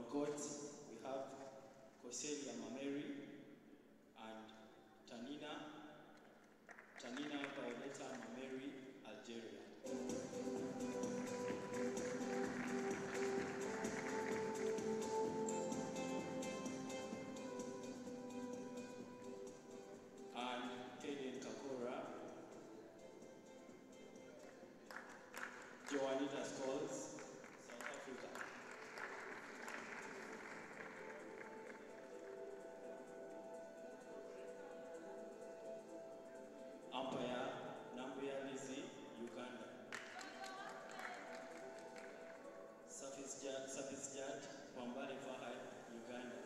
courts, we have Koselia Mameri and Tanina Violeta Mameri, Algeria. And Kaden Kakora, Joanita Scholes, South Africa. Umpire Nambuya Lizzie, Uganda. Surface Judge Wambari Fahad, Uganda.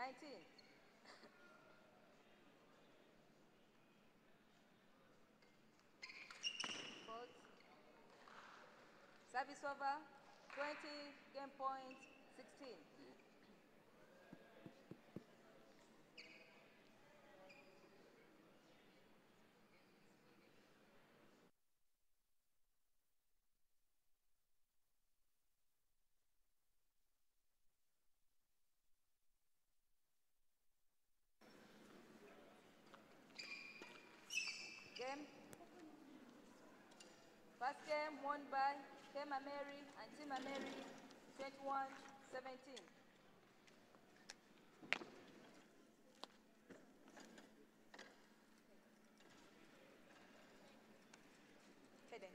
19. Fault. Service over. 20, game point, 16. Game. First game won by Kema Mary and Tima Mary, 21-17. Heading.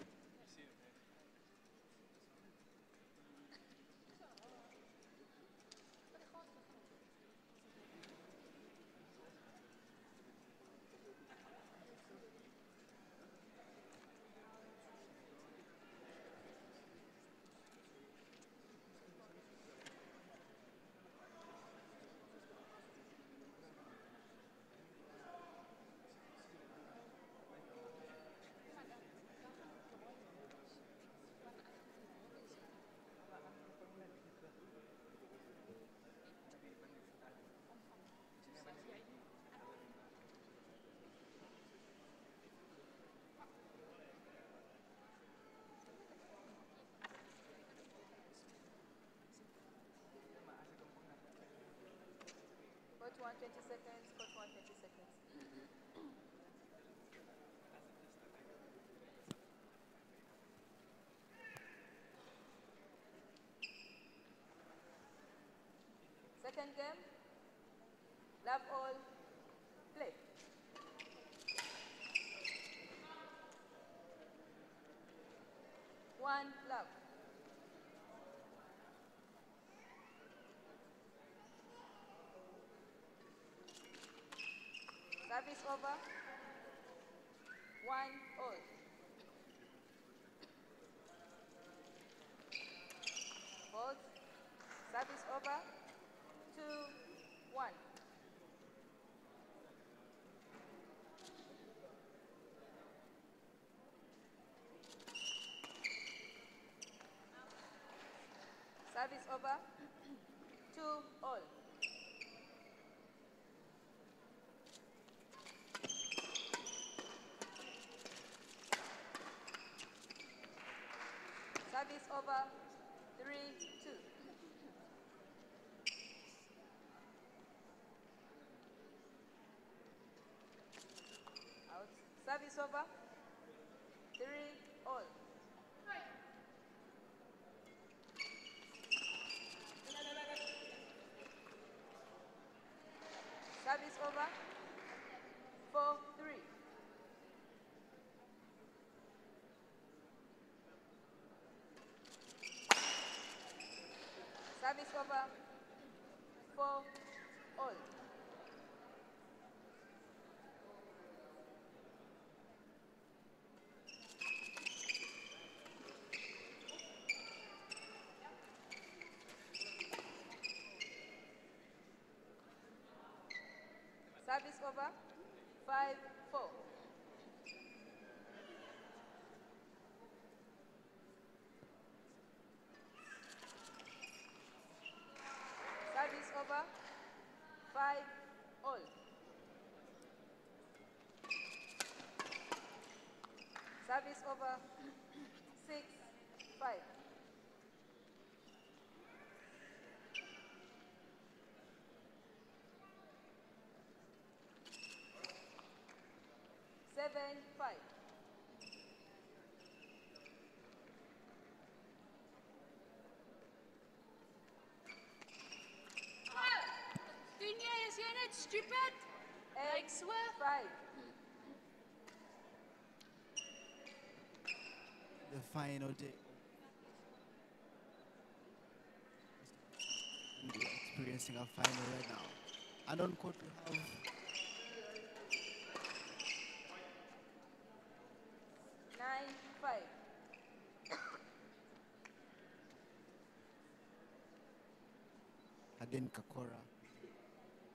Court 1, 20 seconds. Court 1, 20 seconds. Second game. Love all. Play. One love. Service over. 1 all. Hold. Service over. 2-1. Service over. 2 all. Service over. 3-2. Out. Service over. 3 all. Service over. 4-3. Service over. 4 all. Service over. 5-4. Service over. 5 all. Service over. 6-5. Seven, 5. Dünya yazıyanet stupid. Like swear. 5. The final day. We are experiencing a final right now. And on court we have 9-5. Aden Kakora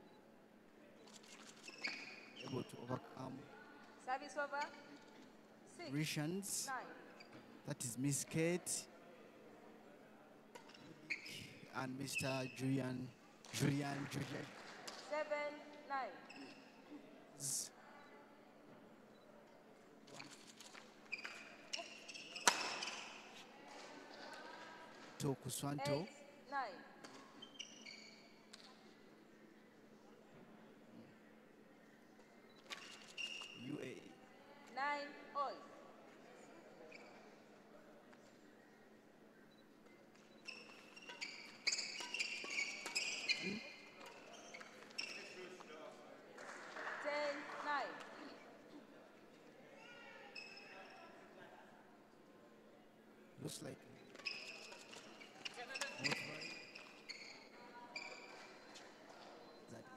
able to overcome Service over. 6, Rishans. 9. That is Miss Kate and Mr. Julian. 7, 9. Toku Swanto. 8, 9. UA. 9, all. Ten, 9. Looks like that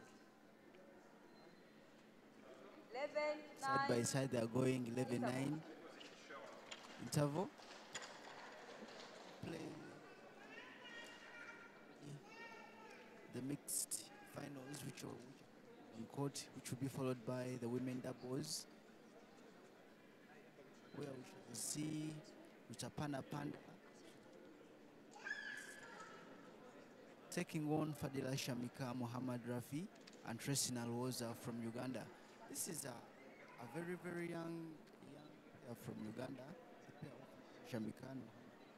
11, side by 9. side they are going 11-9 interval. Play the mixed finals, which will in court, which will be followed by the women doubles, where we shall see Utapana Panda taking on Fadila Shamika, Muhammad Rafi, and Tracy Nalwoza from Uganda. This is a very, very young player from Uganda, the pair of Shamika and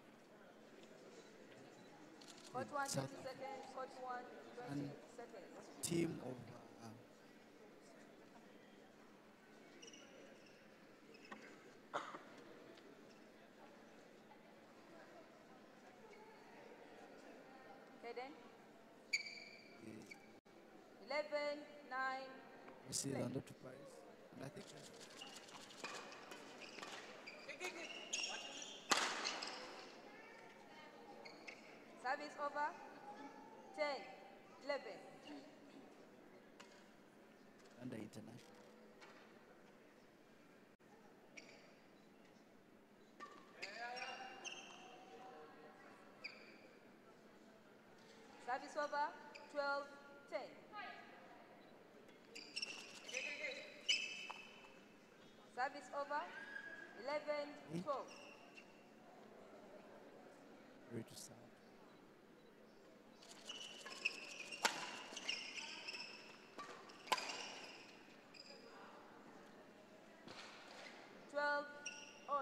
Court 1, South 20 seconds. Court 1, 20 And seconds. team of Okay then. 11, 9. this is under to Paris. And I think Service over. 10, 11. under international. Service over. 12, 10. Service over. 11, 12. Ready to start. All.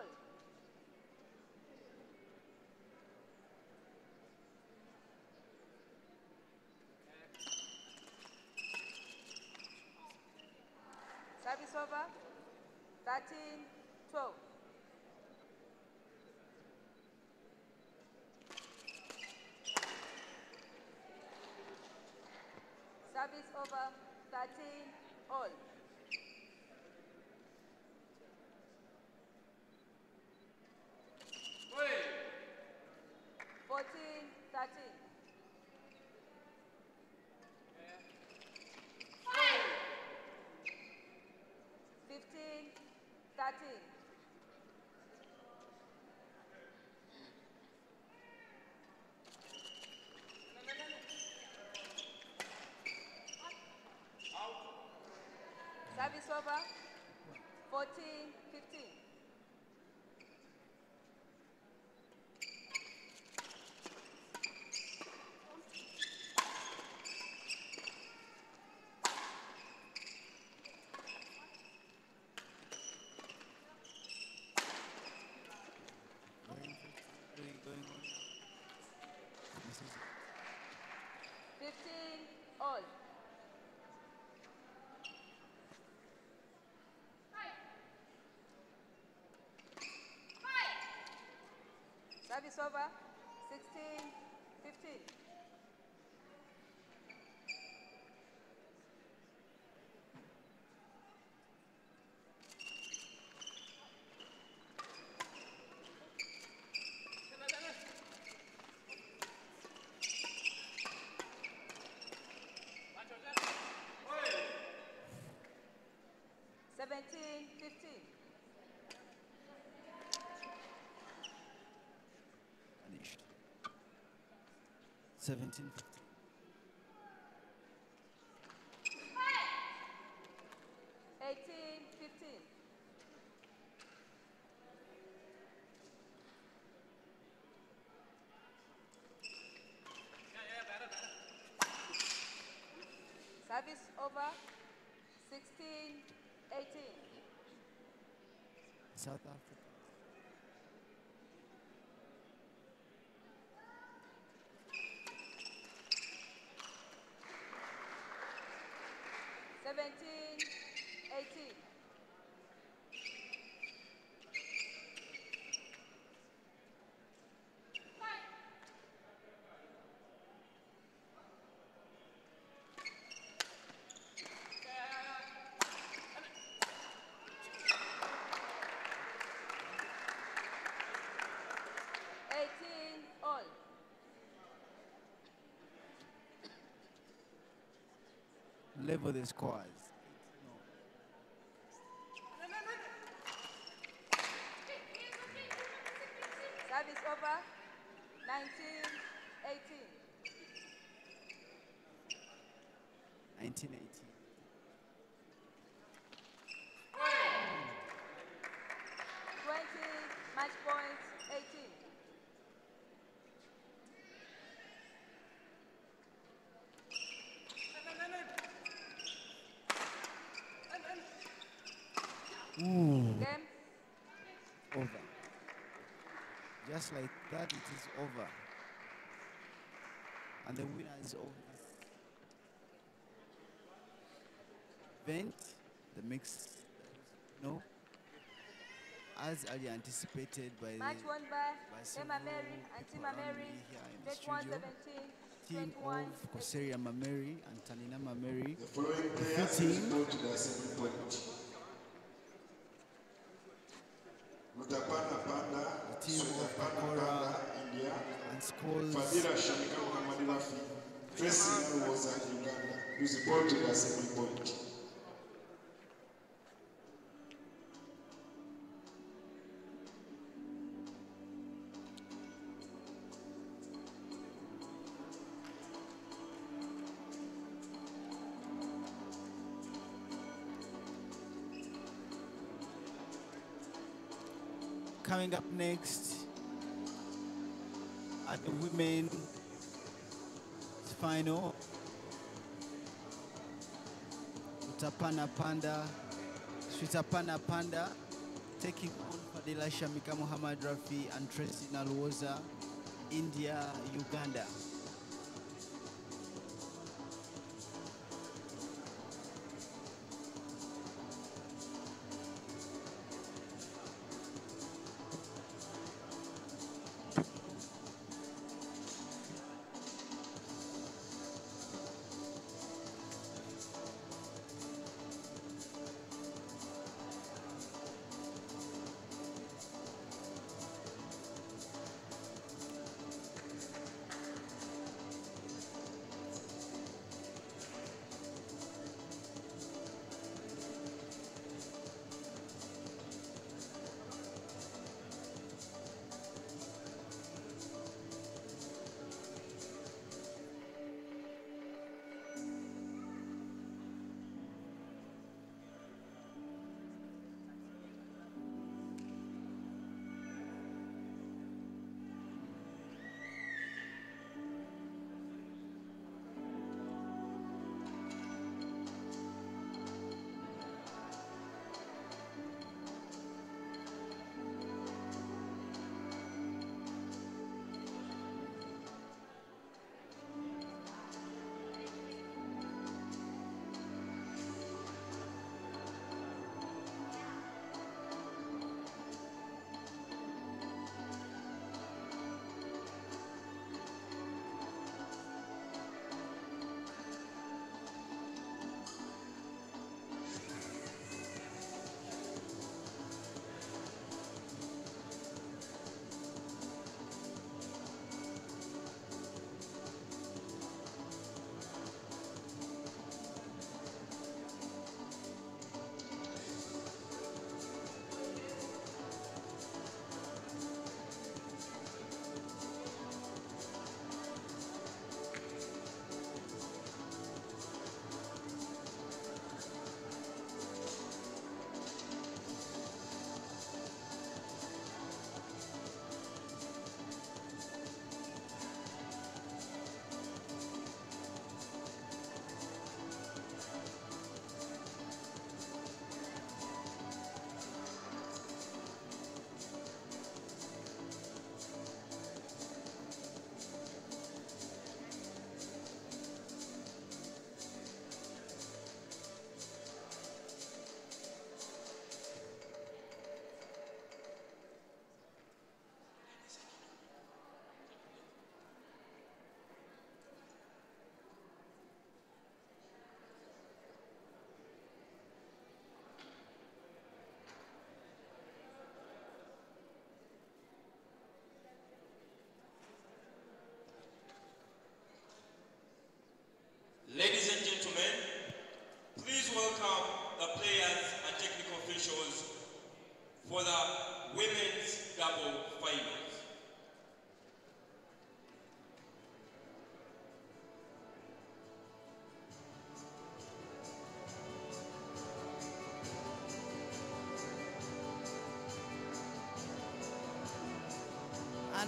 Service over. 13, 12. Service over. 13, all. 14, 13. 15, 13. Service over. 14, 15. Going on. This is 15, all. Service over. 16, 15. Seventeen, 15. finished. 17-15. 18, Service over. 16-18. South Africa. Seventeen, 18. All. Level the scores. Service over. 19-18. 1918. 20, match point 18. Ooh. Game. Over. Just like that, it is over. And the winners of this event, the mix, no, as earlier anticipated by Match won by several Emma Mary and people Tima around Mary. me here in the 21-17. studio. Team 21. of Koseria Mameri and Tanina Mameri. The following players will go to the assembly point. Mutapana Panda, The team of Sutapana Pakora Panda, India, and Schools. Fadila Shamika Muhammad Rafi, Tracy Naruwoza, Uganda, will report to the assembly point. Coming up next at the women's final, Utapana Panda, Sweetapana Panda, taking on Fadila Shamika Muhammad Rafi and Tracy Naluoza, India, Uganda.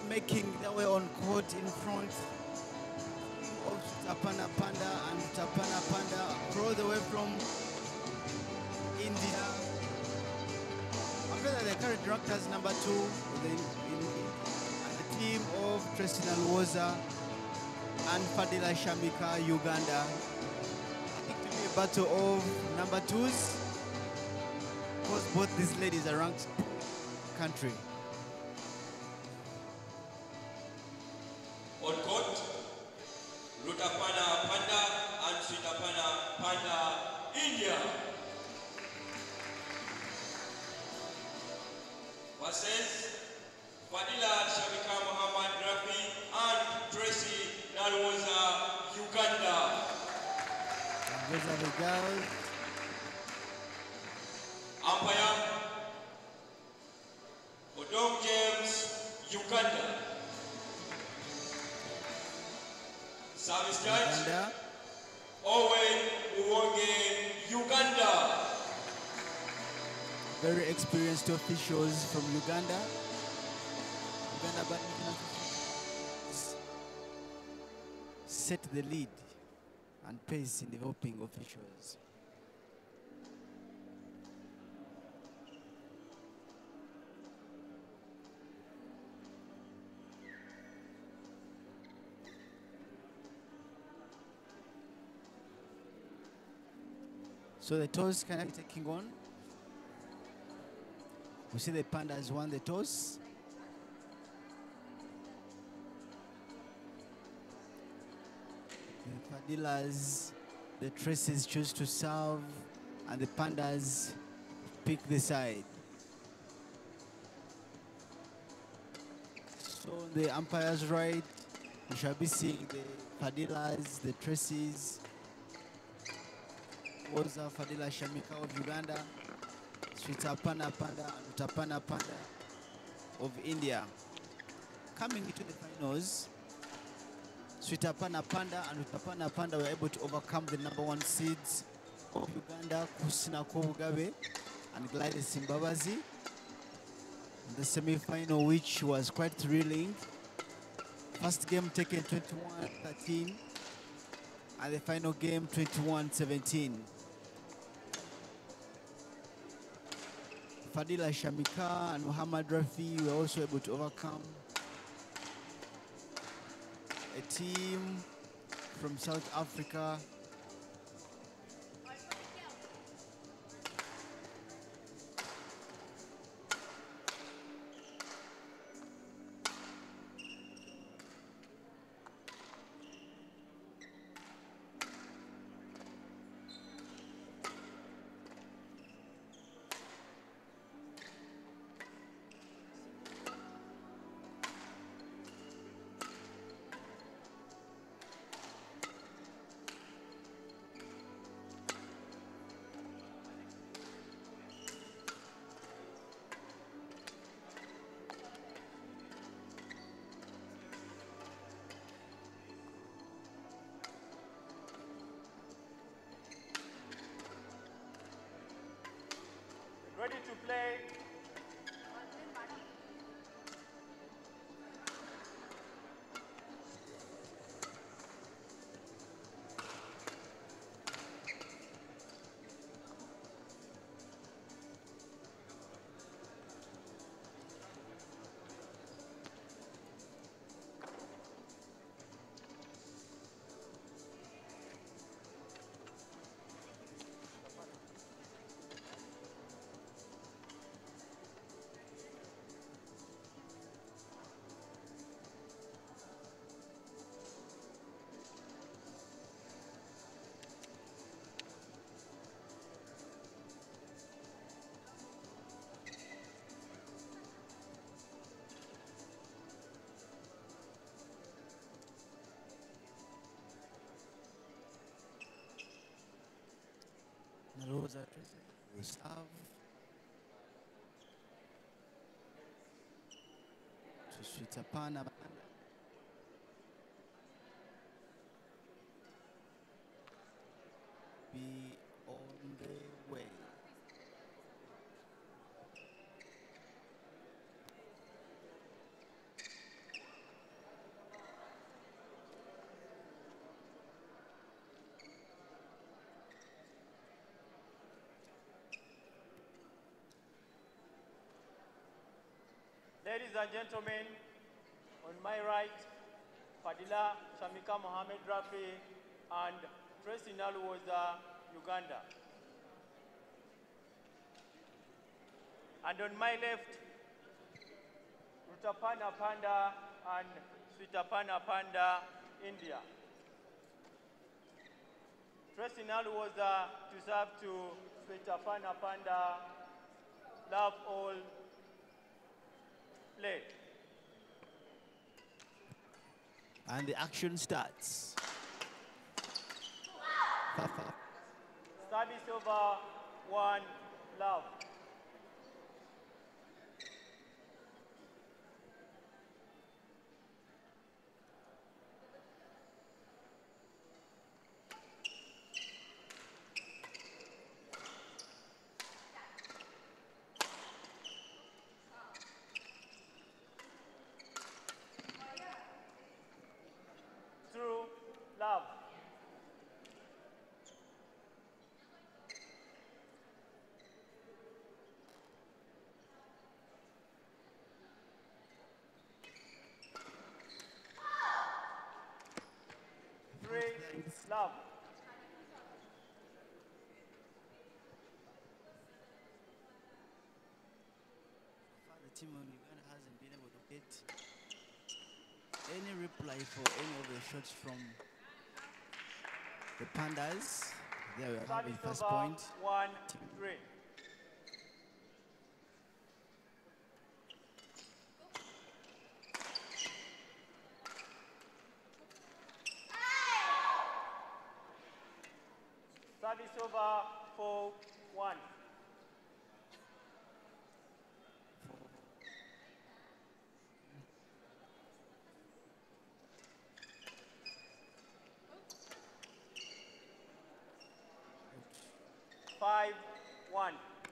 making their way on court in front of Tapana Panda, and Tapana Panda all the way from India. After that, the current directors number 2 and the team of Tracy Nalwoza and Fadila Shamika, Uganda. I think to be a battle of number 2s, because both these ladies are ranked country. On court, Rutapana Panda and Sritapana Panda, India. Versus Fadila Shamika Muhammad Rafi and Tracy Nalwoza, Uganda. And those are the girls. Umpire, Odong James, Uganda. Service judge, Uganda. Owen Uwonge, Uganda. Very experienced officials from Uganda. Uganda badminton officials set the lead and pace in developing officials. So the toss can be taking on. We see the Pandas won the toss. The Fadilas, the Traces choose to serve, and the Pandas pick the side. So on the umpire's right, we shall be seeing the Fadilas, the Traces, Woza Fadila Shamika of Uganda, Sritapana Panda and Utapana Panda of India. Coming into the finals, Sritapana Panda and Utapana Panda were able to overcome the number 1 seeds of Uganda, Kusina Kobugabe and Gladys Simbabazi. The semi-final, which was quite thrilling. First game taken 21-13 and the final game 21-17. Fadila Shamika and Muhammad Rafi were also able to overcome a team from South Africa. Ready to play. Nalwoza will serve to Sritapana Panda. Be on the way. Ladies and gentlemen, on my right, Fadila Shamika Mohamed Rafi and Tracy Naluwoza, Uganda. And on my left, Rutapana Panda and Sweetapana Panda, India. Tracy Naluwoza to serve to Sweetapana Panda, love all, play. And the action starts. Service over, 1, love. Through, love. Love. The team of Uganda hasn't been able to get any reply for any of the shots from the Pandas. There we are having first point. 1, 3. Service over, 4, 1. Five, 1.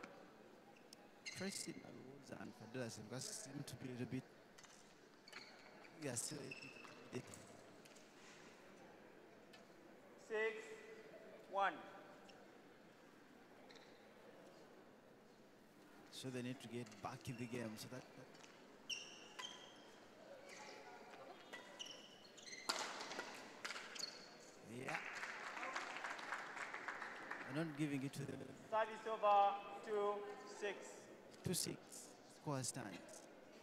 Tracy Naluwoza and Fadila Shamika seem to be a little bit. They are still a bit. 6, 1. So they need to get back in the game. So that yeah. They're not giving it to the Service over, 2, 6. 2-6 score stands.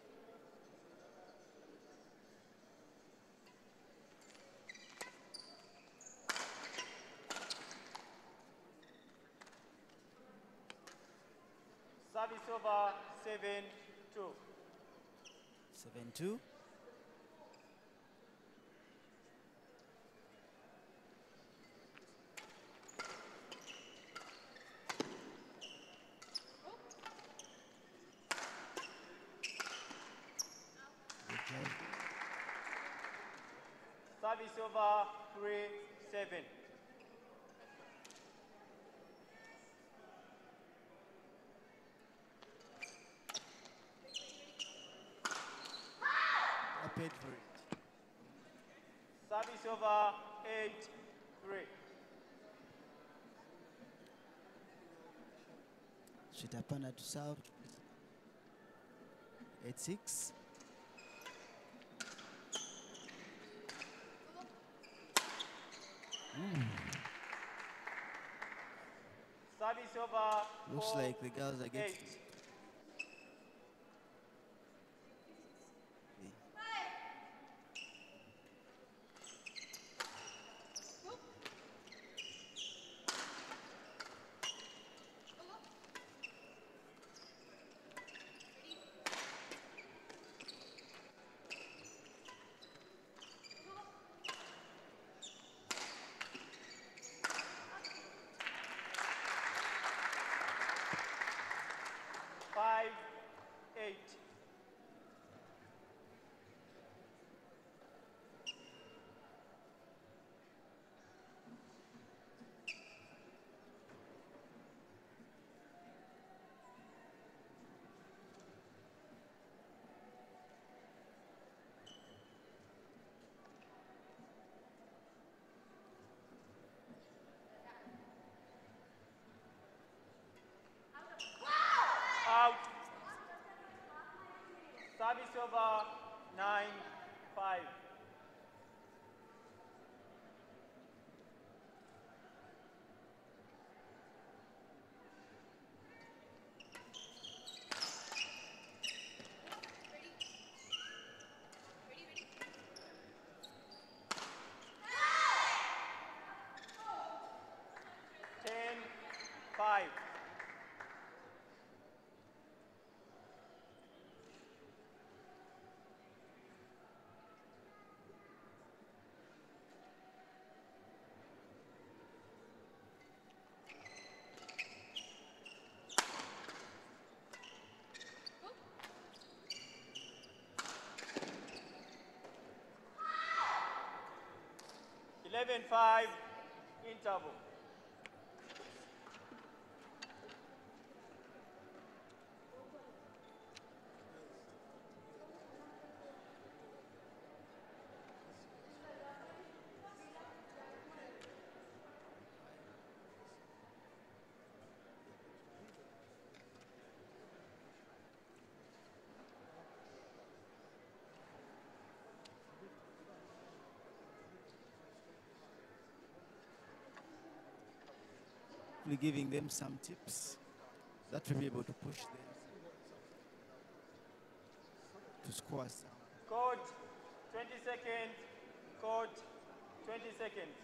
Service over, 7, 2. 7-2. Service over, 3, 7. I paid for it. Service over, 8, 3. Sweetapana to serve. 8-6. Service over, Looks 4, like the girls are 8. getting. over 9-5. Ten, 5. 11-5, interval. We're giving them some tips that will be able to push them to score some. Coach, 20 seconds. Coach, 20 seconds.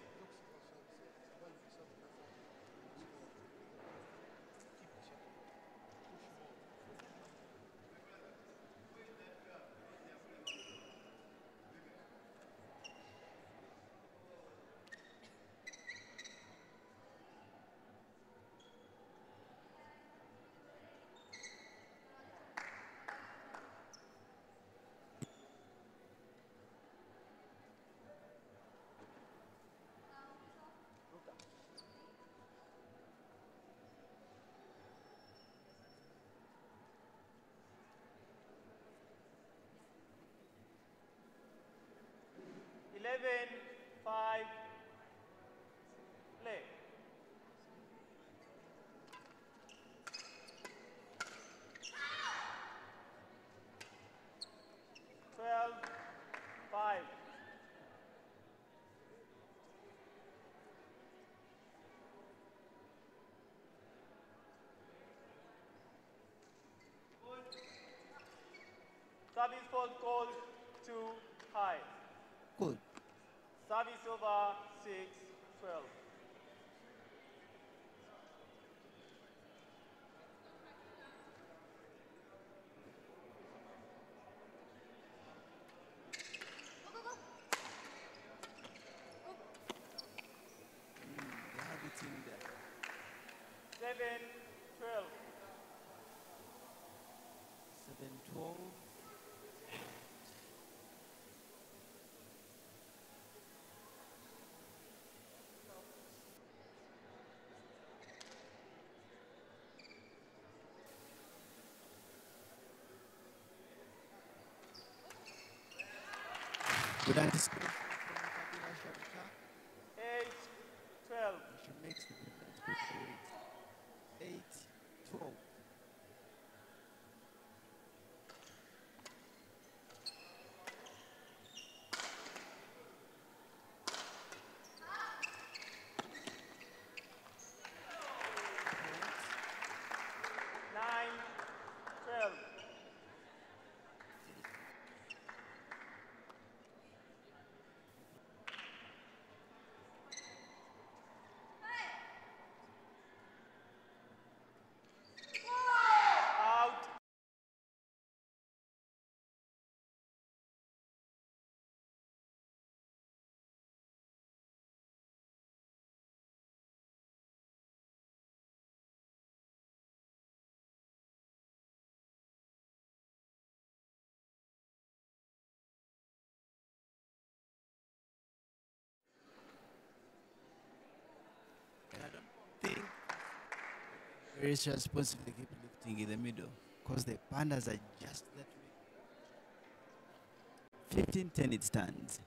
Eleven, 5, play. Twelve, 5. Service fault called too high. Good. Service over 6-12. They have it in there. 7-12. 7-12. Good anticipation from Fadila Shabika. 8-12. She makes the defense good for it. 8-12. Nine, 12. Out. And I don't think very responsible to keep lifting in the middle because the pandas are just that way. 15-10 it stands.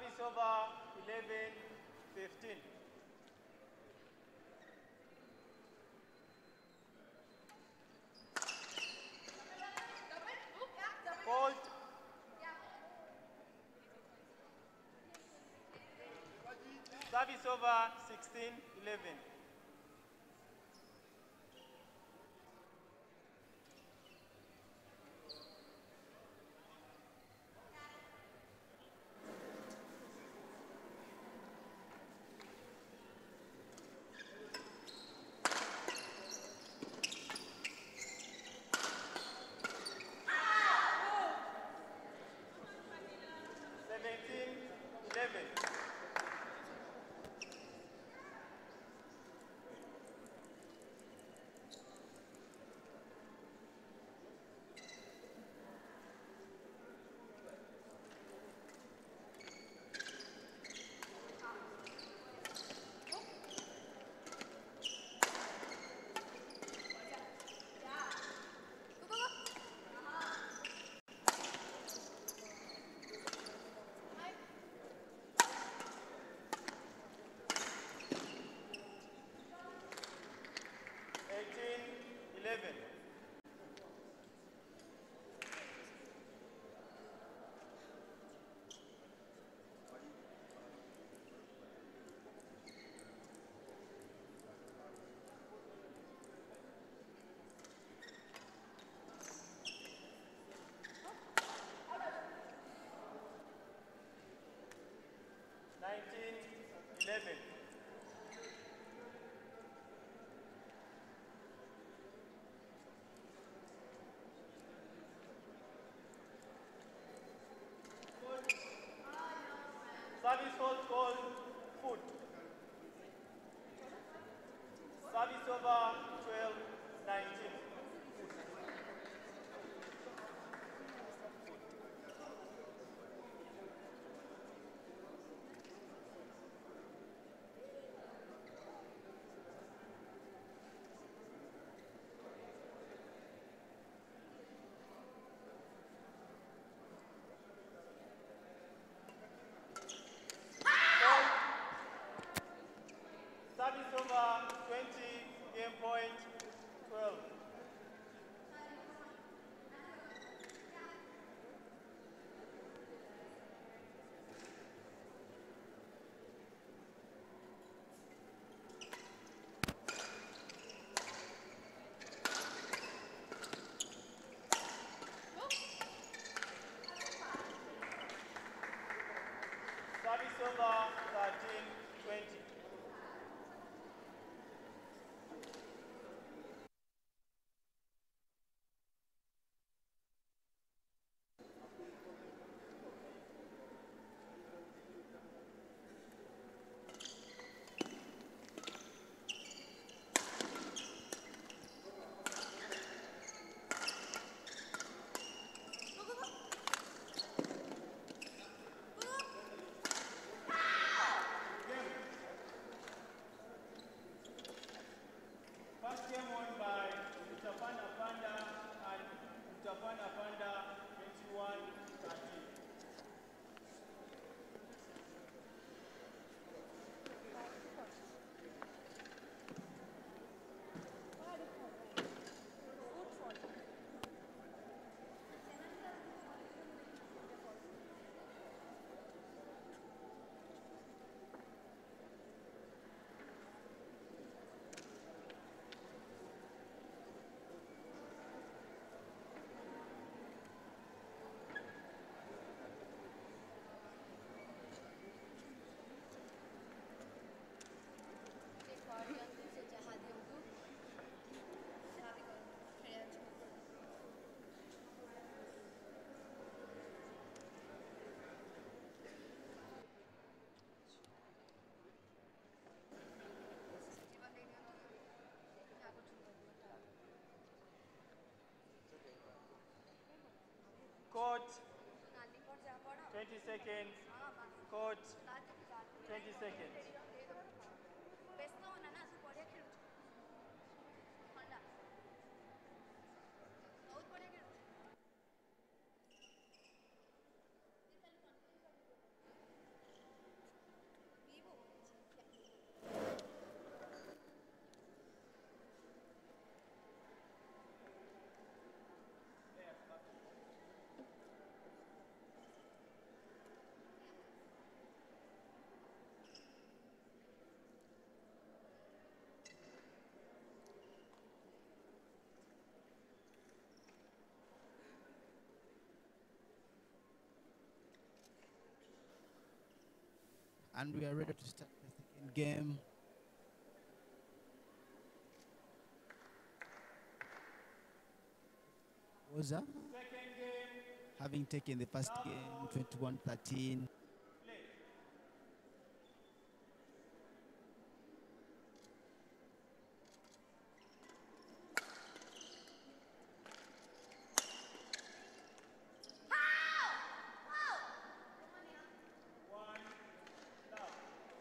Service over 11-15. Fault. Service over 16-11. Service hold called foot. Service over 12-19. Service over 20, game point 12. Service over 13-20. First game won by Utapana Panda and Utapana Panda 21-13. Court 20 seconds. Court 20 seconds. And we are ready to start the second game. Woza, Second game, having taken the first game 21-13. play. One, love.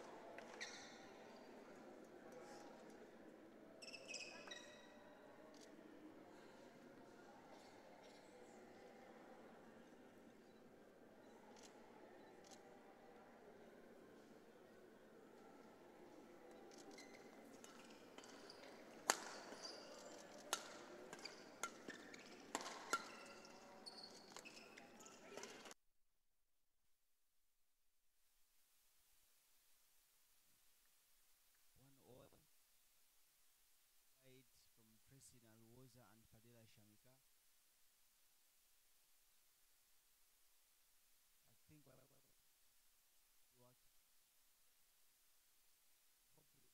One all. Right from Tracy Nalwoza and Fadila Shamika. I think work. Hopefully,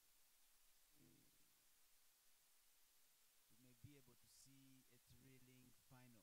we may be able to see a thrilling final.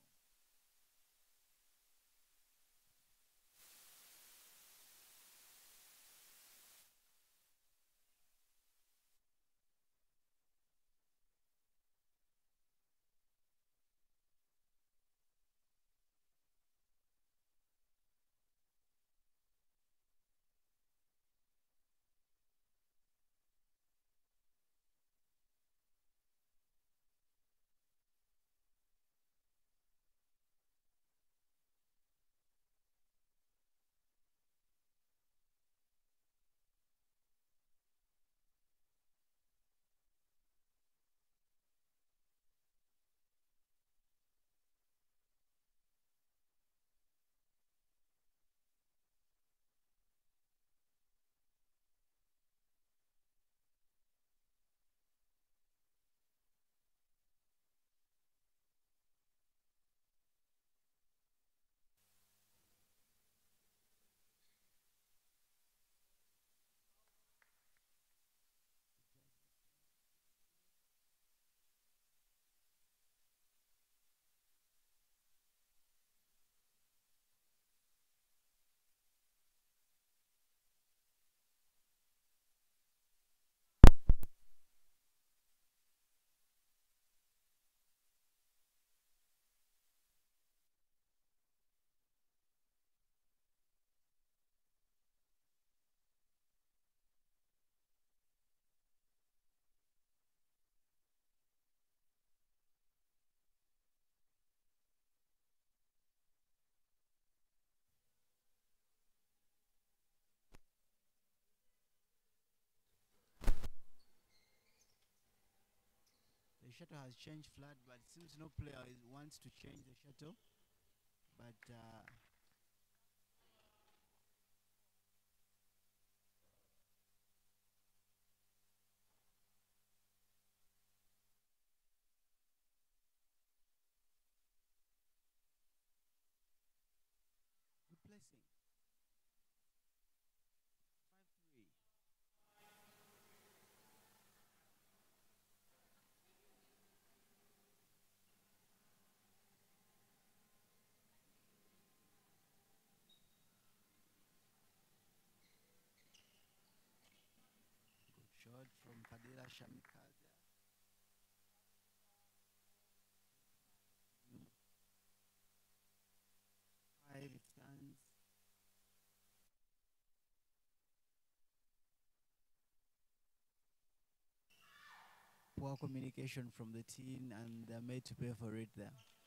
The shuttle has changed flat, but it seems no player wants to change the shuttle. But replacing 5-3. Good shot from Fadila Shamikaze. 5 stands. Poor communication from the team, and they're made to pay for it there.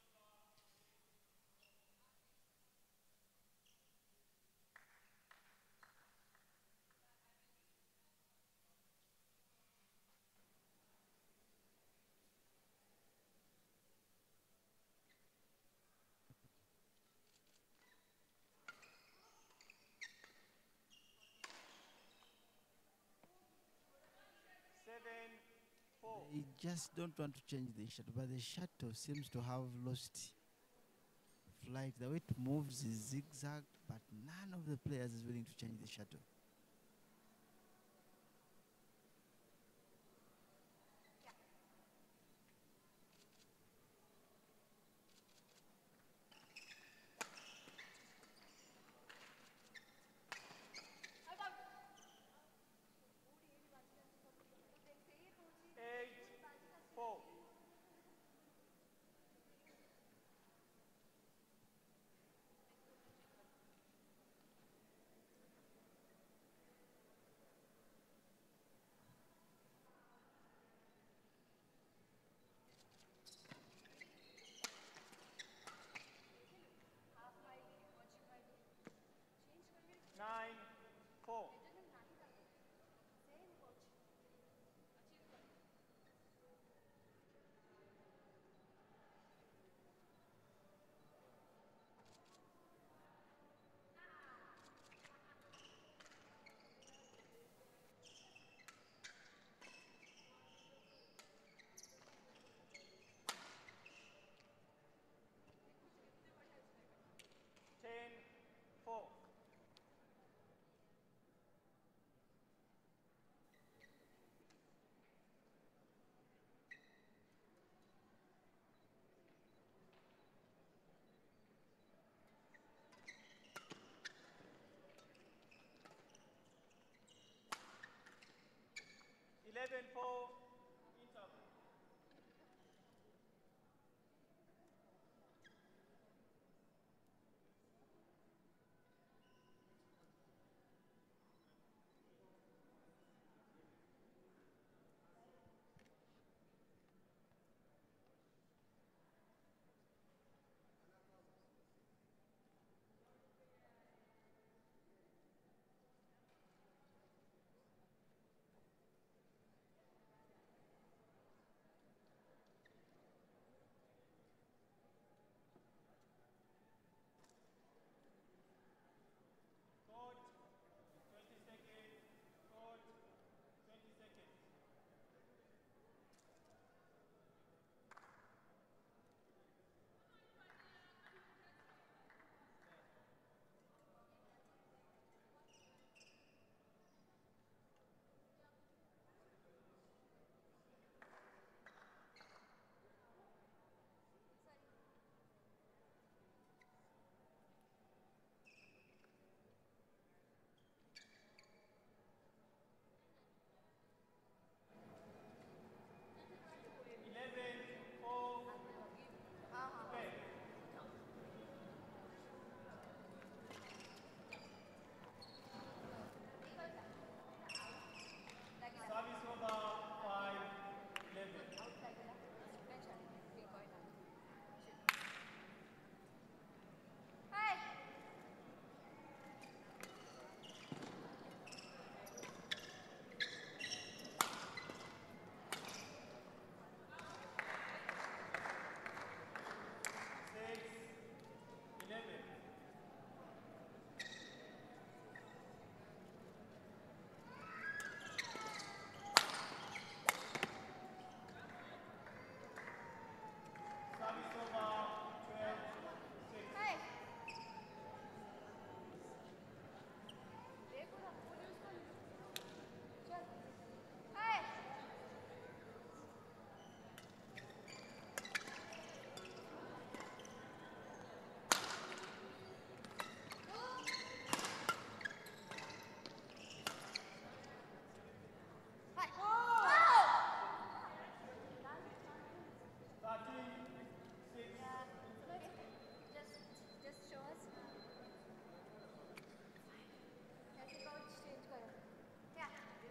Seven, four. They just don't want to change the shuttle, but the shuttle seems to have lost flight. The way it moves is zigzag, but none of the players is willing to change the shuttle. 11-4, interval. Court, 20 seconds. Court, 20 seconds. Service over 5-11. Hey! Hey! Hey! Just show us. कैसे coach change करो? क्या?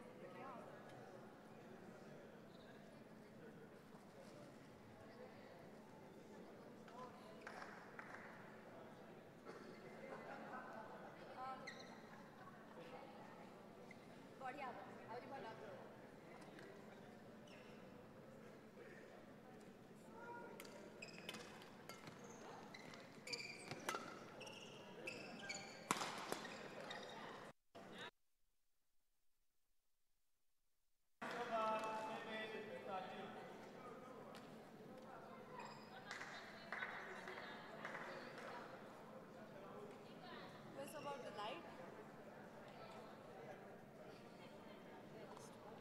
बढ़िया आउरी भला What's about the light?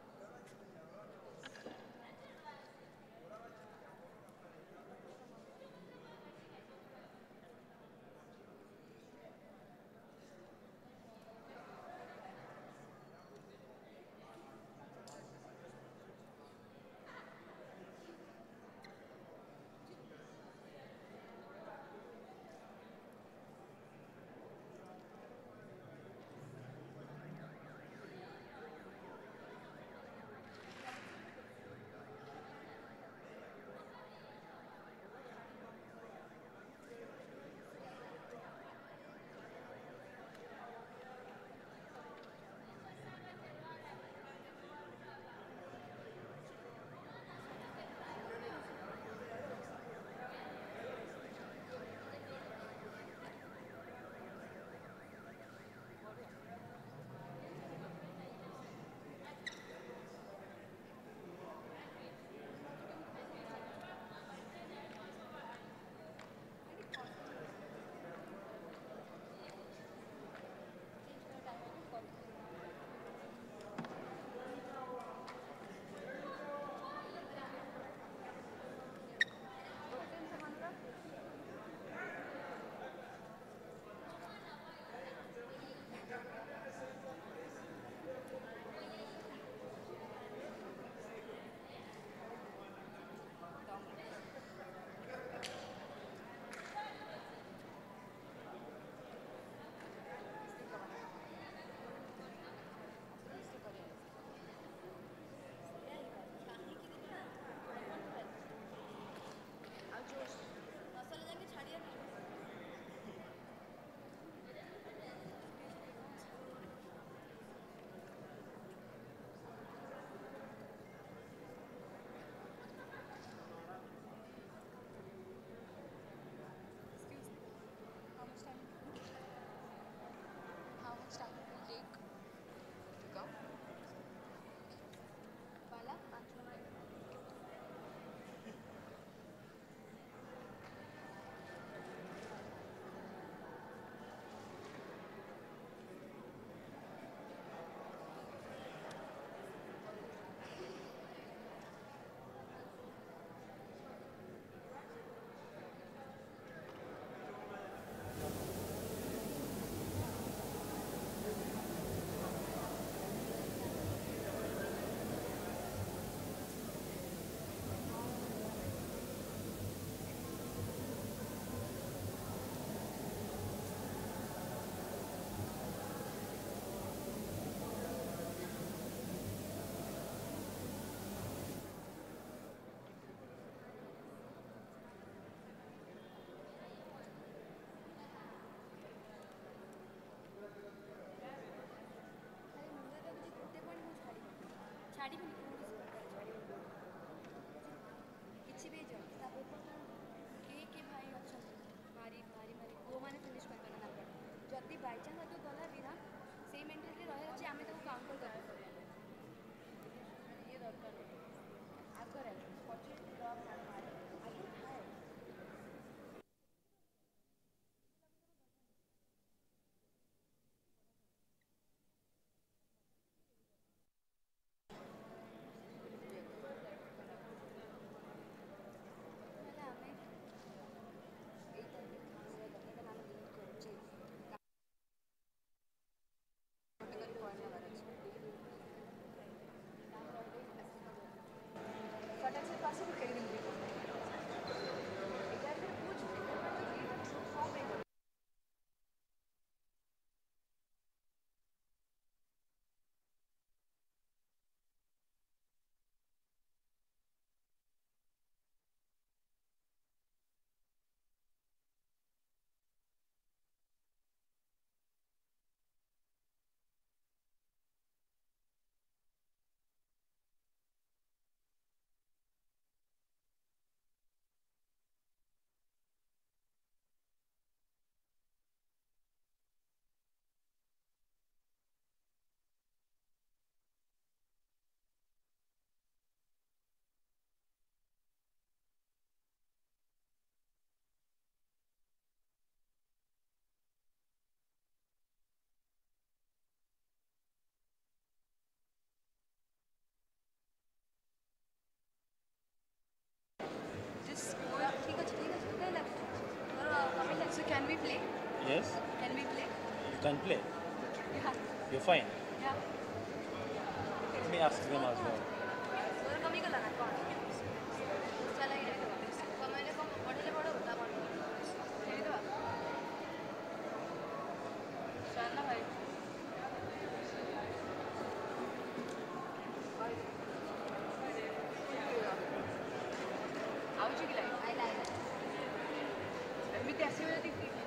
କିଛି ବି ହେଇଯାଉ ତାପରେ କିଏ କିଏ ଭାଇ ଅଛନ୍ତି ମାରି କୋଉମାନେ ଫିନିଶ୍ କରିପାରିବେ ତାଙ୍କର ଯଦି ବାଇଚାନ୍ସ ତୁ ଗଲା ବିନା ସେଇ ମେଣ୍ଟାଲିଟି ରହିବା ଅଛି ଆମେ ତାକୁ କାଉଣ୍ଟର କରିପାରିବୁ ଇଏ ଦରକାର ଆଗରେ ପଛରେ ଡ୍ରପ୍ ମାରେ ଆଗରୁ ଥାଏ So can we play? Yes. Can we play? You can play. Yeah. You're fine. Yeah. Let me ask them as well. So कमी को लगा कौन? चला ये तो कमाने को पढ़ने बड़ा होता कौन? ये तो चलना भाई. आउट की लाइन. आई लाइन. मी कैसे हो जाती थी?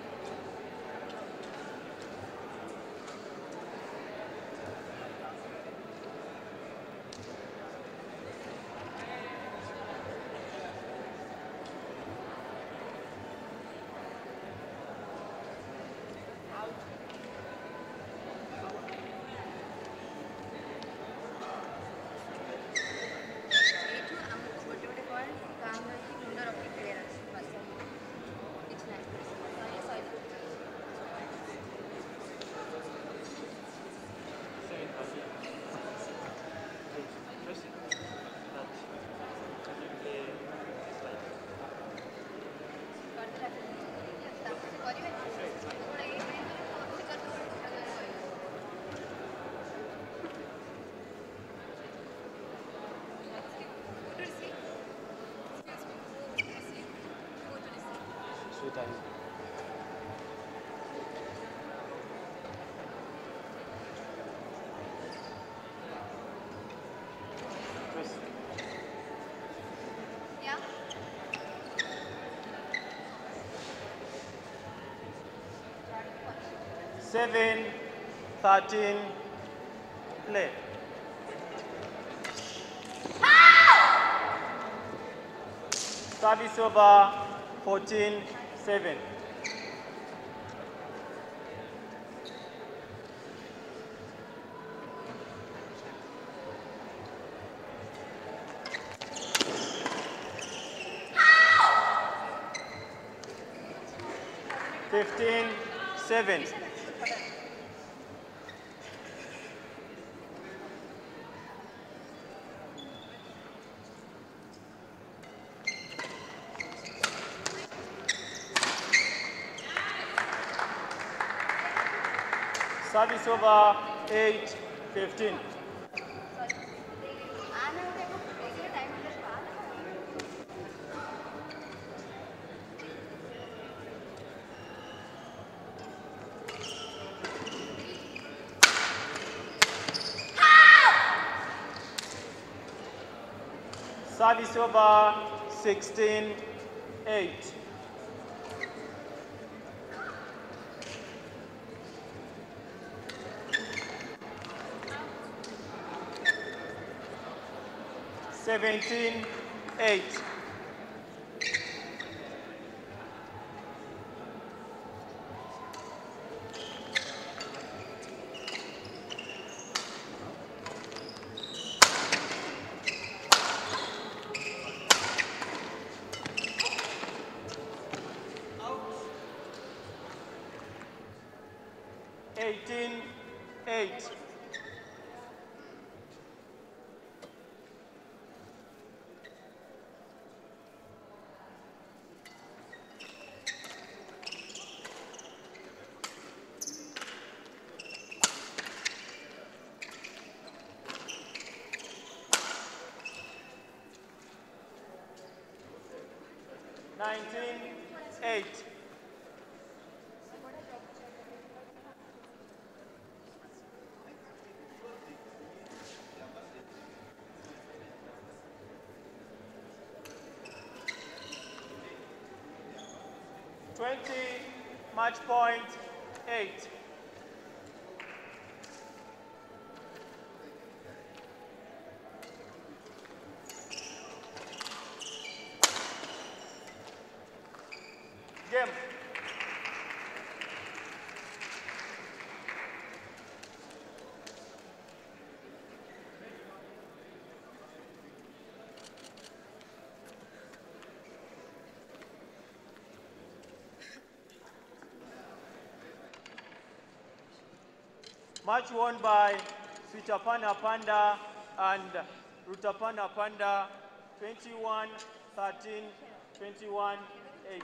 Sweet eyes. Yeah. Seven, 13, play. Service over, 14, 7. Fifteen, 7. Service over, 8, 15. Service over, 16, 8. 17-8. Eight. Match point 8. Game. Match won by Sweetapana Panda and Rutapana Panda, 21-13, 21-8.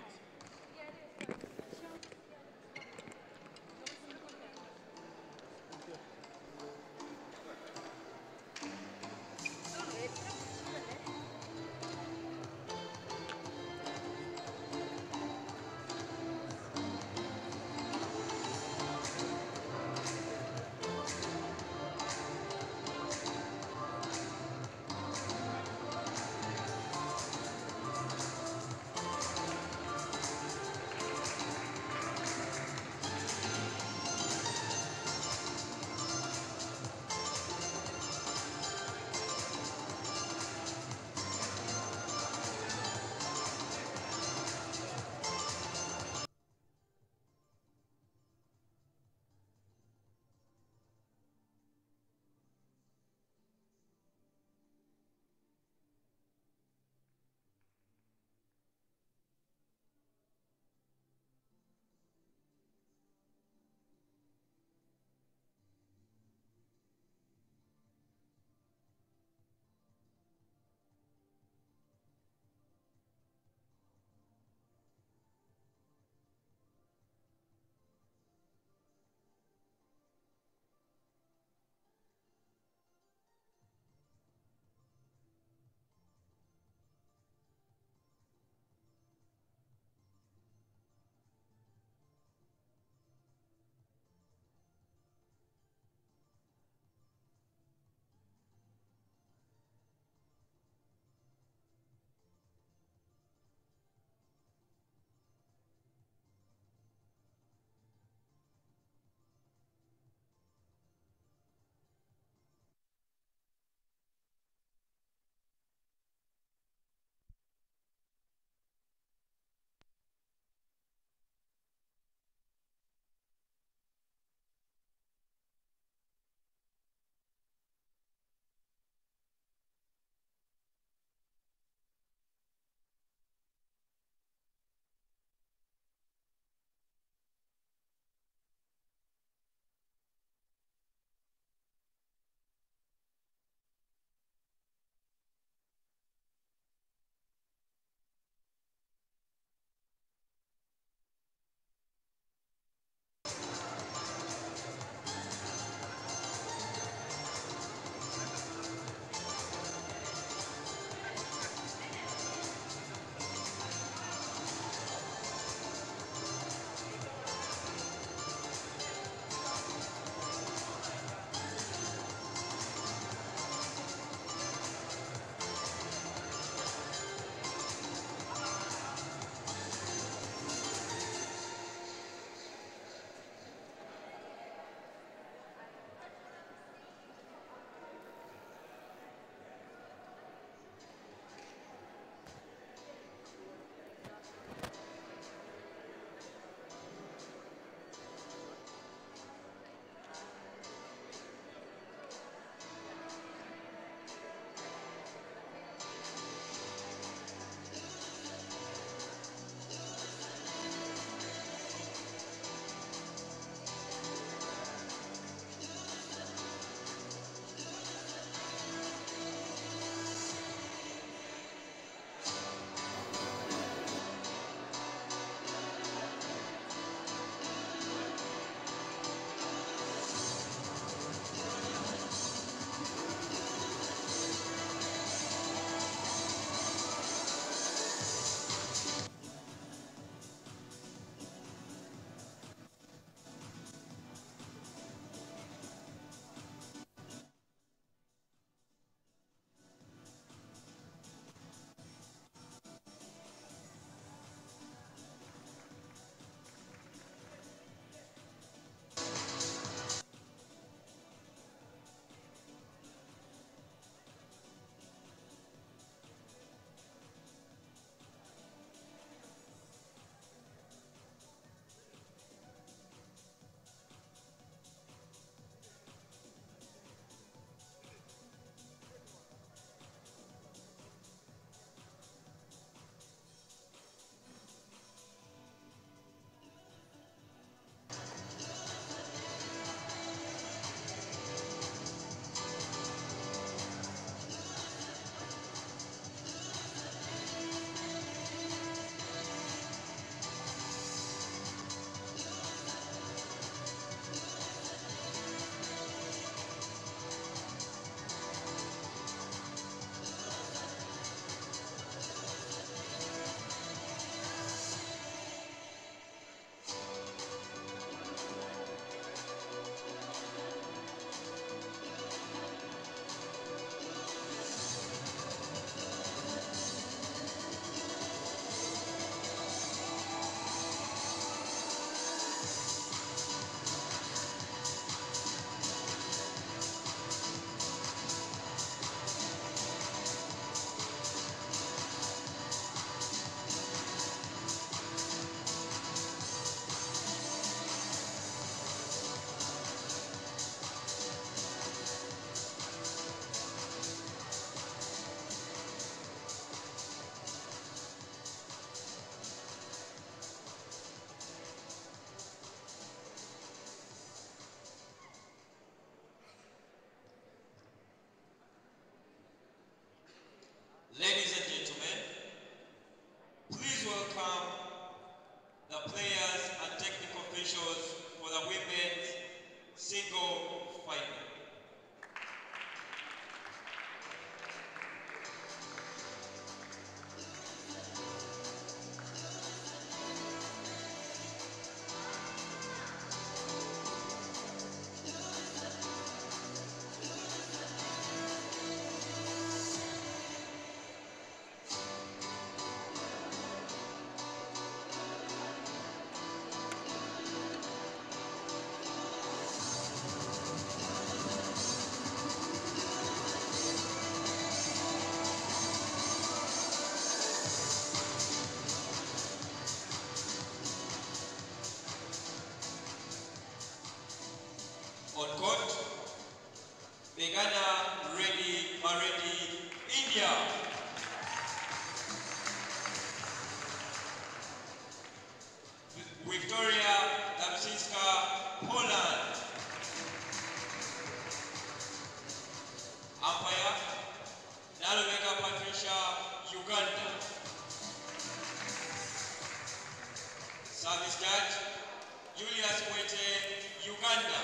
Maredi, India. Victoria Damczyńska, Poland. Umpire, Nalubega Patricia, Uganda. Service judge, Julius Wete, Uganda.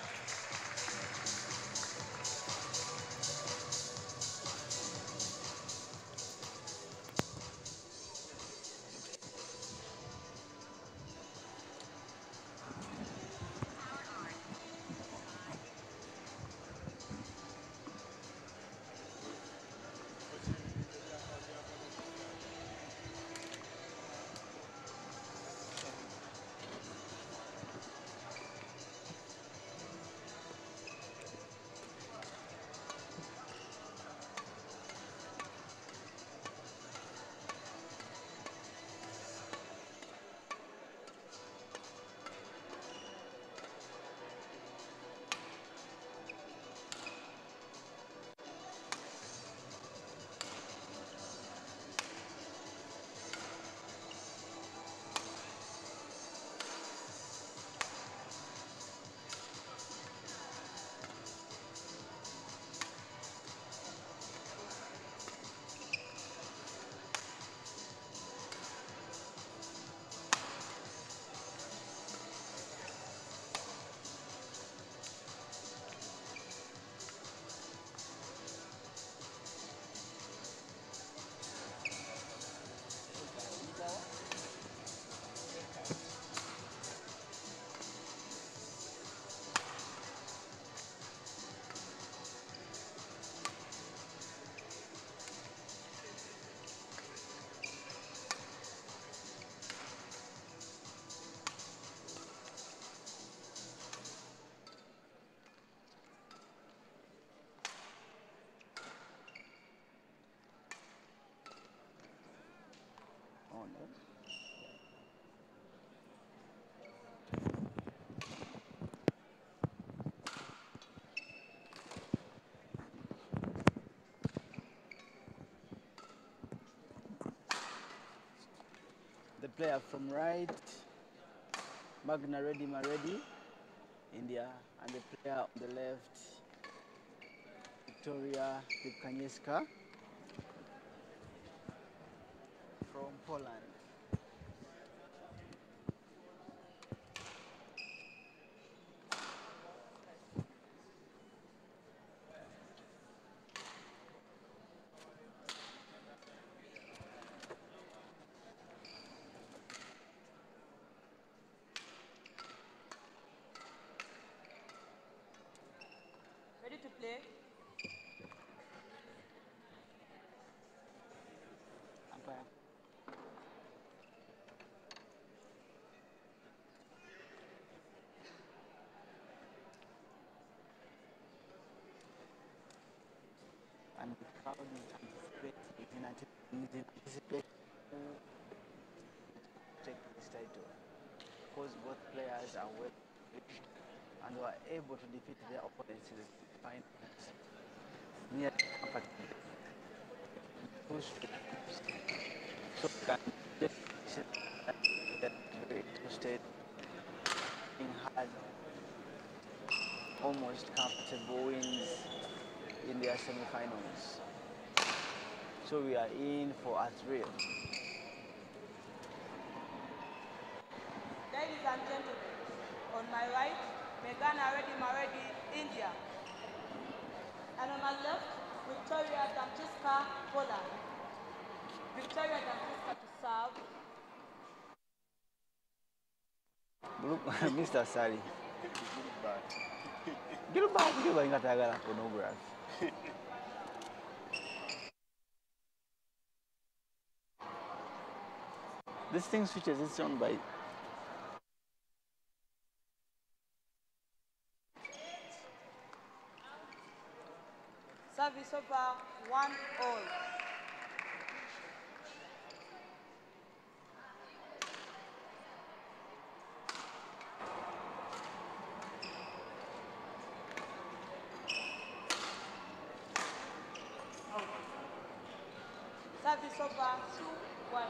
Oh, no. The player from right, Magna Reddy Maredi, India, and the player on the left, Victoria Dipkanyeska from Poland. Ready to play? Umpire. And the crowd is anticipating to take this title because both players are well and were able to defeat their opponents in the finals. Near push so can state had almost comfortable wins in their semi-finals. So we are in for a thrill. Ladies and gentlemen, on my right, Megana Reddy Maredi, India. And on my left, Victoria Damczyńska, Poland. Victoria Damczyńska to serve. Mr. Sari. Gilbert ingatagala pornography. This thing switches its on by Service over 1-all. Service over 2-1.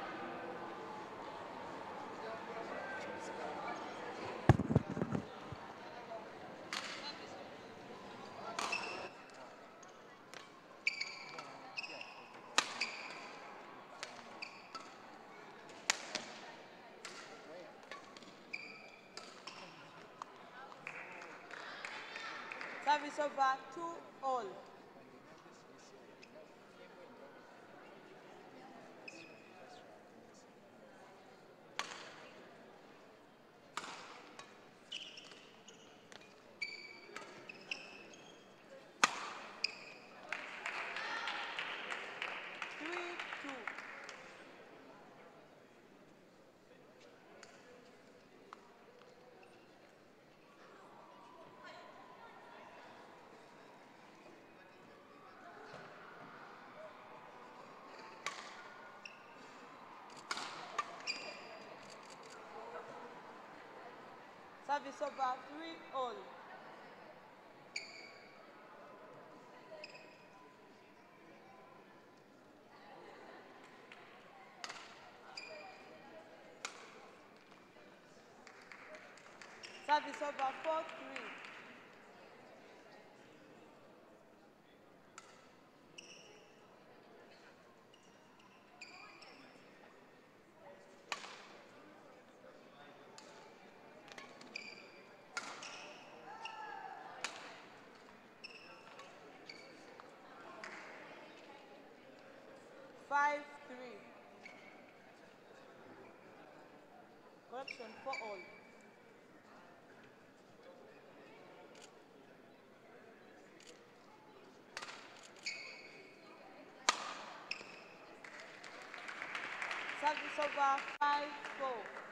Service over 2-all. Service over 3-all. Service over 4-3. Five, three. Correction, 4-all. Service over 5-4.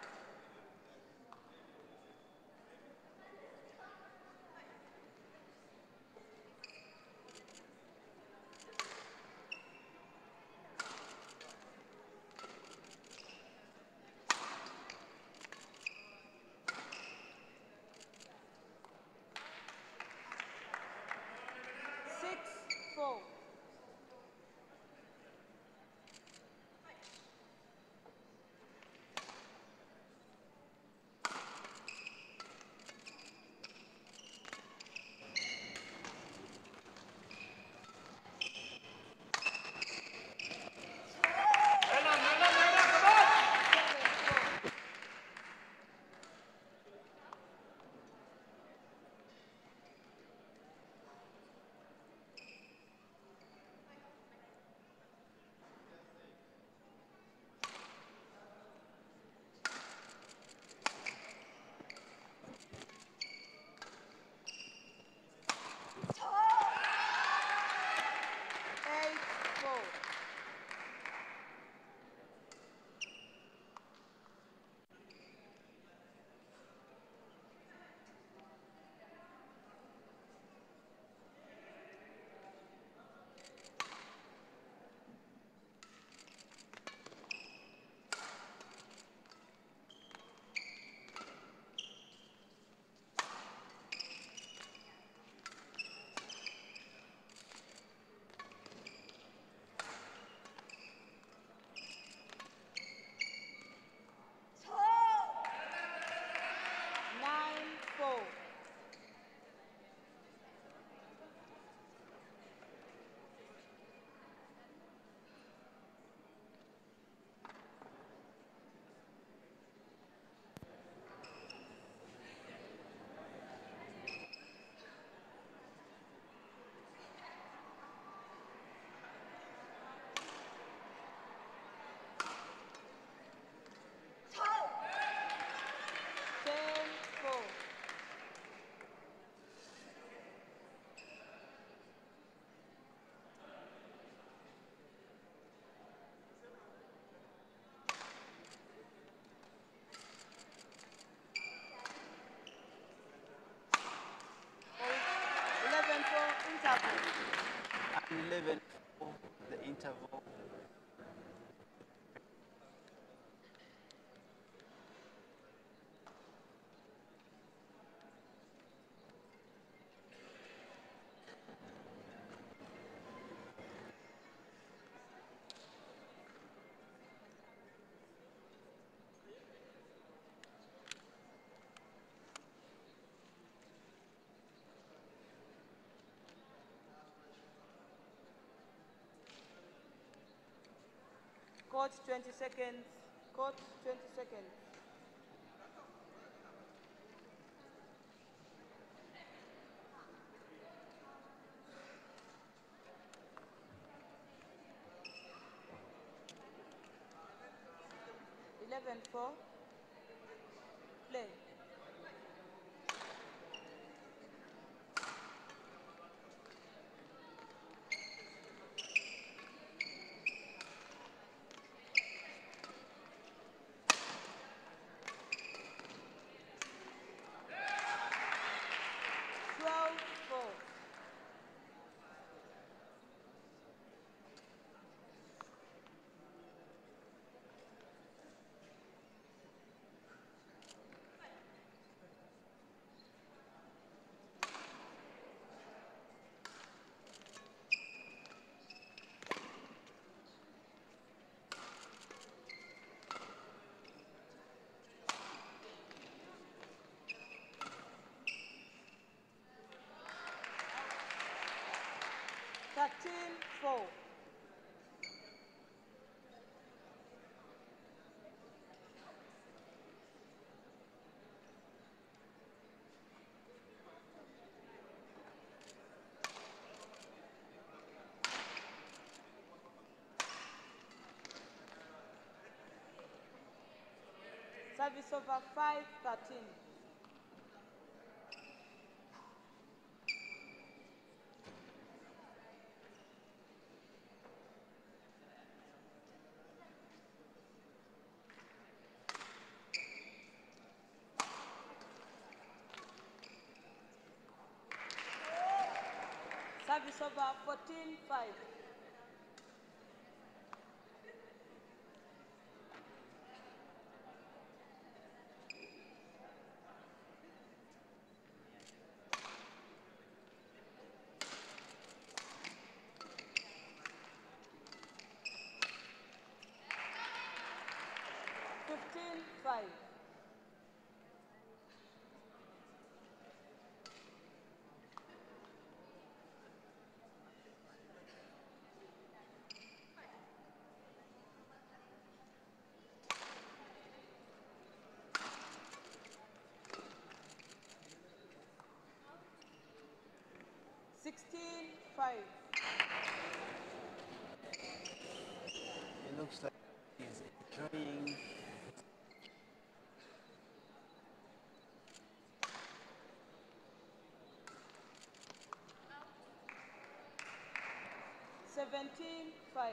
And 11 for the interval. Coach, 20 seconds. Coach, 20 seconds. Eleven four. Play. Four. Service over 5-13. Service over 14-5. Five. Five. It looks like he's enjoying. Five.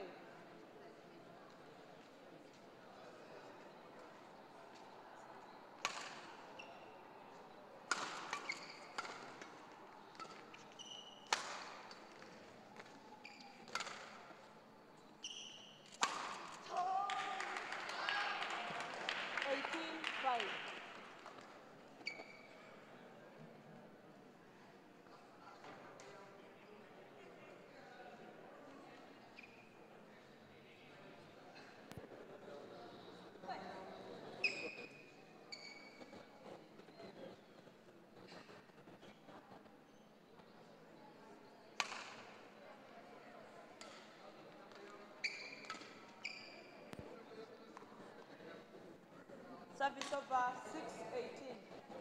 Service over 6-18.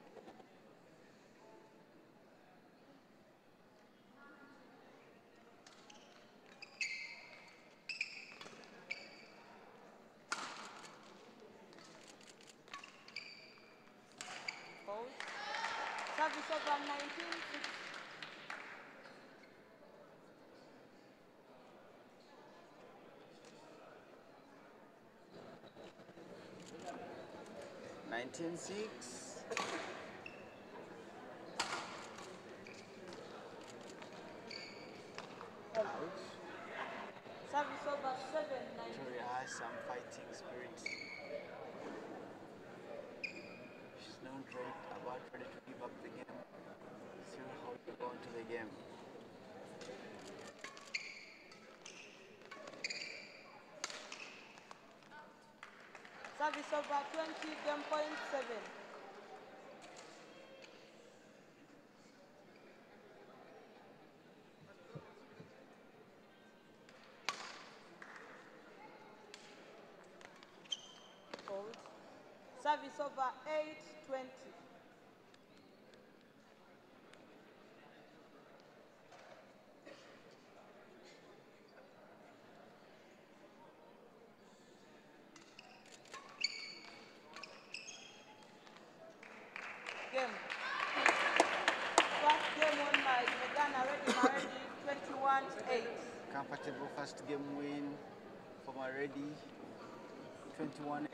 Service over 19-6. Service over 7-9. Victoria has some fighting spirit. She's not ready to give up the game. See how to go into the game. Service over 20, game point 7. Service over 8-20. Game. First game won by Megana Ready Maredi 21-8. Comfortable first game win for Maredi, 21-8.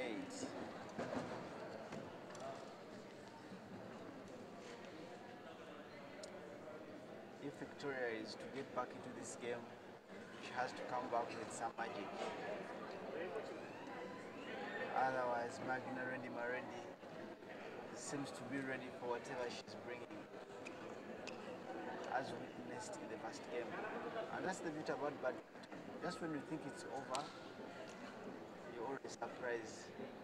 If Victoria is to get back into this game, she has to come back with some magic. Otherwise, Magna Ready Maredi seems to be ready for whatever she's bringing, as witnessed in the first game. And that's the beauty about badminton. Just when you think it's over, you're always surprised.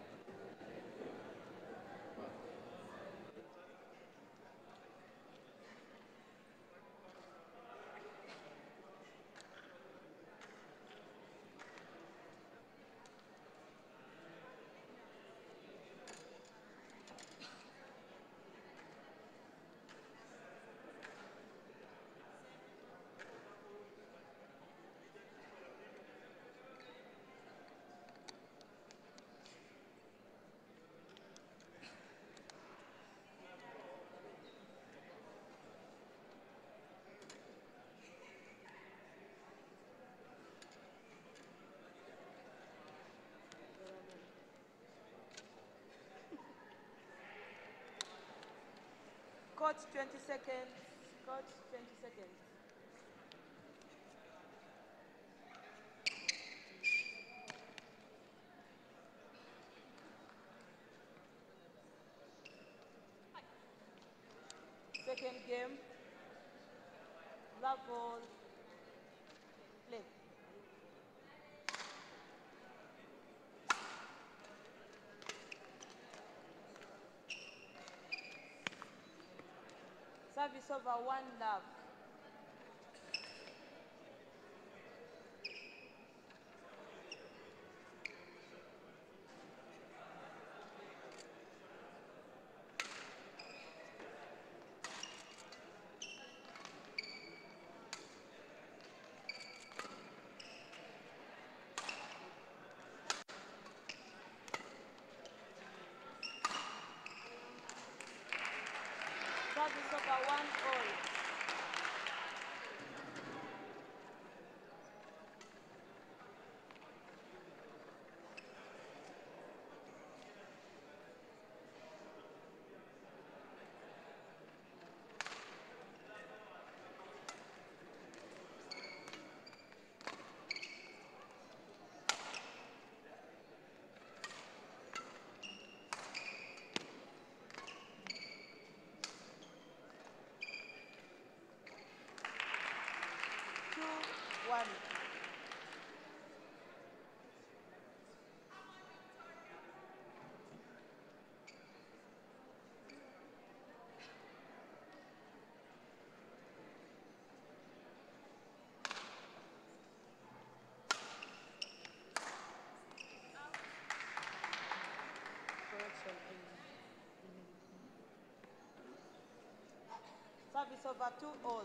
Coach 20 seconds. Coach 20 seconds. Second game. Love ball. Play. Service over 1-love. Service over 1-all. One. Service over 2-all.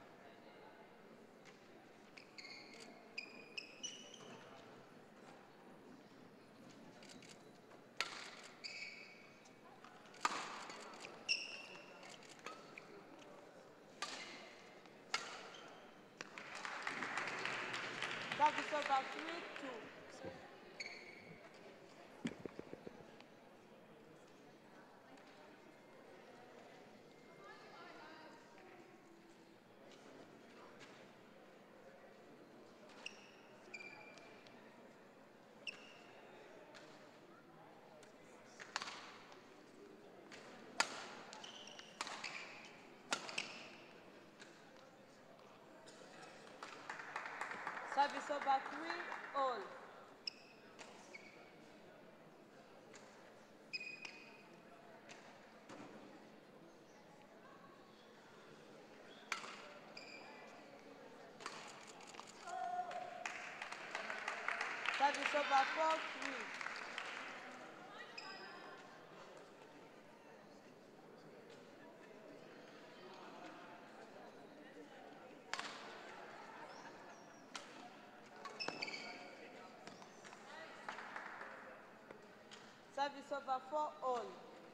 Service over 3-2. Service over 3-all. Service over 4-3. Service over 4-all.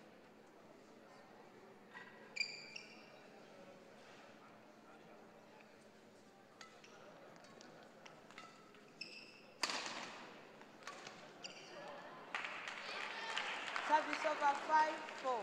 Service over 5-4.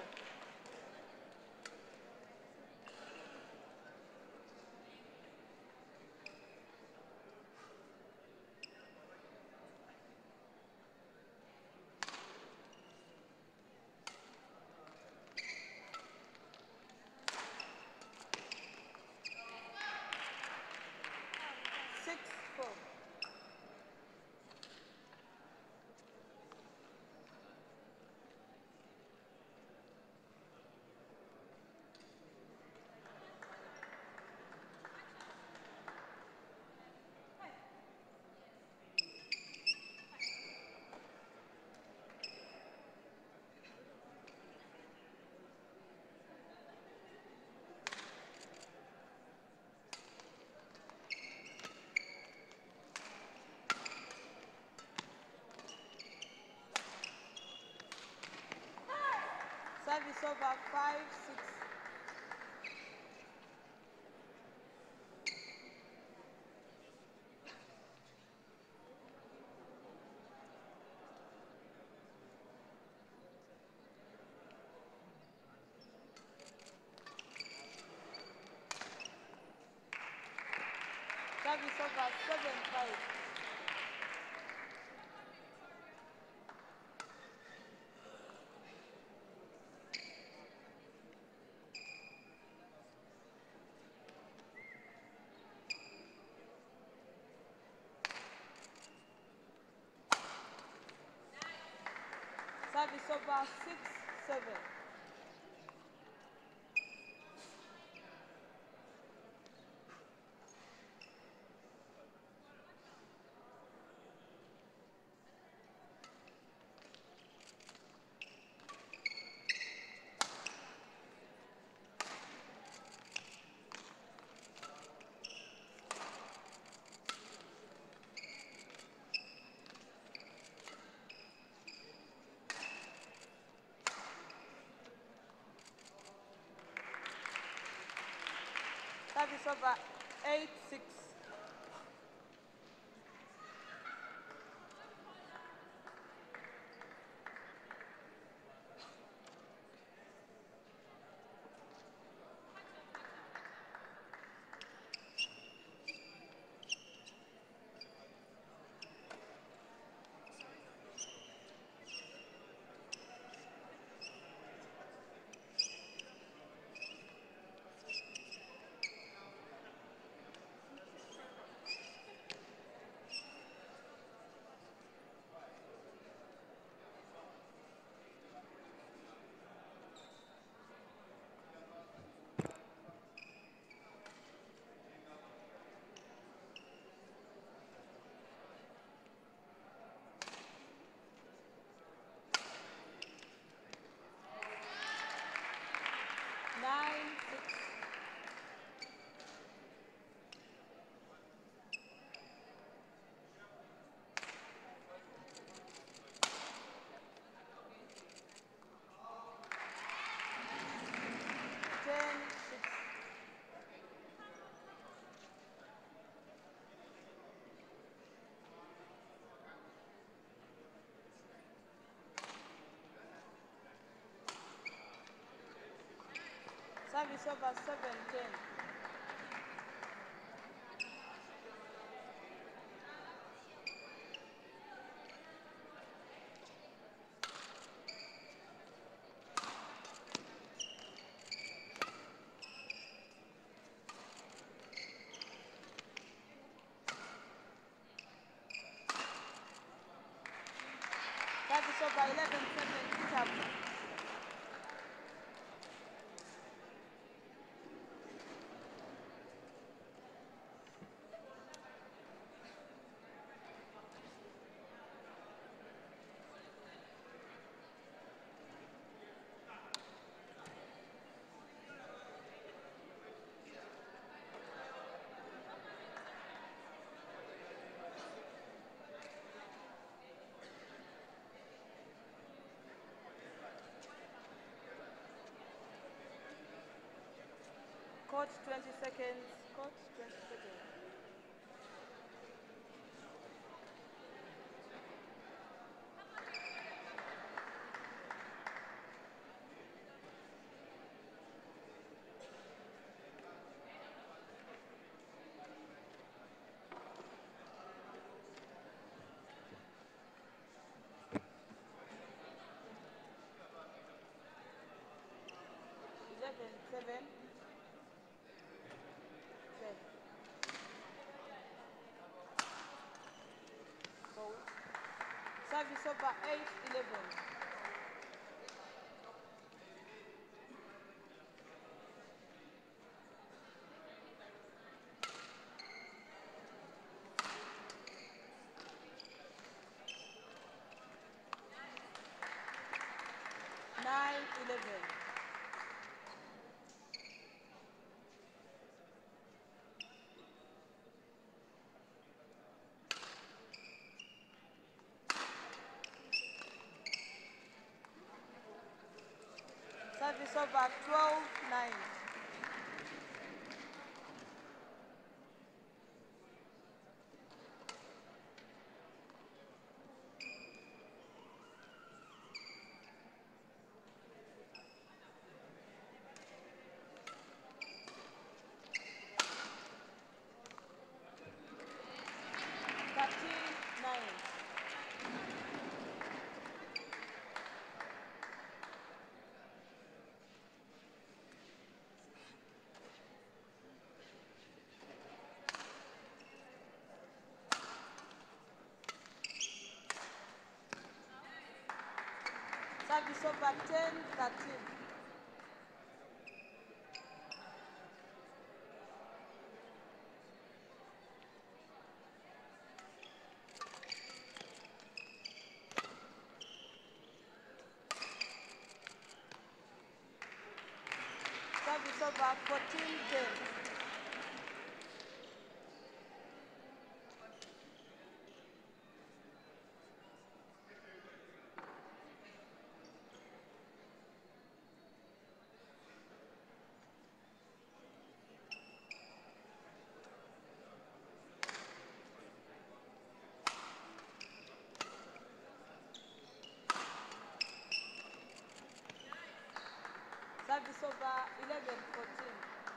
Service over 5-6. Service over 7-5. Service over 6-7. Service over 8-6. Service over 7-10. Service over 11-7. Itabu. Court 20 seconds. Court 20 seconds. Seven. Service over 8-11. Service over 12-9. Service over 10-13. Service over 14-10. Service over 11-14.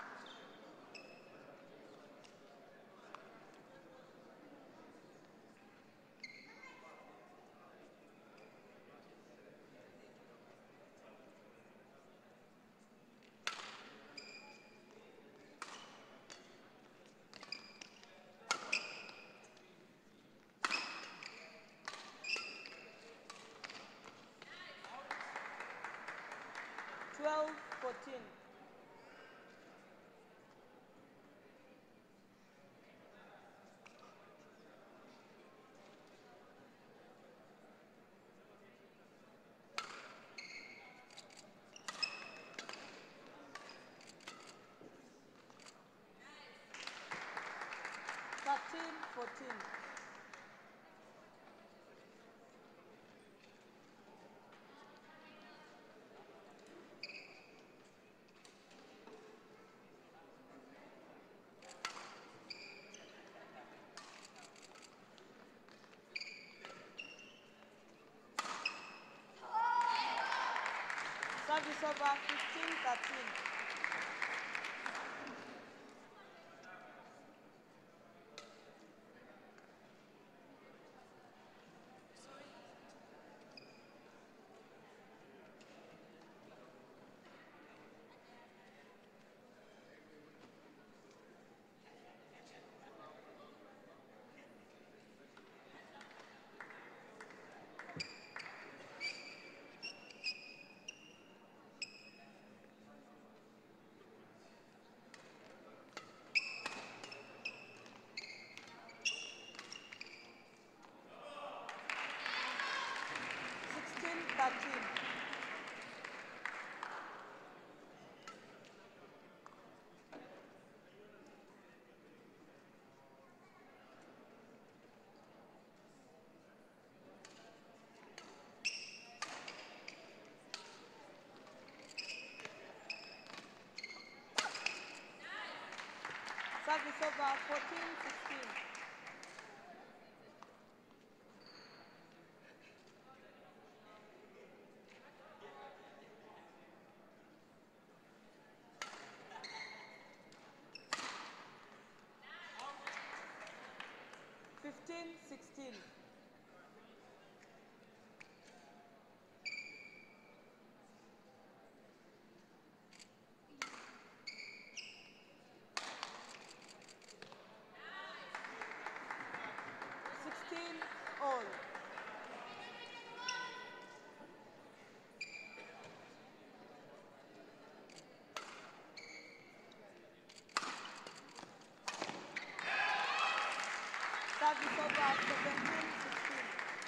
Service over 15-13. over 14-16. Fifteen, 16. All. Service over 17-16.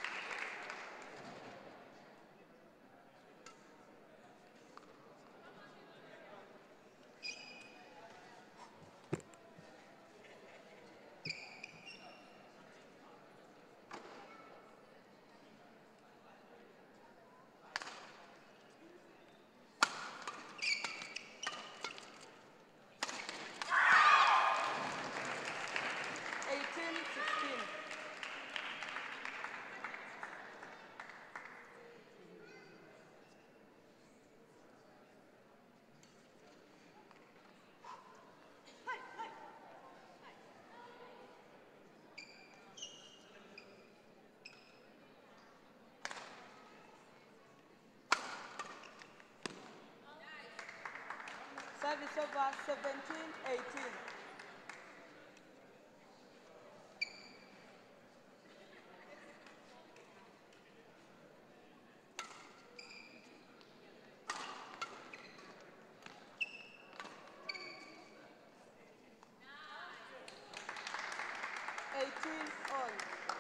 Service over 17-18. All.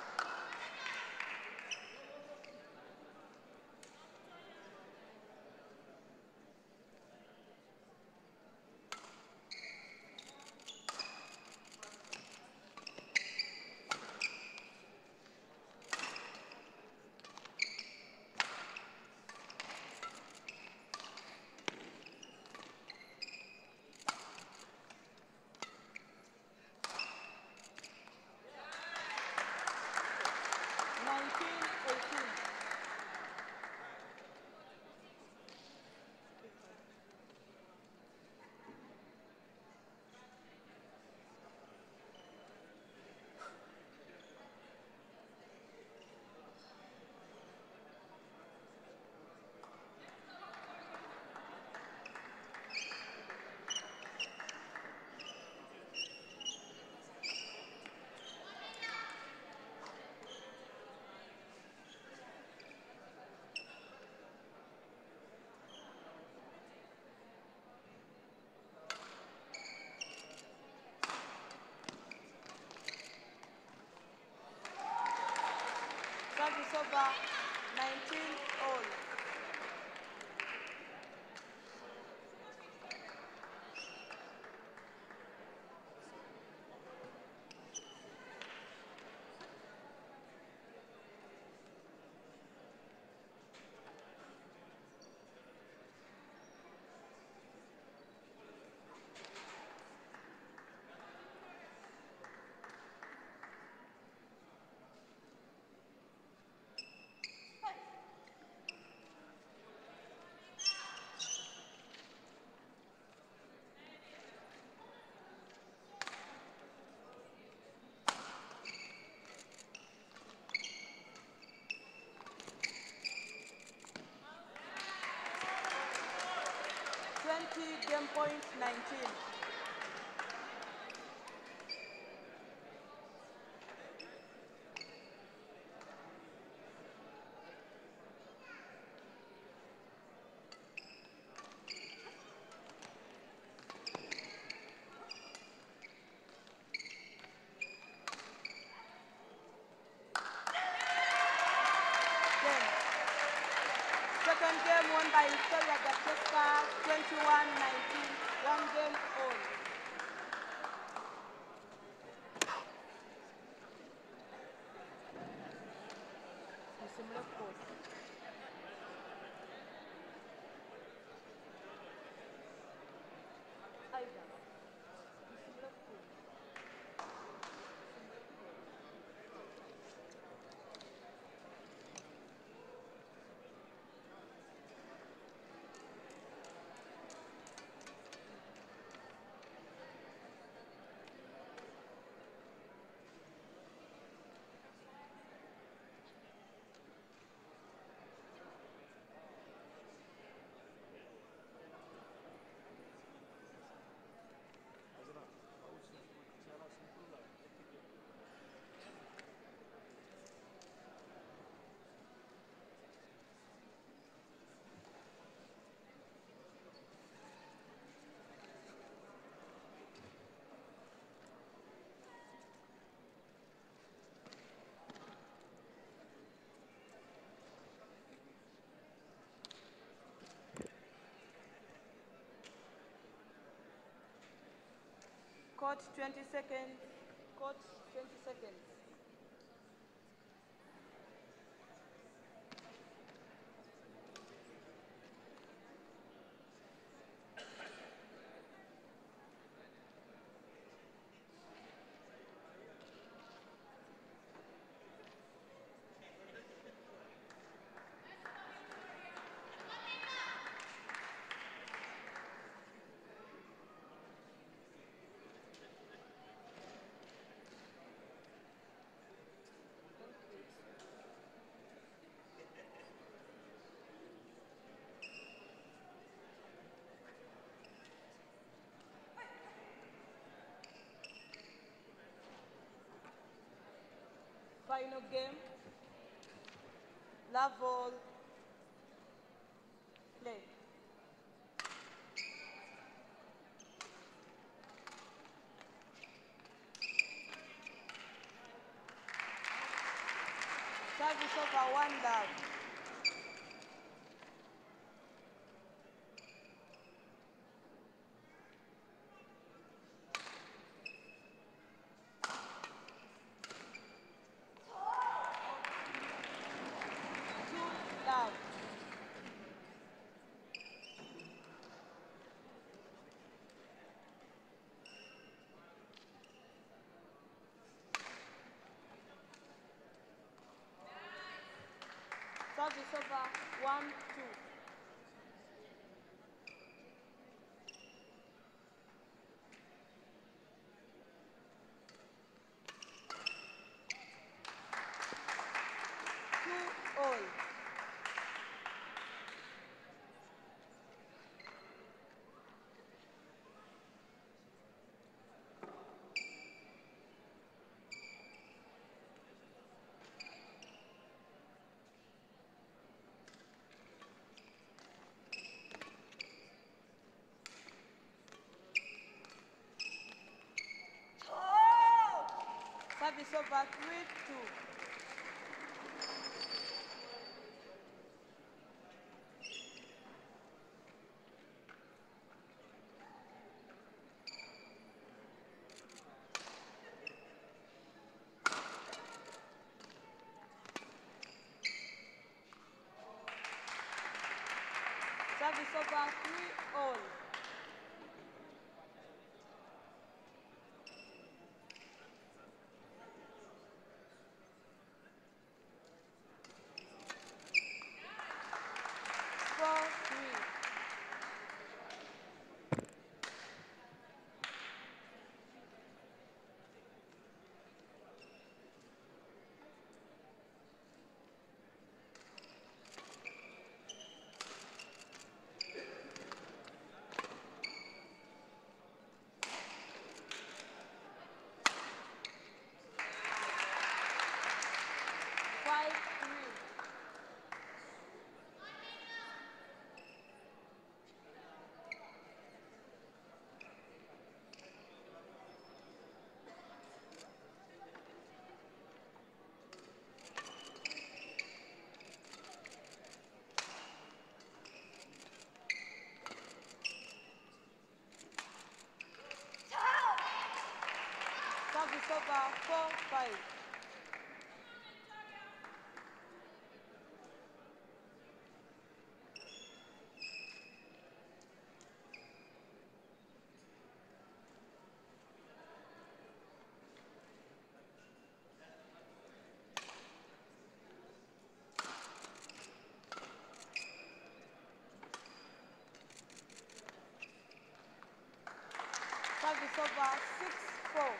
Service over 19 all. Game point 19. Second game won by Victoria Gacheska, 21-19, 1 game all. Court 20 seconds. Court 20 seconds. Final game. Level play. Service over 1-love. Love. Service over 1-2. Two all. Service over 3-2. Service over 3-all. Score 3. Service over 4-5. Service over 6-4.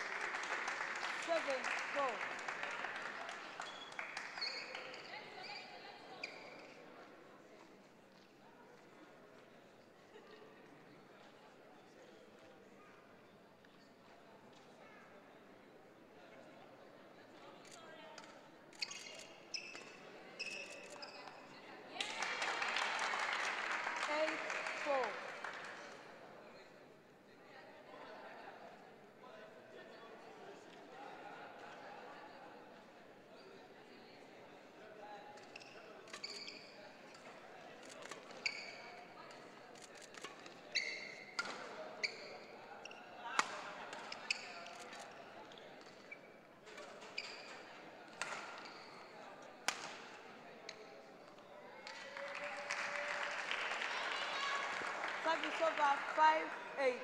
Seven, 4. Service over 5-8.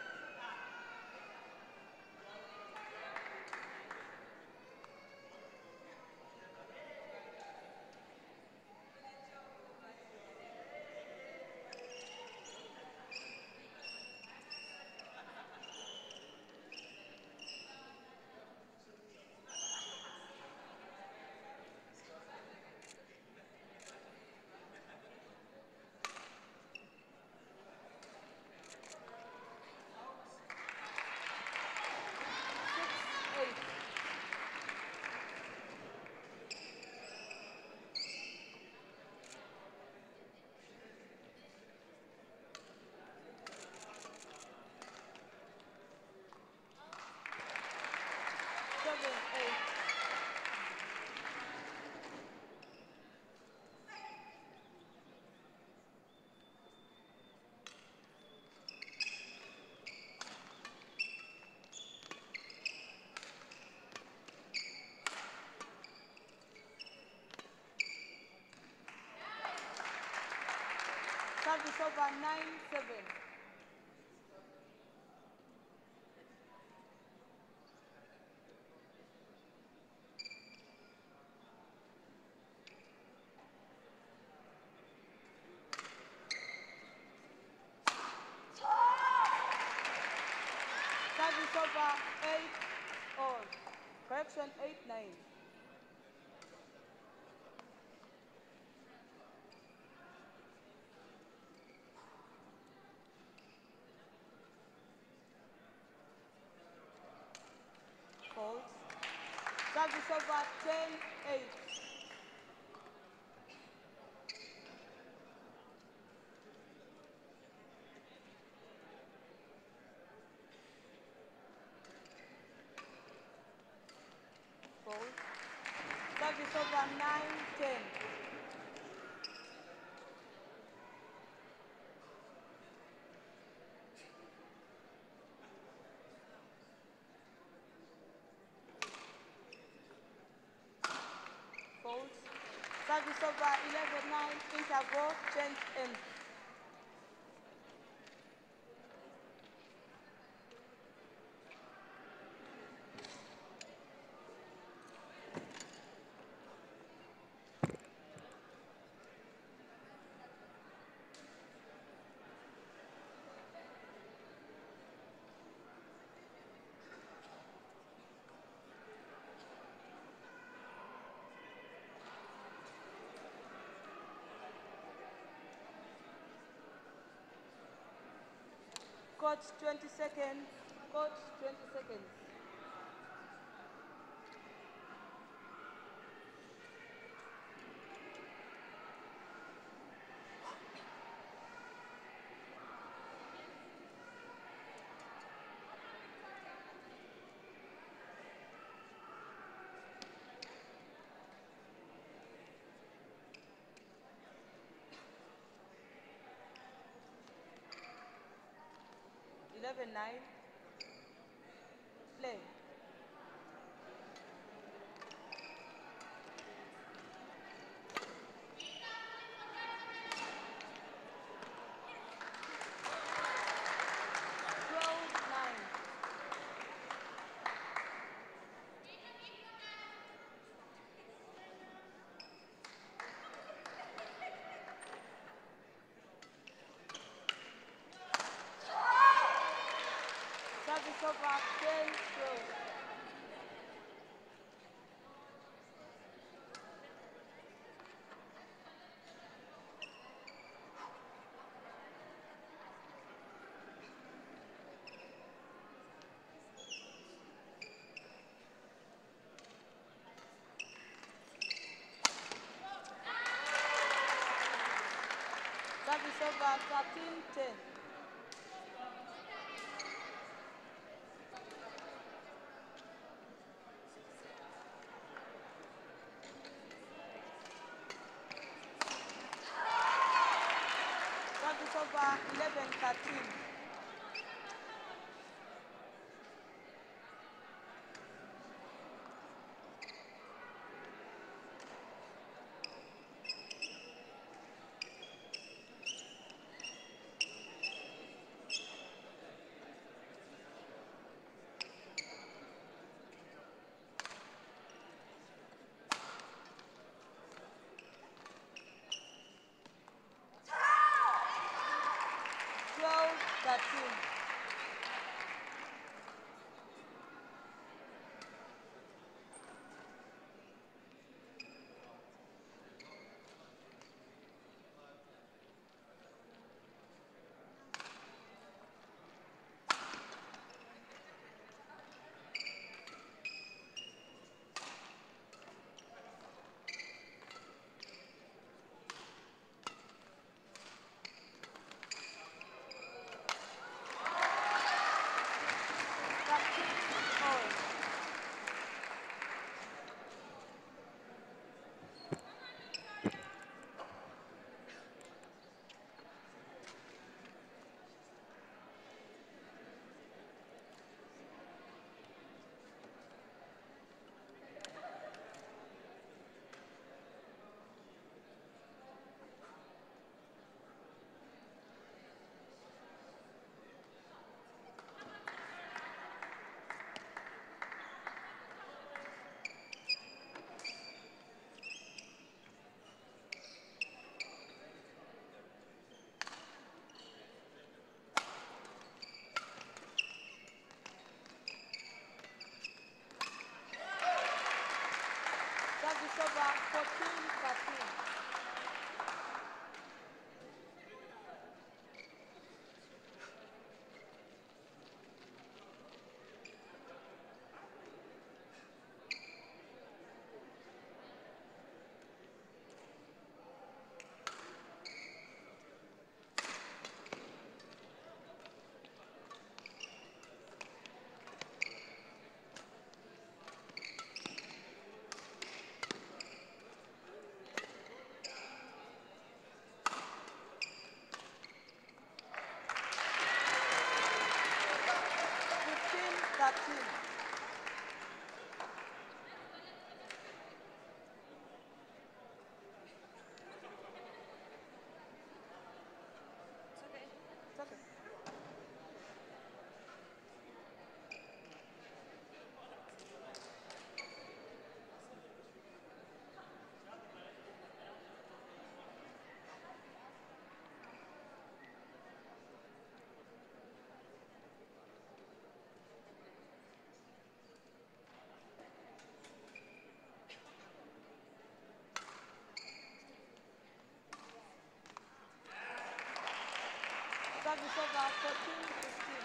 Service over 9-7. Service over 8-all. Correction 8-9. Fault. Service over 10-8. Fault. Service over 9-10. Fault. Service over 11-9. Interval. Change end. Coach 20 seconds. Coach 20 seconds. Eleven 9. Play. Service over 10-12. Service over 13-10. Service over 11-13. 13. Service over 14-13. Service over 14-15.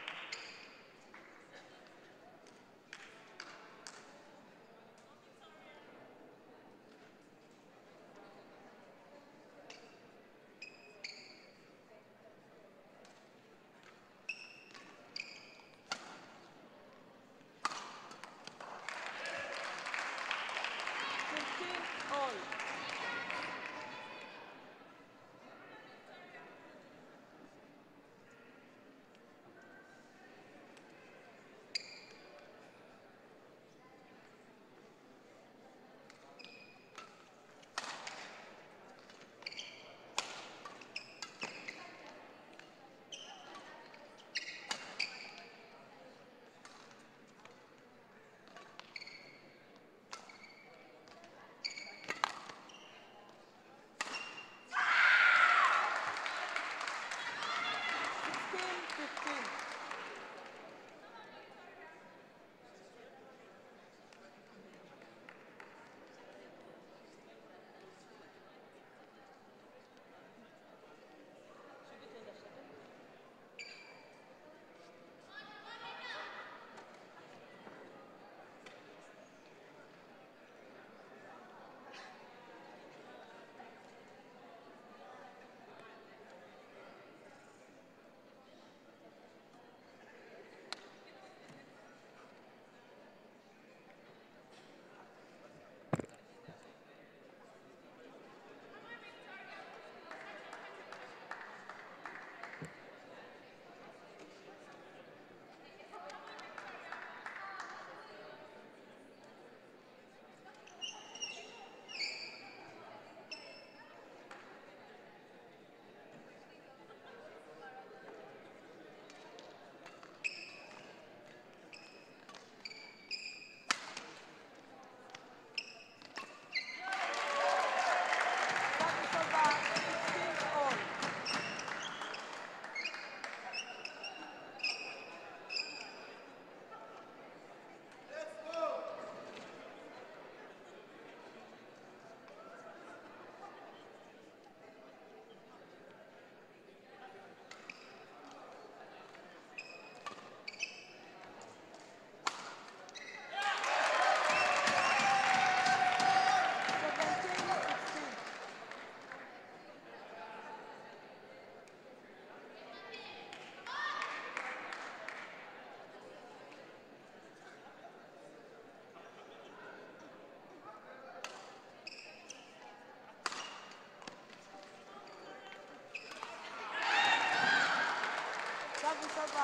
All.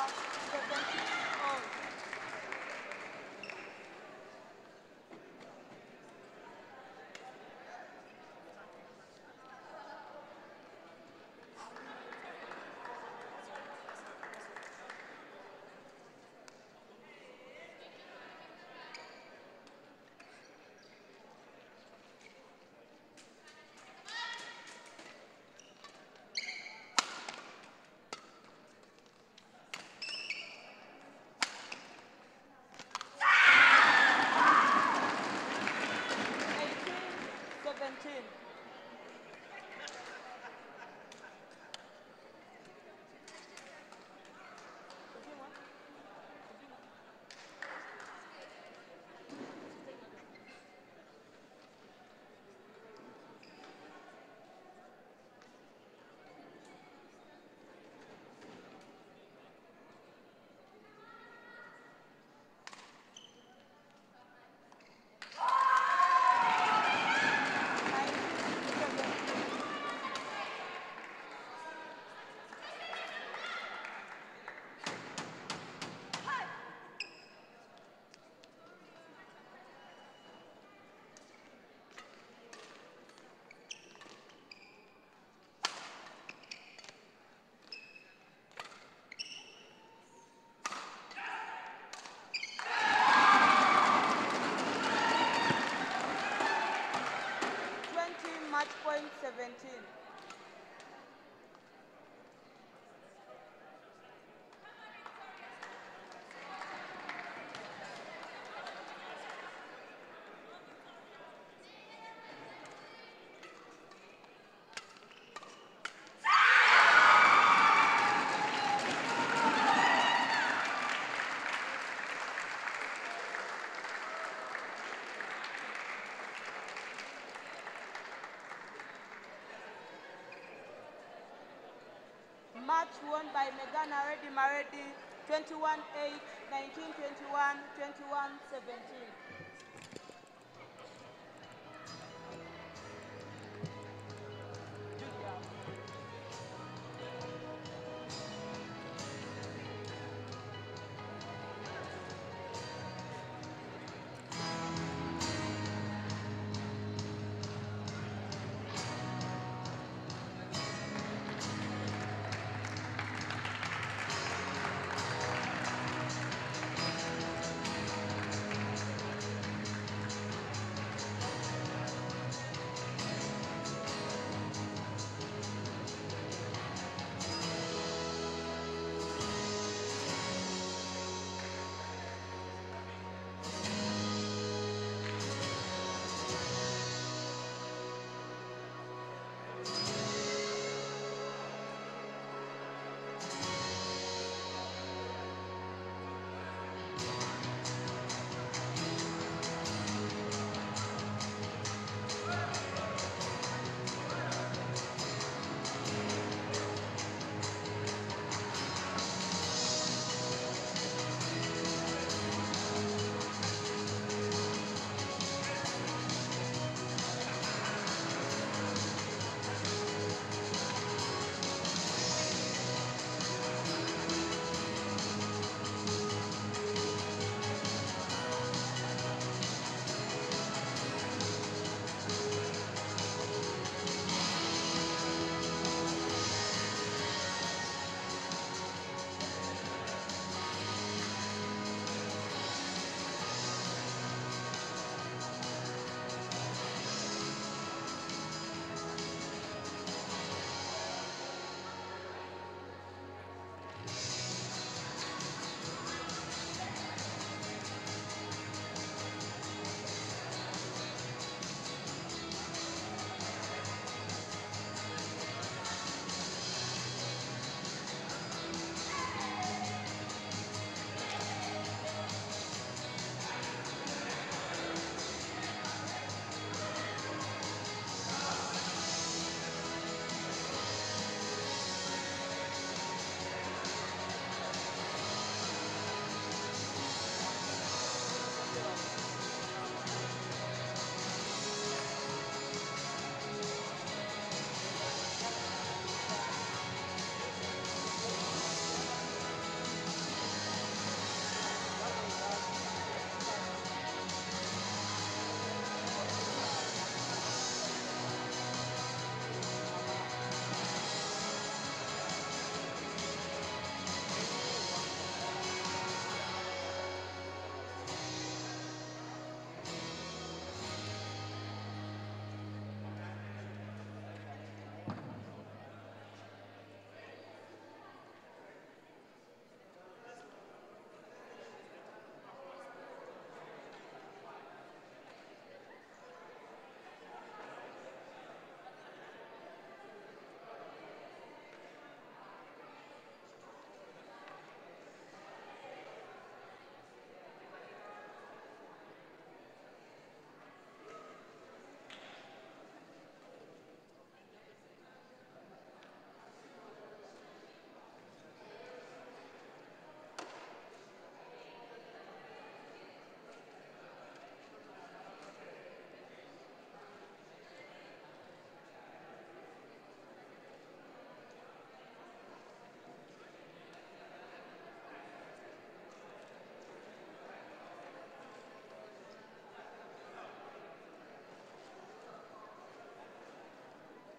17 all. Match point 17. Match won by Megana Reddy Maredi, 21-8, 19-21, 21-17.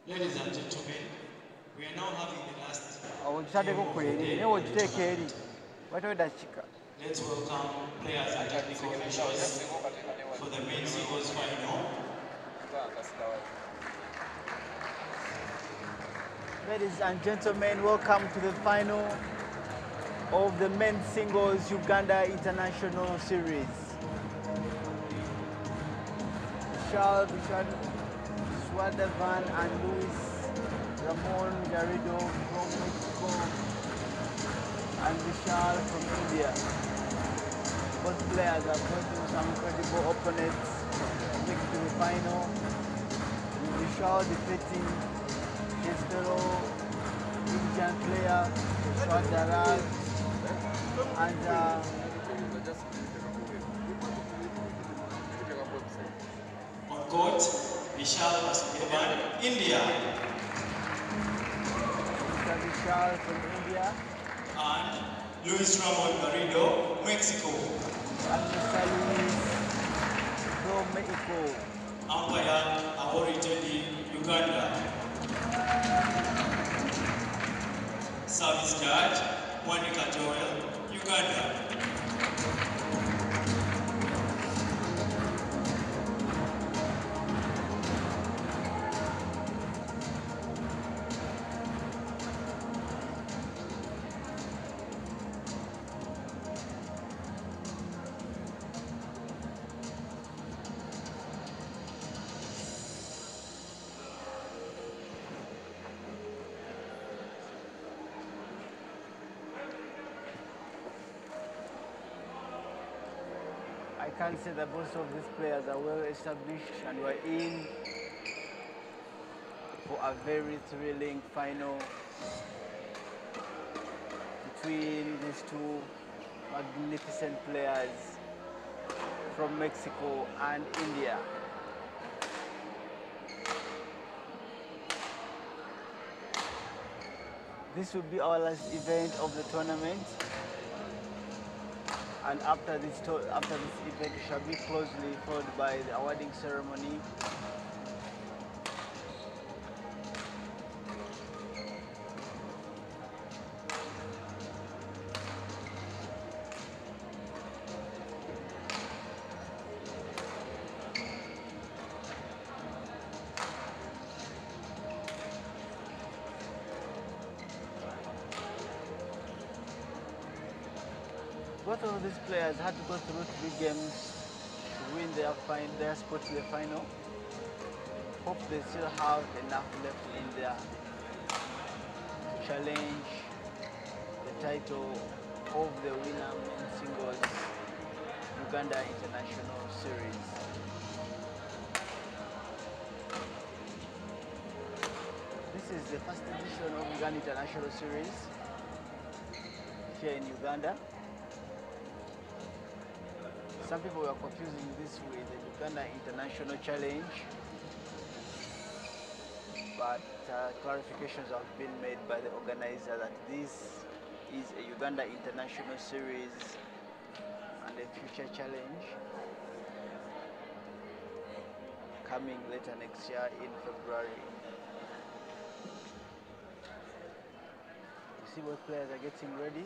Ladies and gentlemen, we are now having the last ogitaddeko ku eri naye ogiteeka eri batwedakika Let's welcome players and technical officials for the main singles final. Ladies and gentlemen, welcome to the final of the men's singles Uganda International Series. Charles Swadavan and Luis Ramon Garrido from Mexico and Vishal from India. Both players are facing some incredible opponents to make it to the final. Vishal defeating his fellow Indian player Swadaraj and On court, Vishal Vasudevan, India. Mr. Vishal from India. And Luis Ramon Garrido, Mexico. And Mr. Luis from Mexico. Umpire Aborigine, Uganda. Service judge, Monica Joel, Uganda. I can say that most of these players are well established and we're in for a very thrilling final between these two magnificent players from Mexico and India. This will be our last event of the tournament. And after this event shall be closely followed by the awarding ceremony. Both of these players had to go through 3 games to win their spot to the final. Hope they still have enough left in there to challenge the title of the winner men's singles Uganda International Series. This is the first edition of Uganda International Series here in Uganda. Some people were confusing this with the Uganda International Challenge, but clarifications have been made by the organizer that this is a Uganda International Series and a future challenge coming later next year in February. You see what players are getting ready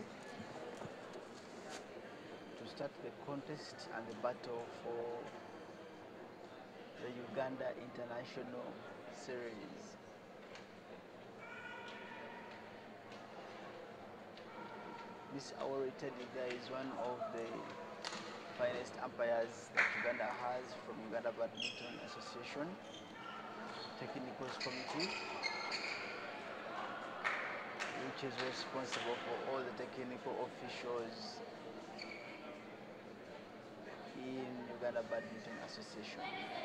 to start the contest and the battle for the Uganda International Series. Miss Awori Tediga is one of the finest umpires that Uganda has from Uganda Badminton Association Technicals Committee, which is responsible for all the technical officials in Uganda Badminton Association.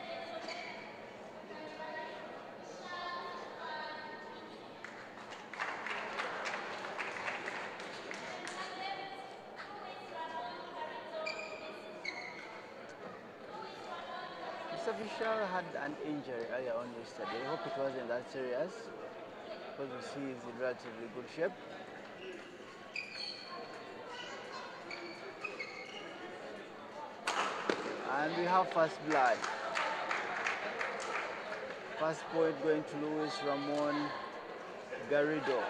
Mr. Vishal had an injury earlier on yesterday. I hope it wasn't that serious, because we see he's in relatively good shape. And we have first blood. First point going to Luis Ramon Garrido.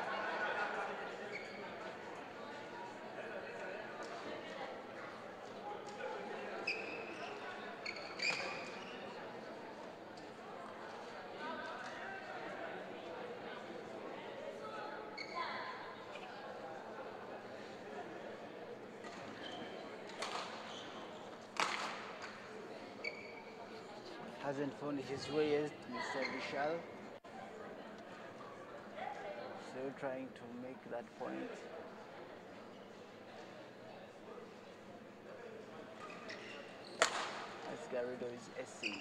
Hasn't found his way yet, Mr. Vishal. Still trying to make that point. As Garrido is SC.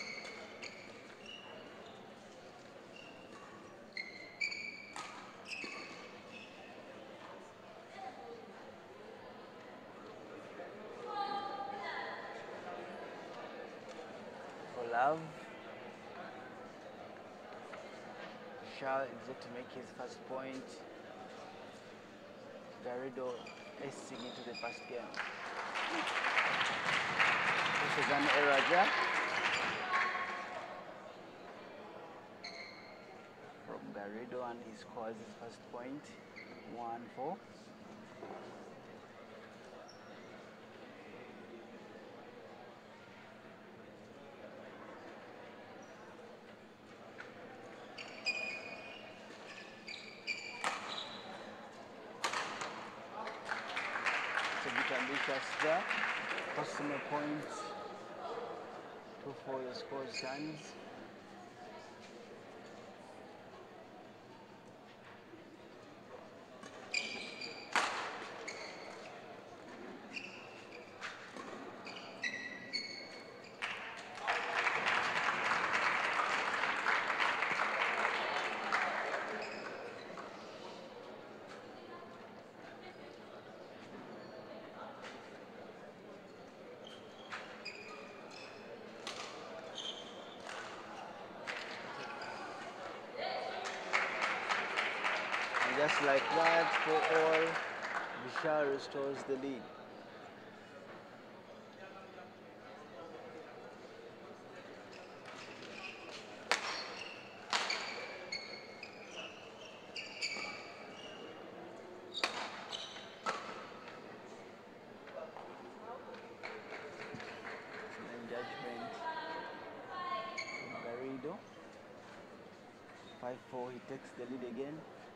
For love. Vishal is yet to make his first point. Garrido acing into the first game. This is an error there from Garrido, and he scores his first point. 1-4. There, costing a point to for the score stands. Just like that, for all, Vishal restores the lead. And judgment from Garrido. 5-4, he takes the lead again.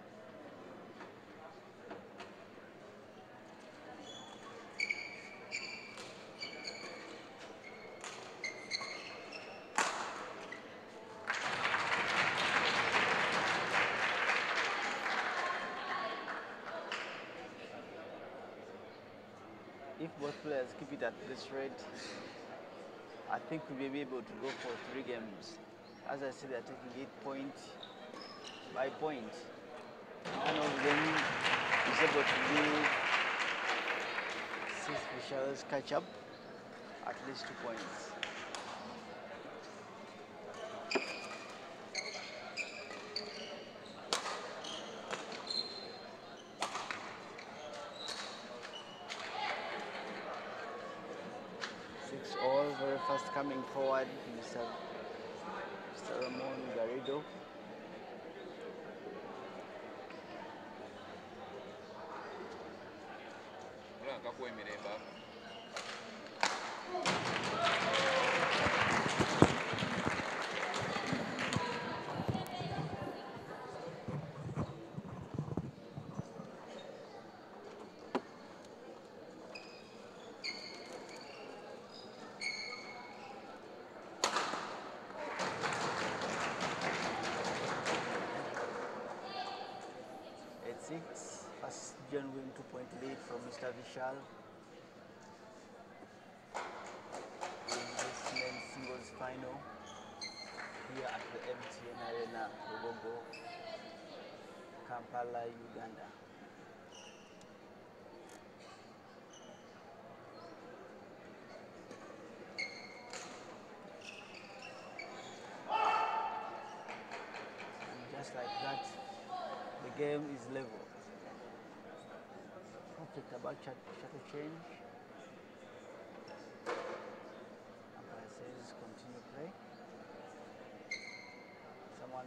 If both players keep it at this rate, I think we'll be able to go for 3 games. As I said, they're taking 8 point by point. One of them is able to do, since Vishal's catch up, at least 2 points. Very fast coming forward, Mr. Ramon Garrido. First genuine 2-point lead from Mr. Vishal in this men's singles final here at the MTN Arena, Rugogo, Kampala, Uganda. And just like that, the game is level. Perfect about shuttle change. Umpire says continue play. 1.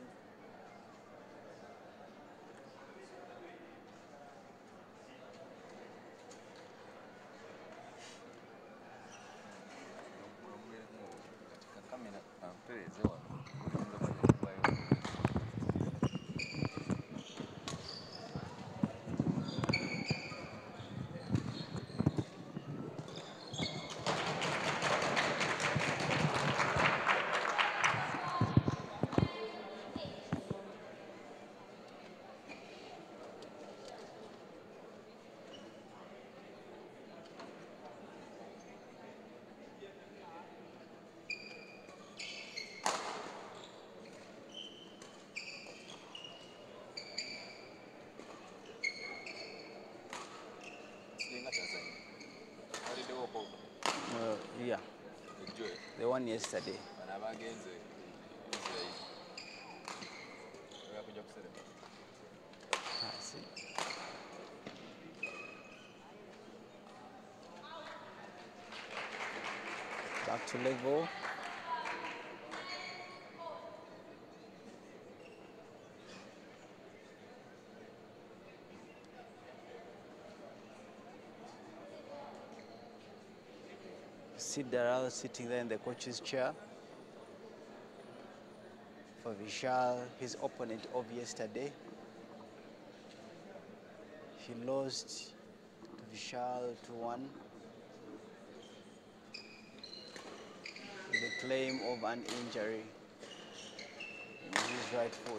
Yeah, the one yesterday. I see. Back to level. Sid Daral sitting there in the coach's chair. For Vishal, his opponent of yesterday. He lost to Vishal 2-1 with a claim of an injury in his right foot.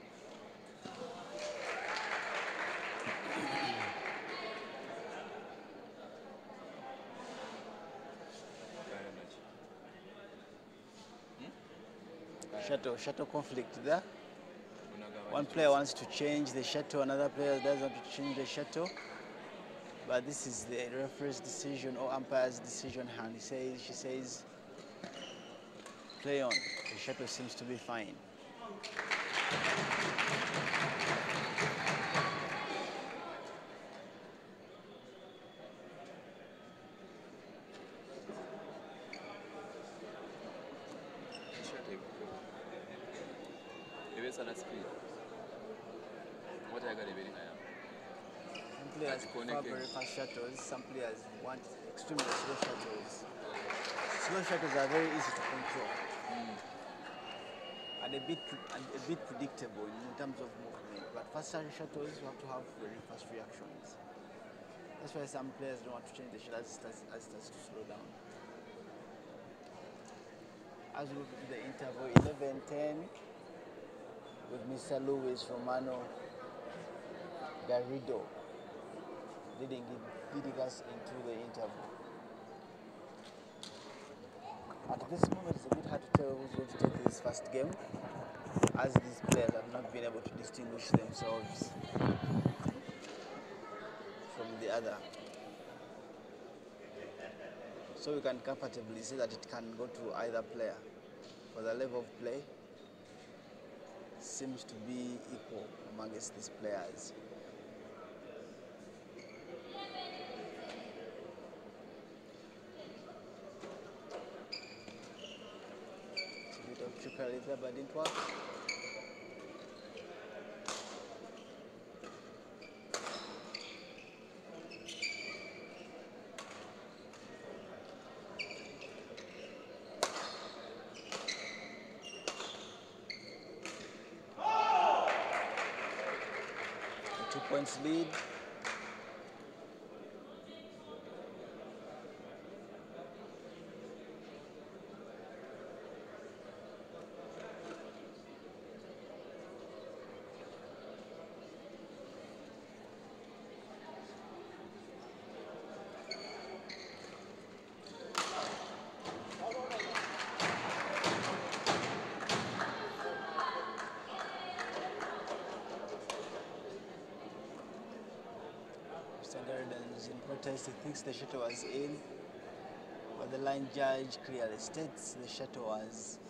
Shuttle conflict there. One player wants to change the shuttle, another player doesn't want to change the shuttle. But this is the referee's decision or umpire's decision, and she says, play on. The shuttle seems to be fine. Some players prefer very fast shuttles, some players want extremely slow shuttles. Slow shuttles are very easy to control and a bit predictable in terms of movement, but faster shuttles you have to have very fast reactions. That's why some players don't want to change the shuttle as it starts to slow down. As we move to the interval, 11-10 with Mr. Luis Romano Garrido leading us into the interval. At this moment, it's a bit hard to tell who's going to take this first game, as these players have not been able to distinguish themselves from the other. So we can comfortably say that it can go to either player, for the level of play seems to be equal amongst these players. A bit of trickery there, but didn't work. A 2 points lead. In protest, he thinks the shuttle was in, but the line judge clearly states the shuttle was.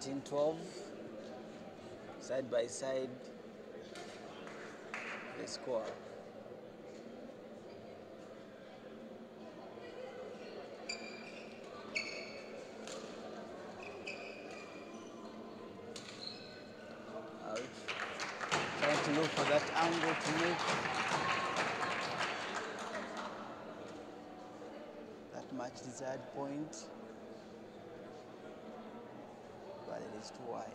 13-12. Side by side, the score. Out. Trying to look for that angle to make that much desired point, but it is too wide.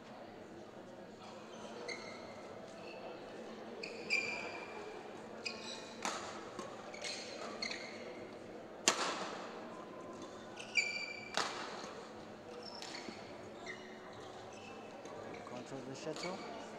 Control the shuttle.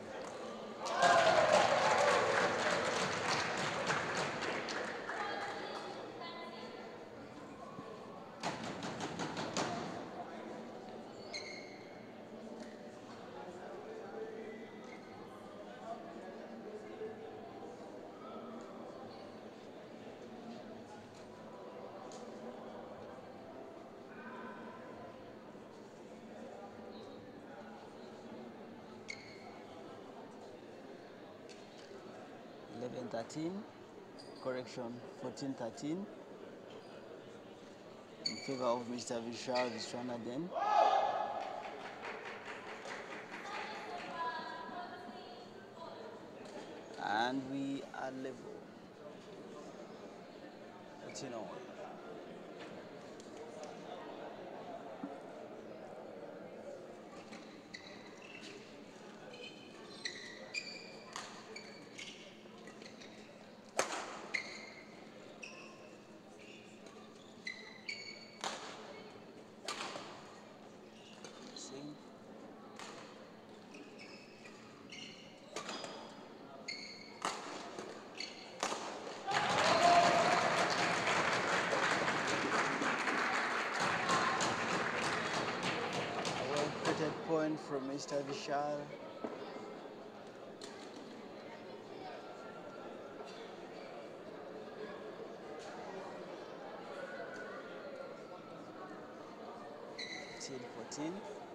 11-13, correction 14-13 in favor of Mr. Vishal Viswanathan. And we are level. 14 all. Point from Mr. Vishal. Till 14.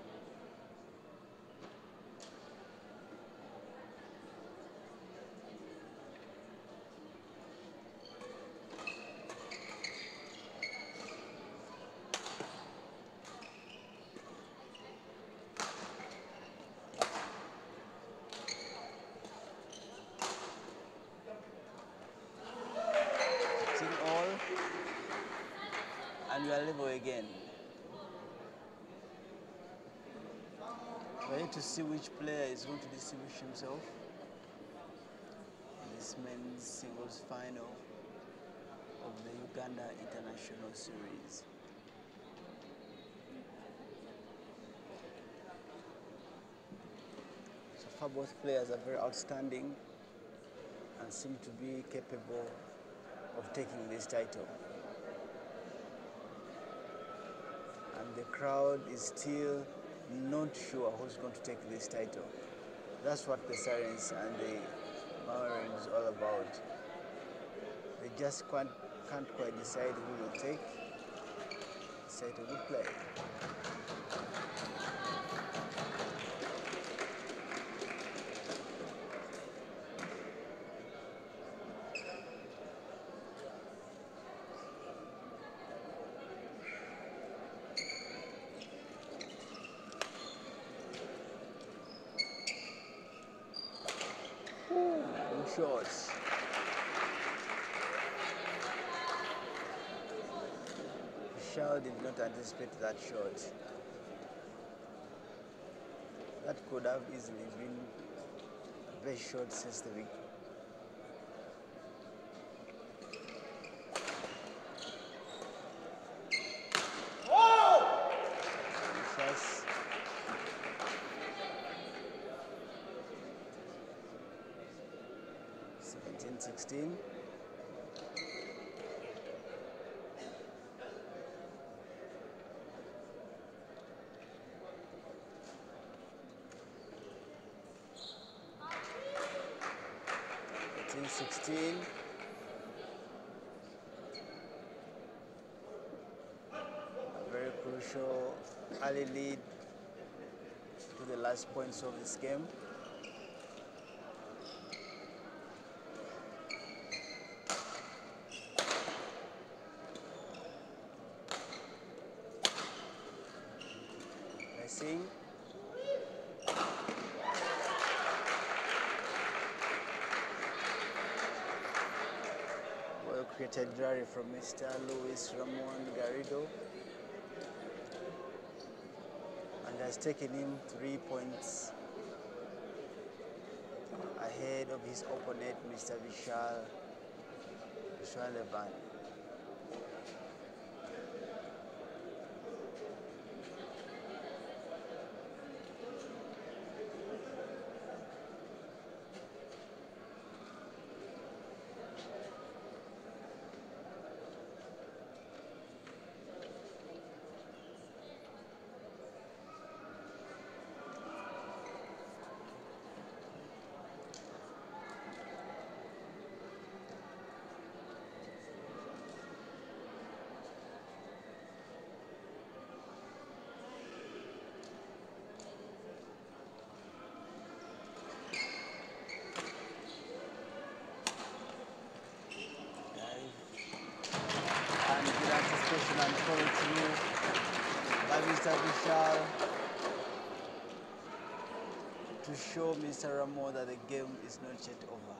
And we are level again. We need to see which player is going to distinguish himself in this men's singles final of the Uganda International Series. So far, both players are very outstanding and seem to be capable of taking this title. And the crowd is still not sure who's going to take this title. That's what the Sirens and the Maroons is all about. They just can't quite decide who will take this title. Good play. Shots. Vishal did not anticipate that shot. That could have easily been a very short since the beginning. Shots. 17-16. Very crucial early lead the last points of this game. Messing. Well created rally from Mr. Luis Ramon Garrido, and has taken him 3 points ahead of his opponent, Mr. Vishal Levan. And follow through by Mr. Vishal to show Mr. Ramo that the game is not yet over.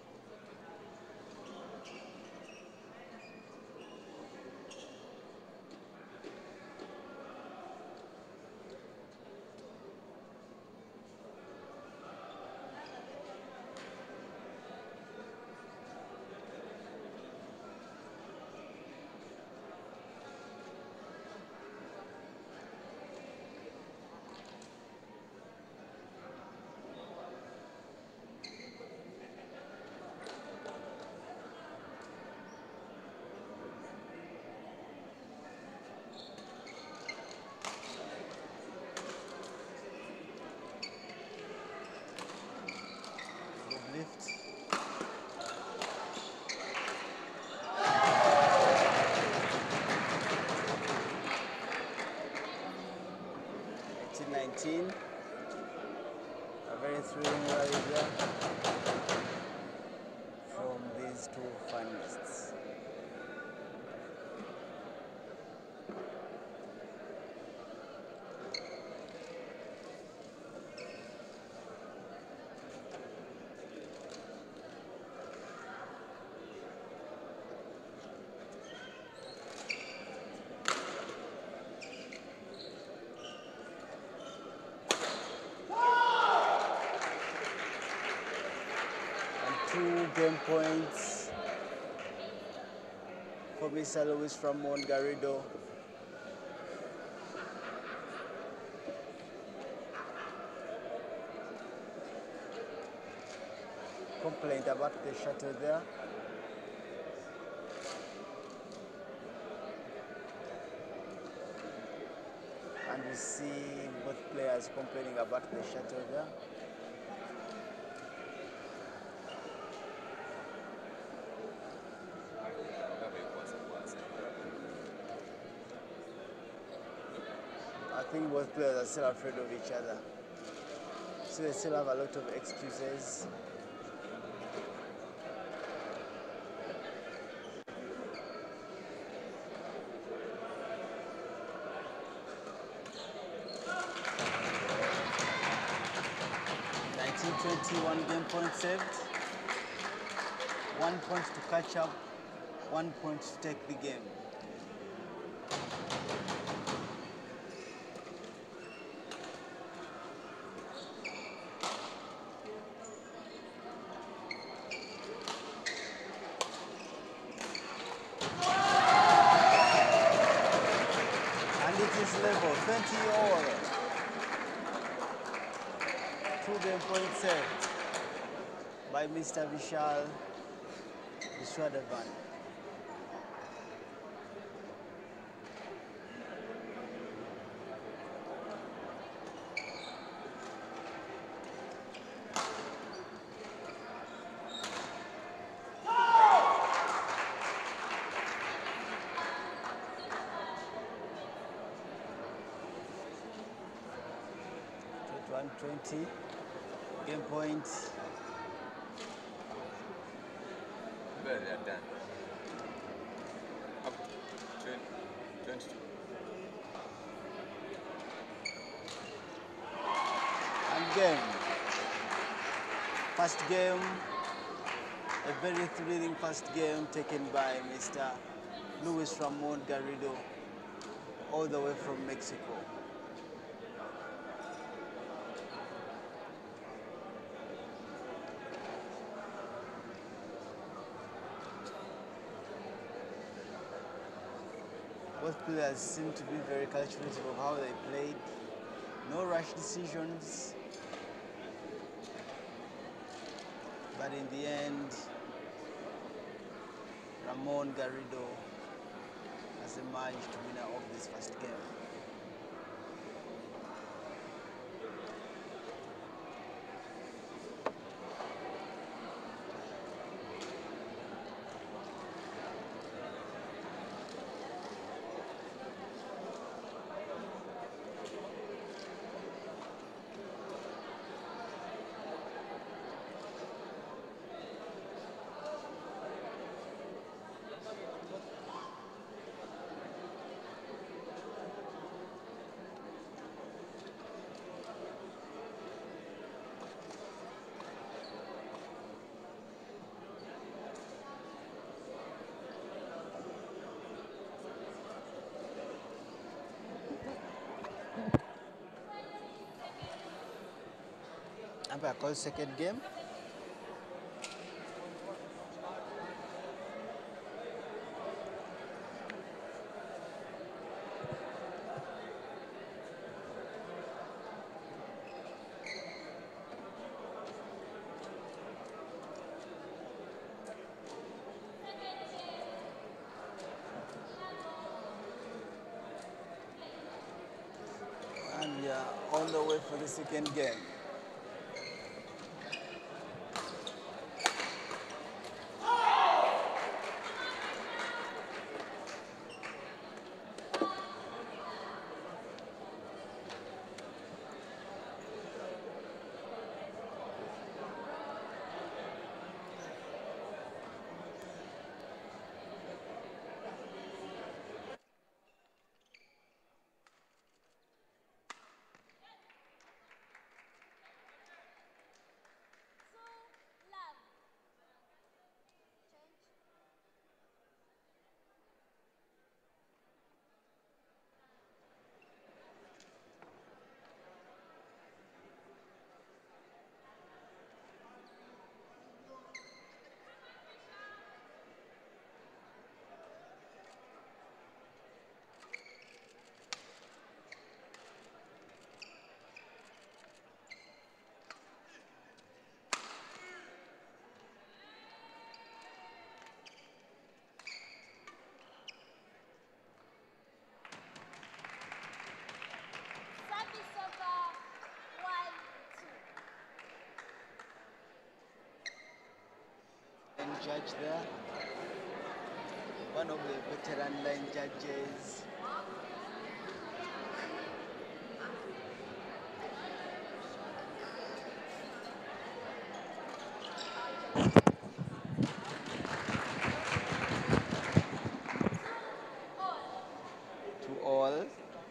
Lift. A very thrilling rally there from these two finalists. Game points for Mr. Luis Ramon Garrido. Complaint about the shuttle there. And we see both players complaining about the shuttle there. I think both players are still afraid of each other. So they still have a lot of excuses. Game point saved. 1 point to catch up, 1 point to take the game. And it is level, 20 all. 2 game points saved by Mr. Vishal Vishwadevan. 120. Game point. Well, they are done. Up 22. And game. First game, a very thrilling first game taken by Mr. Luis Ramon Garrido, all the way from Mexico. Both players seem to be very calculative of how they played. No rush decisions. But in the end, Ramon Garrido has emerged winner of this first game. Umpire calls second game. And we are on the way for the second game. Judge there, one of the veteran line judges. To all.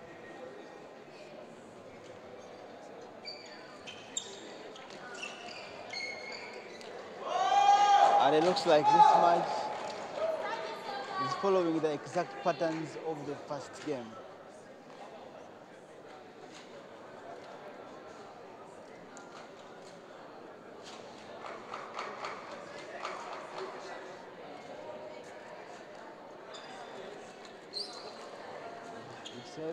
And it looks like this match is following the exact patterns of the first game. Good serve.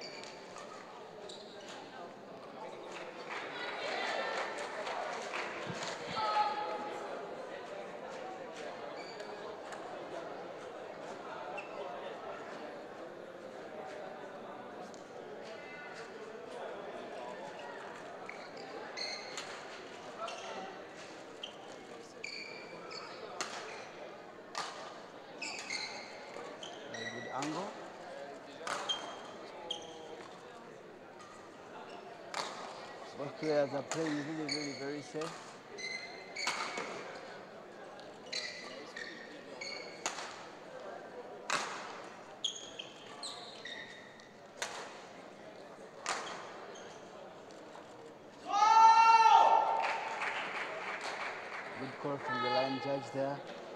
Angle. Both Players are playing really very safe. Good call from the line judge there.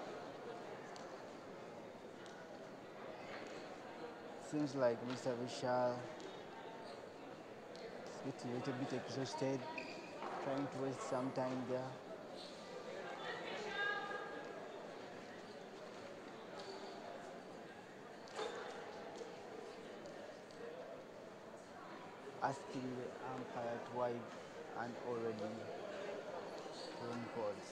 Seems like Mr. Vishal is getting a little bit exhausted, trying to waste some time there. Asking the umpire to wipe and already phone calls.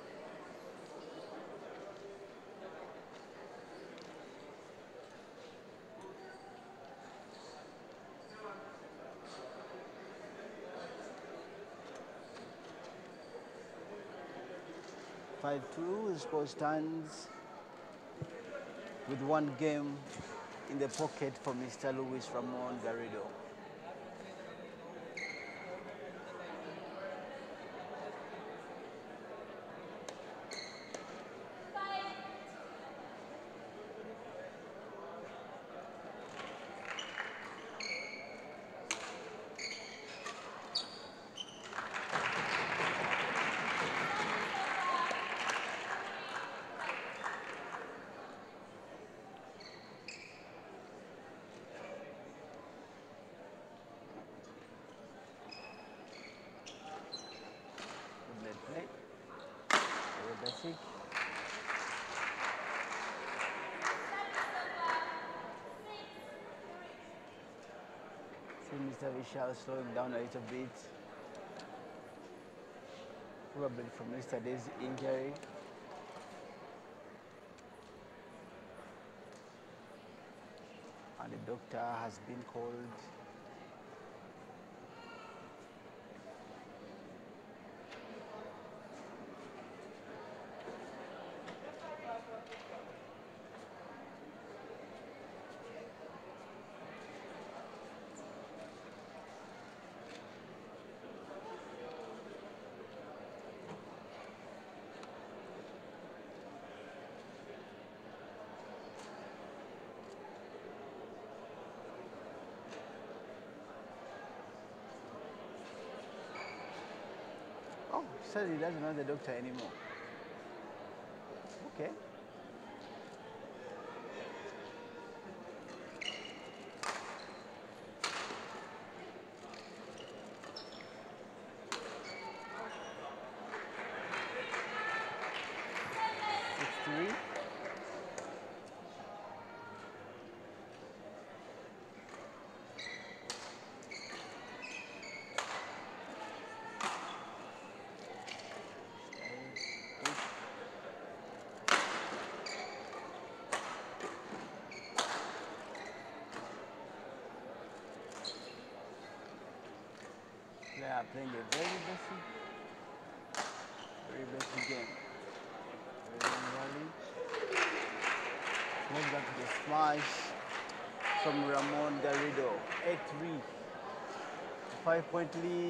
The score stands with one game in the pocket for Mr. Luis Ramon Garrido. Mr. Vishal slowing down a little bit, probably from yesterday's injury. And the doctor has been called. Oh, said he doesn't know the doctor anymore. Okay. They are playing a very basic game. Let's go to the smash from Ramon Garrido. 8-3. 5-point lead.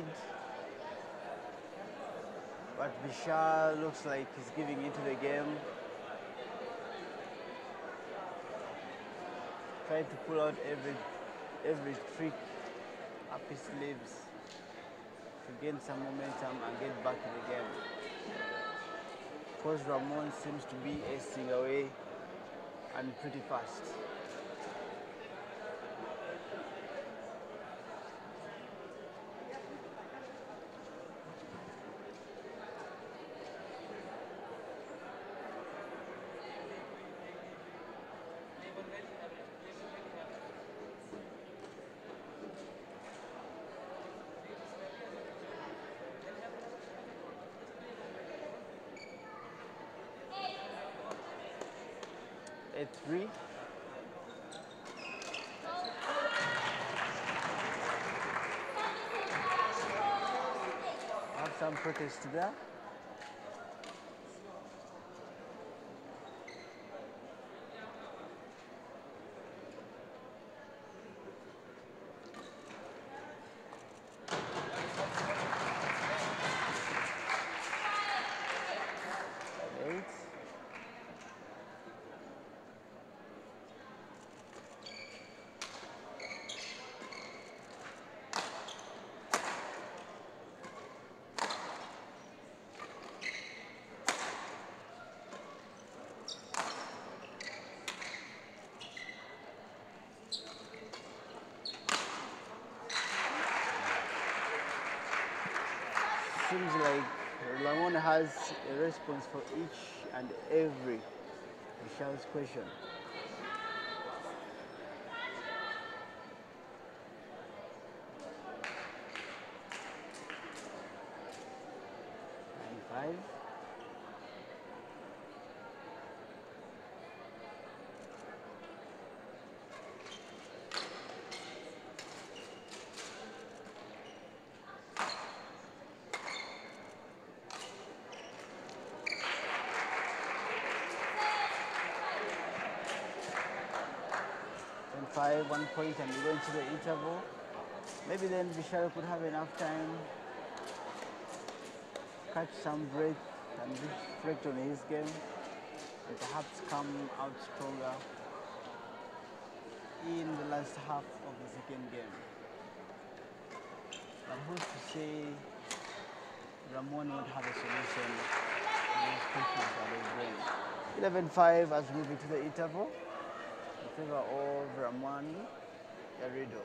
But Vishal looks like he's giving into the game. Trying to pull out every trick up his sleeves to gain some momentum and get back in the game. Because Ramon seems to be acing away and pretty fast. At 3. Have some protest there. seems like Ramon has a response for each and every Vishal's question. And 5. And 5, 1 point, and we go into the interval. Maybe then Vishal could have enough time, catch some breath, and reflect on his game, and perhaps come out stronger in the last half of the second game. But who's to say Ramon would have a solution to those questions that they bring? 11-5 as we move into the interval in favor of Ramon Garrido.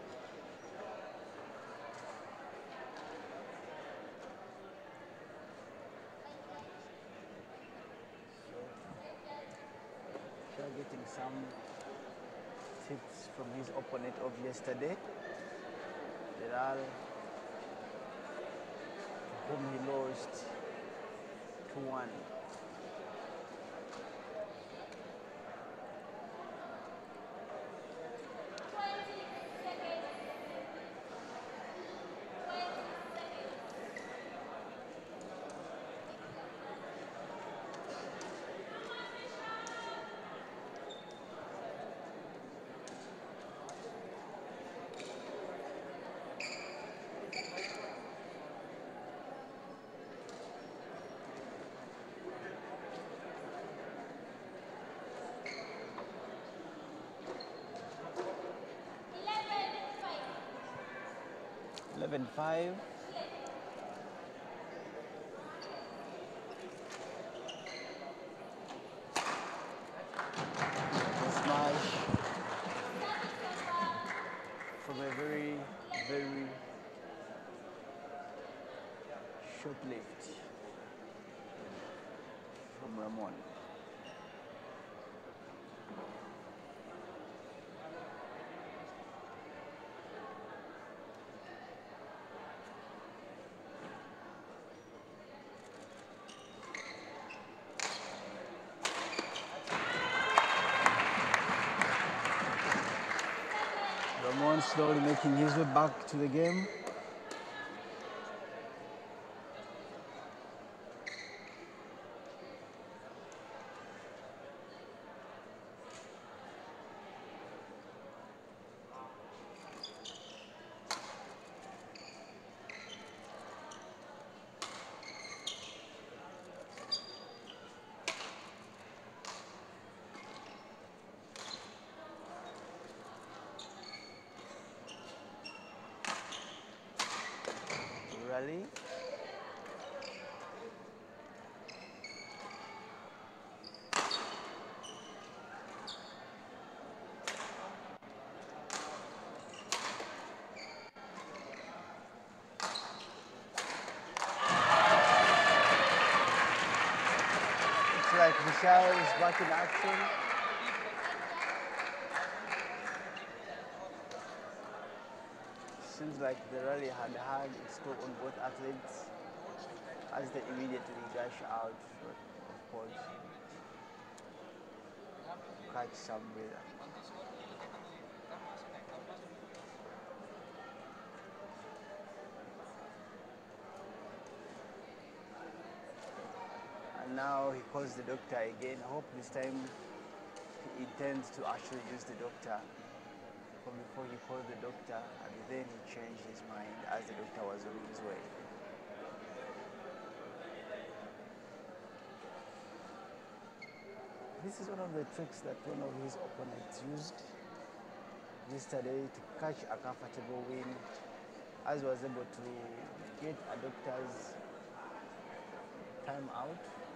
So, getting some tips from his opponent of yesterday, Deral, whom he lost 2-1. Eleven five. Smash from a very, very short lift from Ramon. Ramon slowly making his way back to the game. Rally. It's like Vishal is back in action. Seems like the rally had its toll on both athletes as they immediately dash out, of course, catch some breather. And now he calls the doctor again. I hope this time he intends to actually use the doctor. Before he called the doctor, and then he changed his mind as the doctor was on his way. This is one of the tricks that one of his opponents used yesterday to catch a comfortable win, as he was able to get a doctor's time out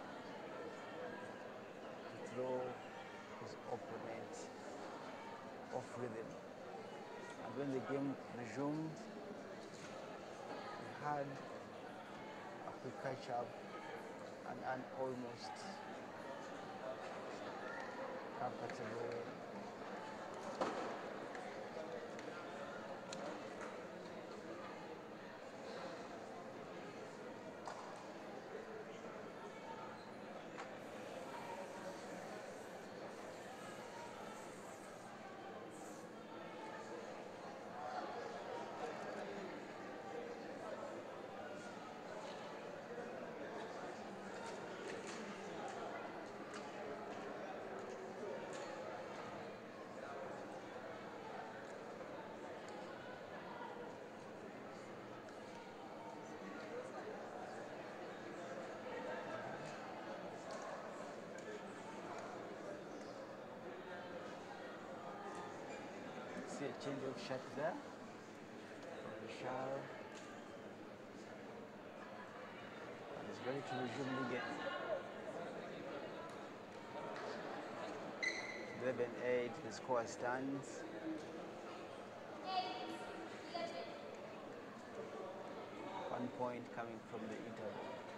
to throw his opponent off rhythm. And when the game resumed, we had a to catch up and almost comfortable. See a change of shot there. Bishar. And is ready to resume the game. 11-8, the score stands. One point coming from the interval.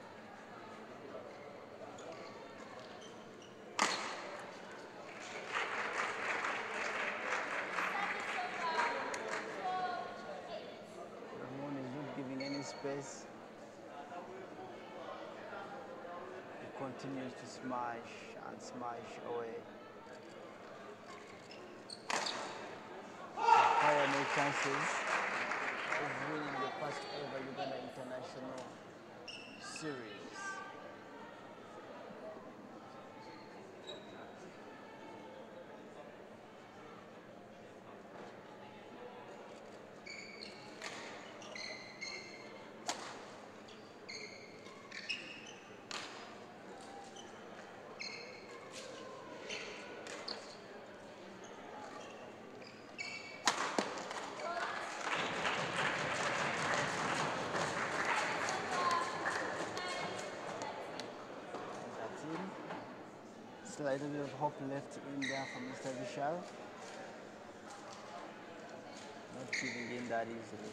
Ramon is not giving any space. He continues to smash and smash away. Fire no chances of winning the first ever Uganda International Series. Still a little bit of hope left in there for Mr. Vishal. Not giving in that easily.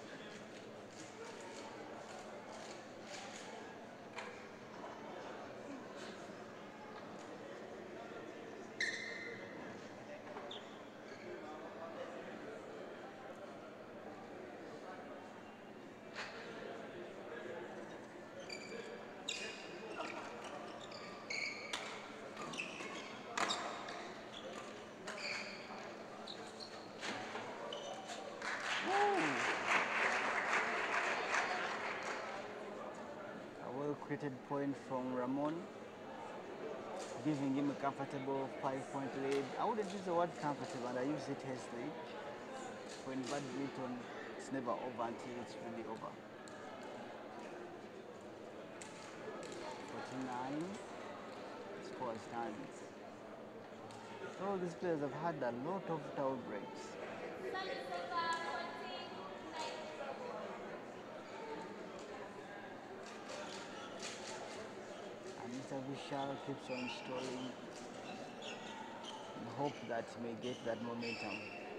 Created point from Ramon, giving him a comfortable 5-point lead. I wouldn't use the word comfortable, and I use it hastily. For in badminton, it's never over until it's really over. 49, score stands. So these players have had a lot of towel breaks. Mr. Vishal keeps on stalling in hope that he may get that momentum.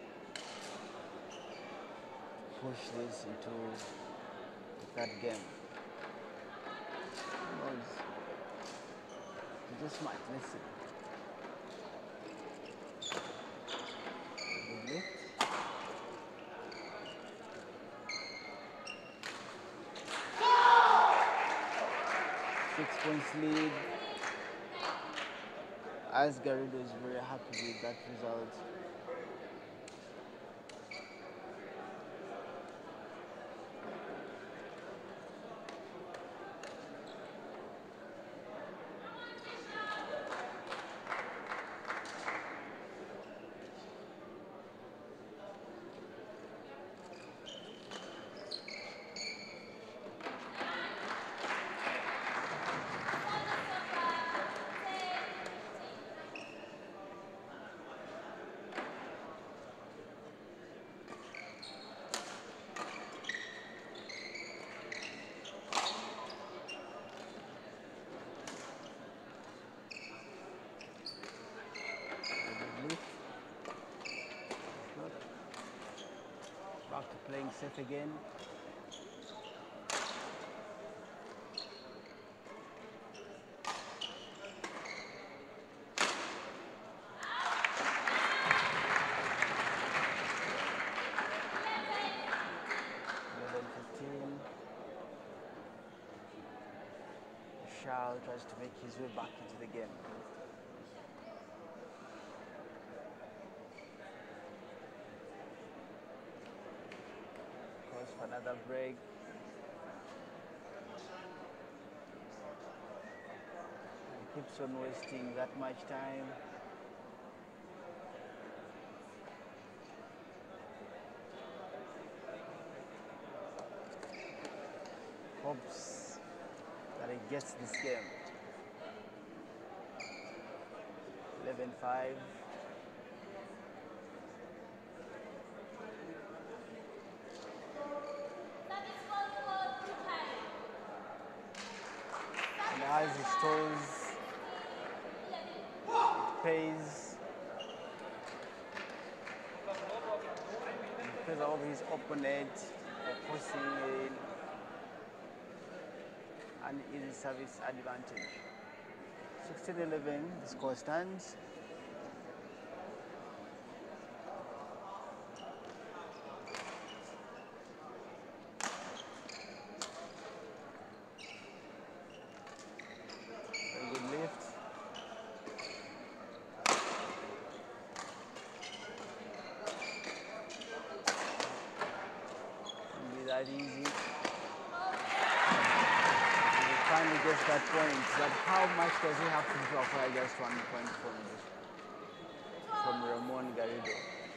Push this into that game. Who knows? He just might. Let's see. Good lift. 6 points lead. As Garrido is very happy with that result. Back to playing safe again. Vishal tries to make his way back into the game. Goes for another break. And keeps on wasting that much time. Hopes that he gets this game. 11-5. And as he stalls, it pays. In favor of his opponent, forcing an easy service advantage. 16-11, the score stands. Very good lift. Won't be that easy. Finally gets that point, but how much does he have to do to acquire just 1 point from Ramon Garrido?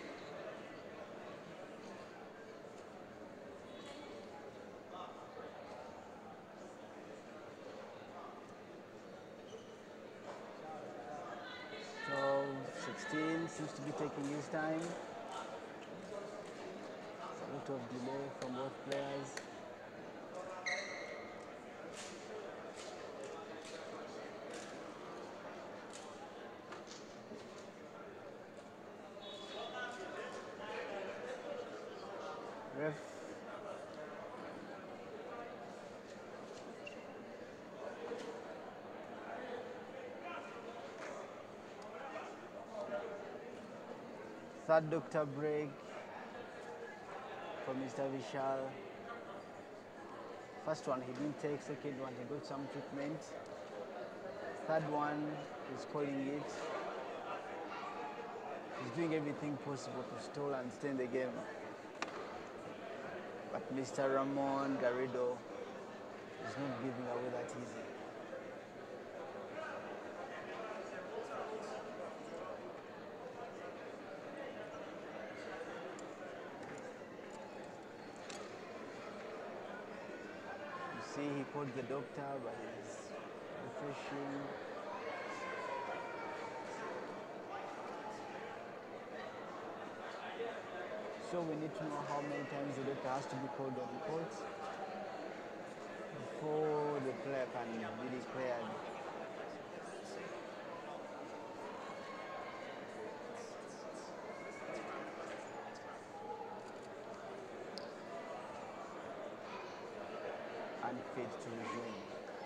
So 16 seems to be taking his time. A lot of delay from both players. Ref. Third doctor break for Mr. Vishal. First one he didn't take, second one he got some treatment. Third one he's calling it. He's doing everything possible to stall and stay in the game. But Mr. Ramon Garrido is not giving away that easy. You see, he called the doctor, but he's refreshing. So we need to know how many times the doctor has to be called on the court before the player can be declared. Unfit to resume.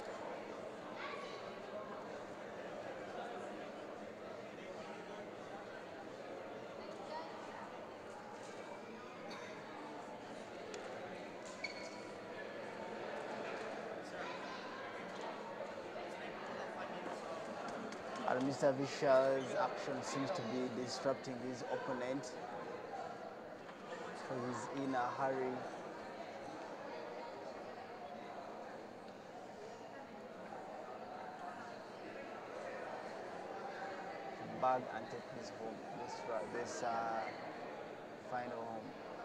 And Mr. Vishal's action seems to be disrupting his opponent, so he's in a hurry. To bag and take his home, this final home.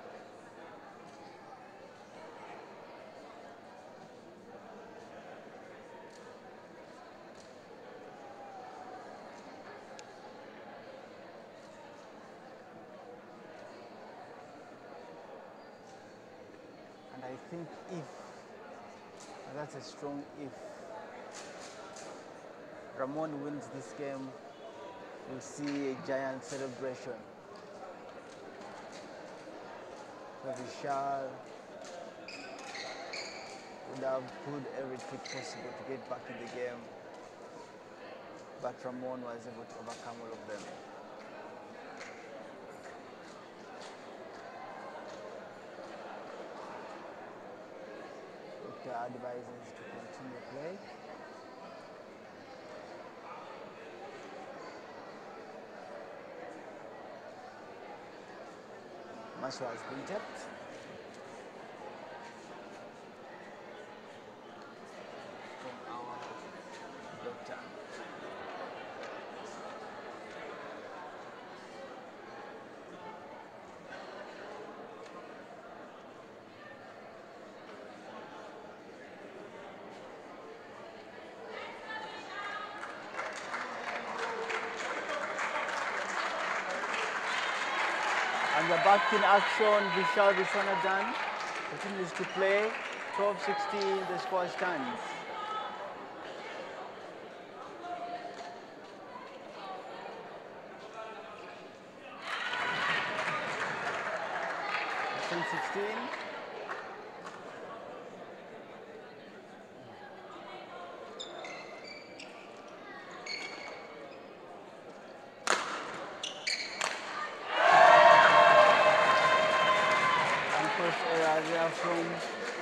I think that's a strong if, Ramon wins this game, we'll see a giant celebration. So Vishal would have pulled every trick possible to get back in the game, but Ramon was able to overcome all of them. Advises to continue play. Muscle has been tapped. From our doctor. And the back in action, Vishal Viswanathan continues to play. 12-16, the score stands. (16). From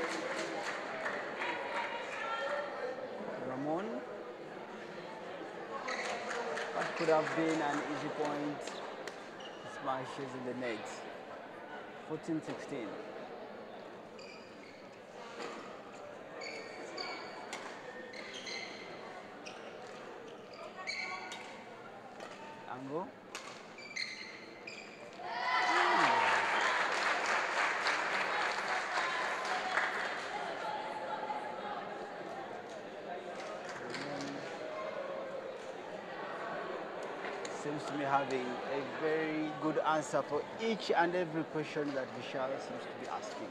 Ramon. What could have been an easy point smashes in the net. 14-16. Ango. Seems to be having a very good answer for each and every question that Vishal seems to be asking.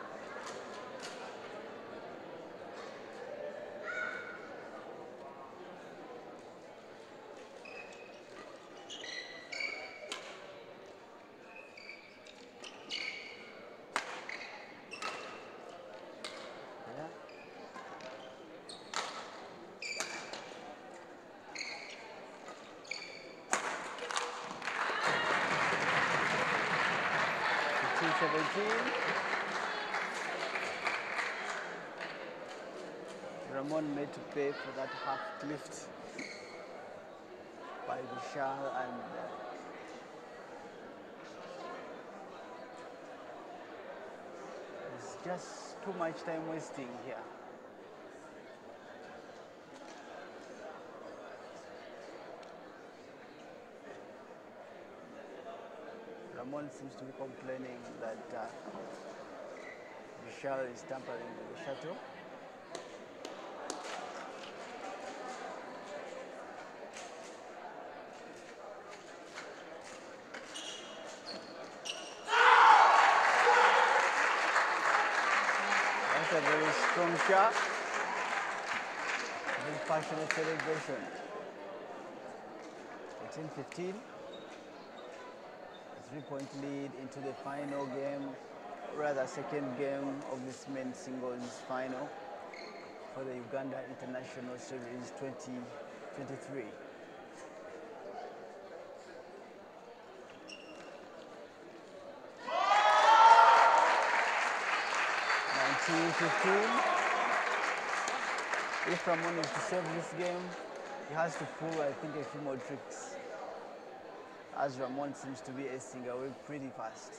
Ramon made to pay for that half lift by Vishal and it's just too much time wasting here. Ramon seems to be complaining that Vishal is tampering with the shuttle. That's a very strong shot. Very passionate celebration. 18-15. 3-point lead into the final game, rather second game of this men's singles final for the Uganda International Series 2023. If Ramon is to save this game, he has to pull, I think, a few more tricks, as Ramon seems to be acing away pretty fast.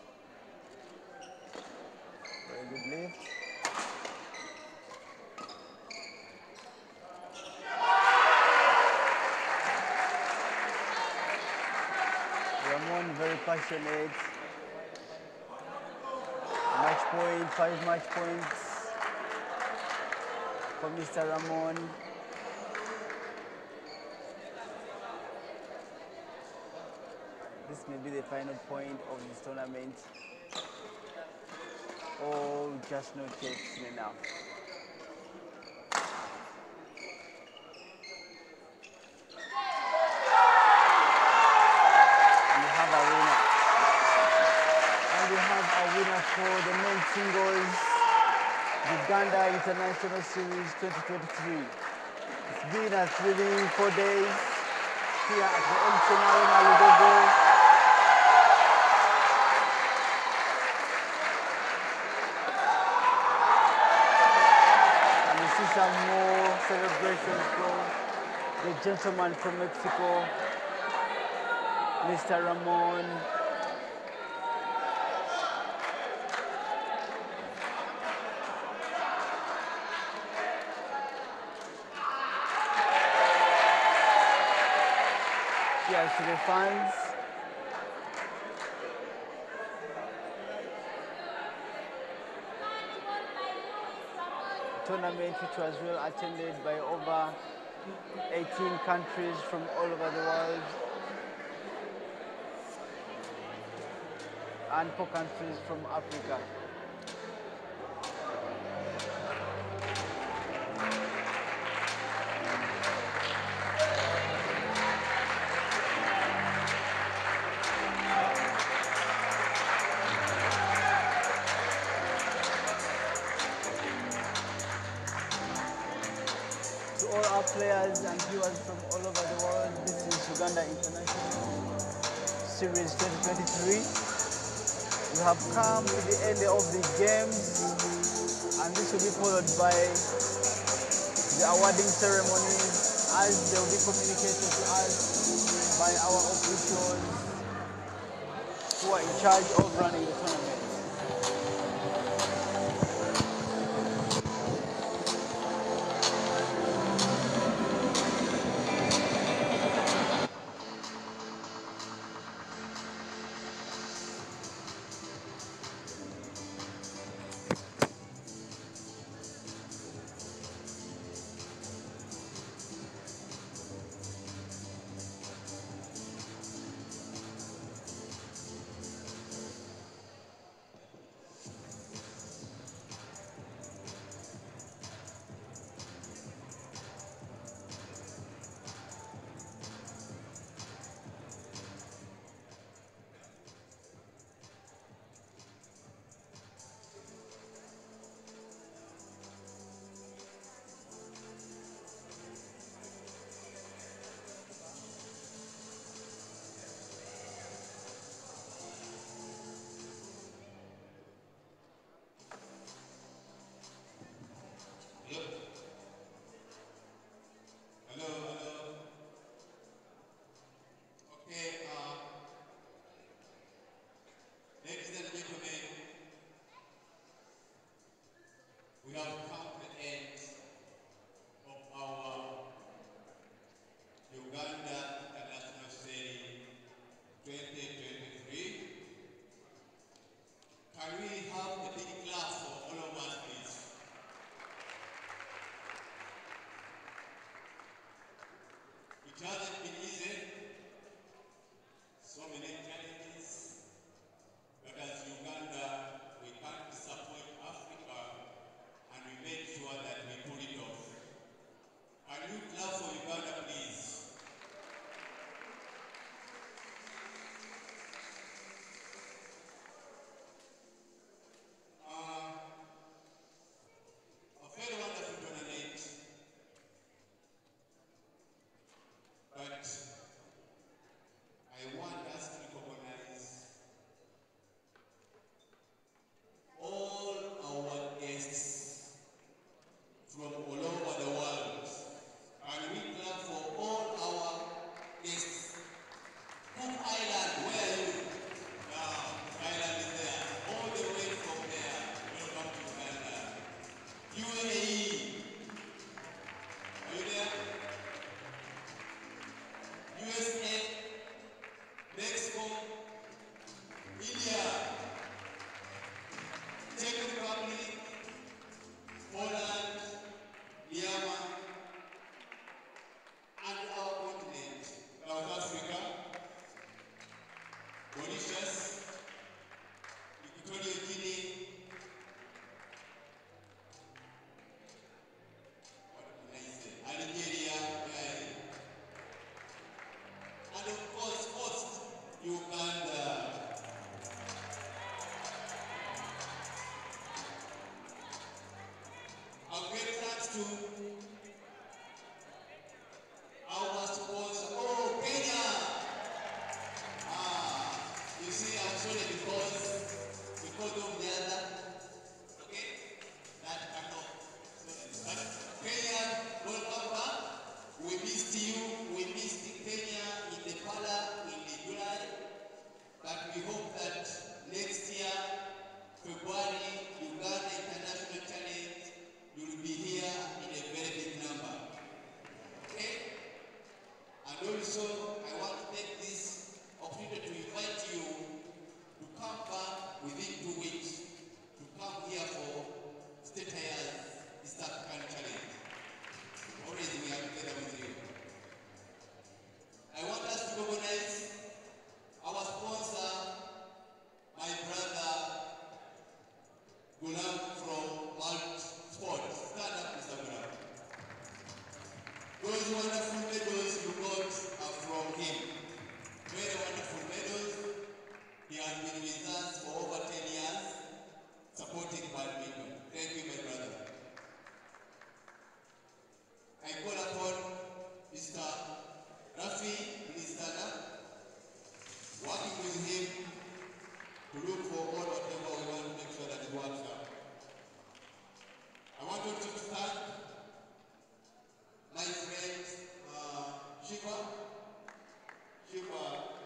Very good lift. Ramon very passionate. Match point, 5 match points for Mr. Ramon. This may be the final point of this tournament. Oh, just not yet enough. And we have a winner. And we have a winner for the men's singles Uganda International Series 2023. It's been a thrilling 4 days here at the MTN Arena Lugogo. Some more celebrations from the gentleman from Mexico, Mr. Ramon. cheers to the fans. Tournament which was well attended by over 18 countries from all over the world and 4 countries from Africa. All our players and viewers from all over the world, this is Uganda International Series 2023. We have come to the end of the games, and this will be followed by the awarding ceremony as they will be communicated to us by our officials who are in charge of running the tournament. with us for over 10 years, supporting badminton. Thank you, my brother. I call upon Mr. Rafi, please stand up. Working with him to look for all whatever we want to make sure that it works out. I want you to thank my friend Shiva. Shiva.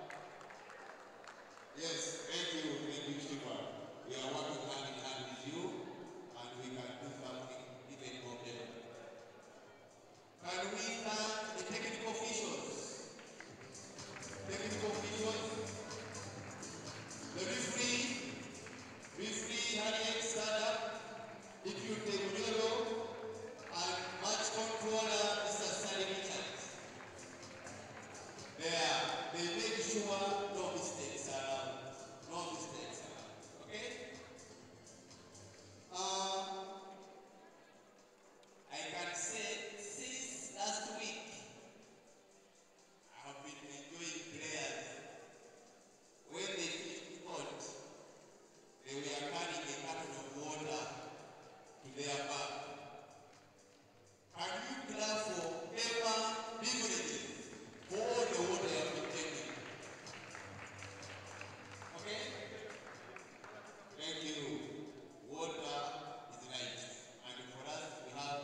Yes, thank you, Shiva. We are working hand in hand with you, and we can do something even more better. Can we thank the technical officials? Technical officials. The referee, Harriet, stand up. If you take Munyolo, and match controller, Mr. Stanley Richards. There, they make sure no mistakes are allowed. No mistakes are allowed. Okay? I can say since last week, I have been enjoying players. When they finished sport, they were carrying a carton of water to their back. Can you clap for Emma Beverages for all the water you have been taking? Okay? Thank you. Water is right. And for us, we have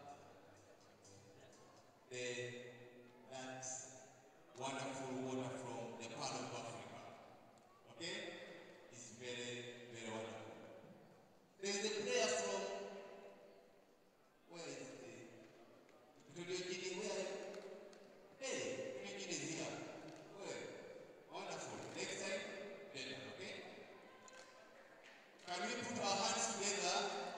that wonderful water from the part of Africa. Okay? It's very, very wonderful. There is a player from, where is the Guinea? Where? Hey, Guinea is here. Where? Wonderful. Next time, better, okay? Can we put our hands together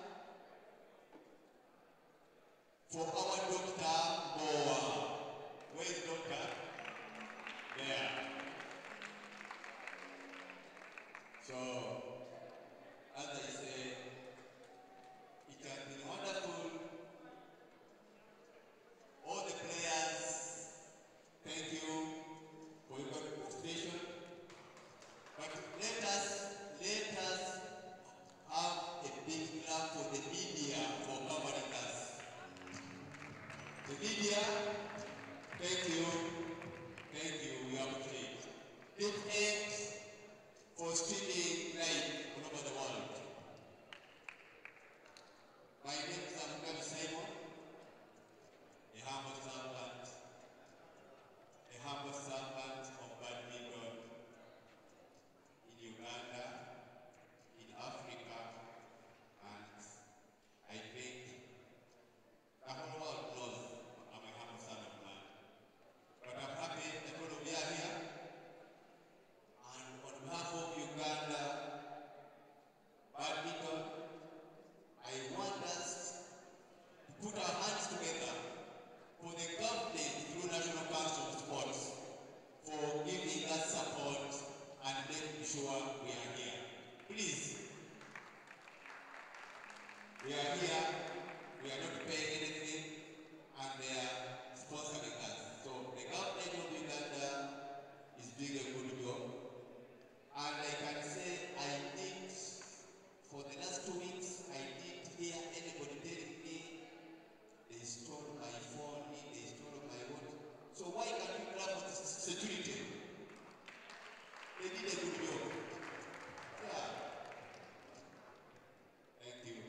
for our Dr. Moa? Where is Doctor? There. So, as I say, it has been wonderful. All the players, thank you for your participation. But let us have a big clap for the media for covering us. The media, thank you, we appreciate. Big thanks for streaming live all over the world. My name is Abdul Simon, a humble servant of badminton in Uganda, in Africa, and I think the whole world knows I'm a humble son of man. But I'm happy that all of you are here, and on behalf of Uganda badminton, I want us to put our hands together for the government through National Council of Sports for giving us support and making sure we are here. Please, we are here, we are not paying anything, and they are sponsoring us. So the government of Uganda is doing a good job. And I can say I did, for the last 2 weeks, I didn't hear anybody telling me they stole my phone, they stole my watch. So why can't you clap for the security? They did a good job. Yeah. Thank you.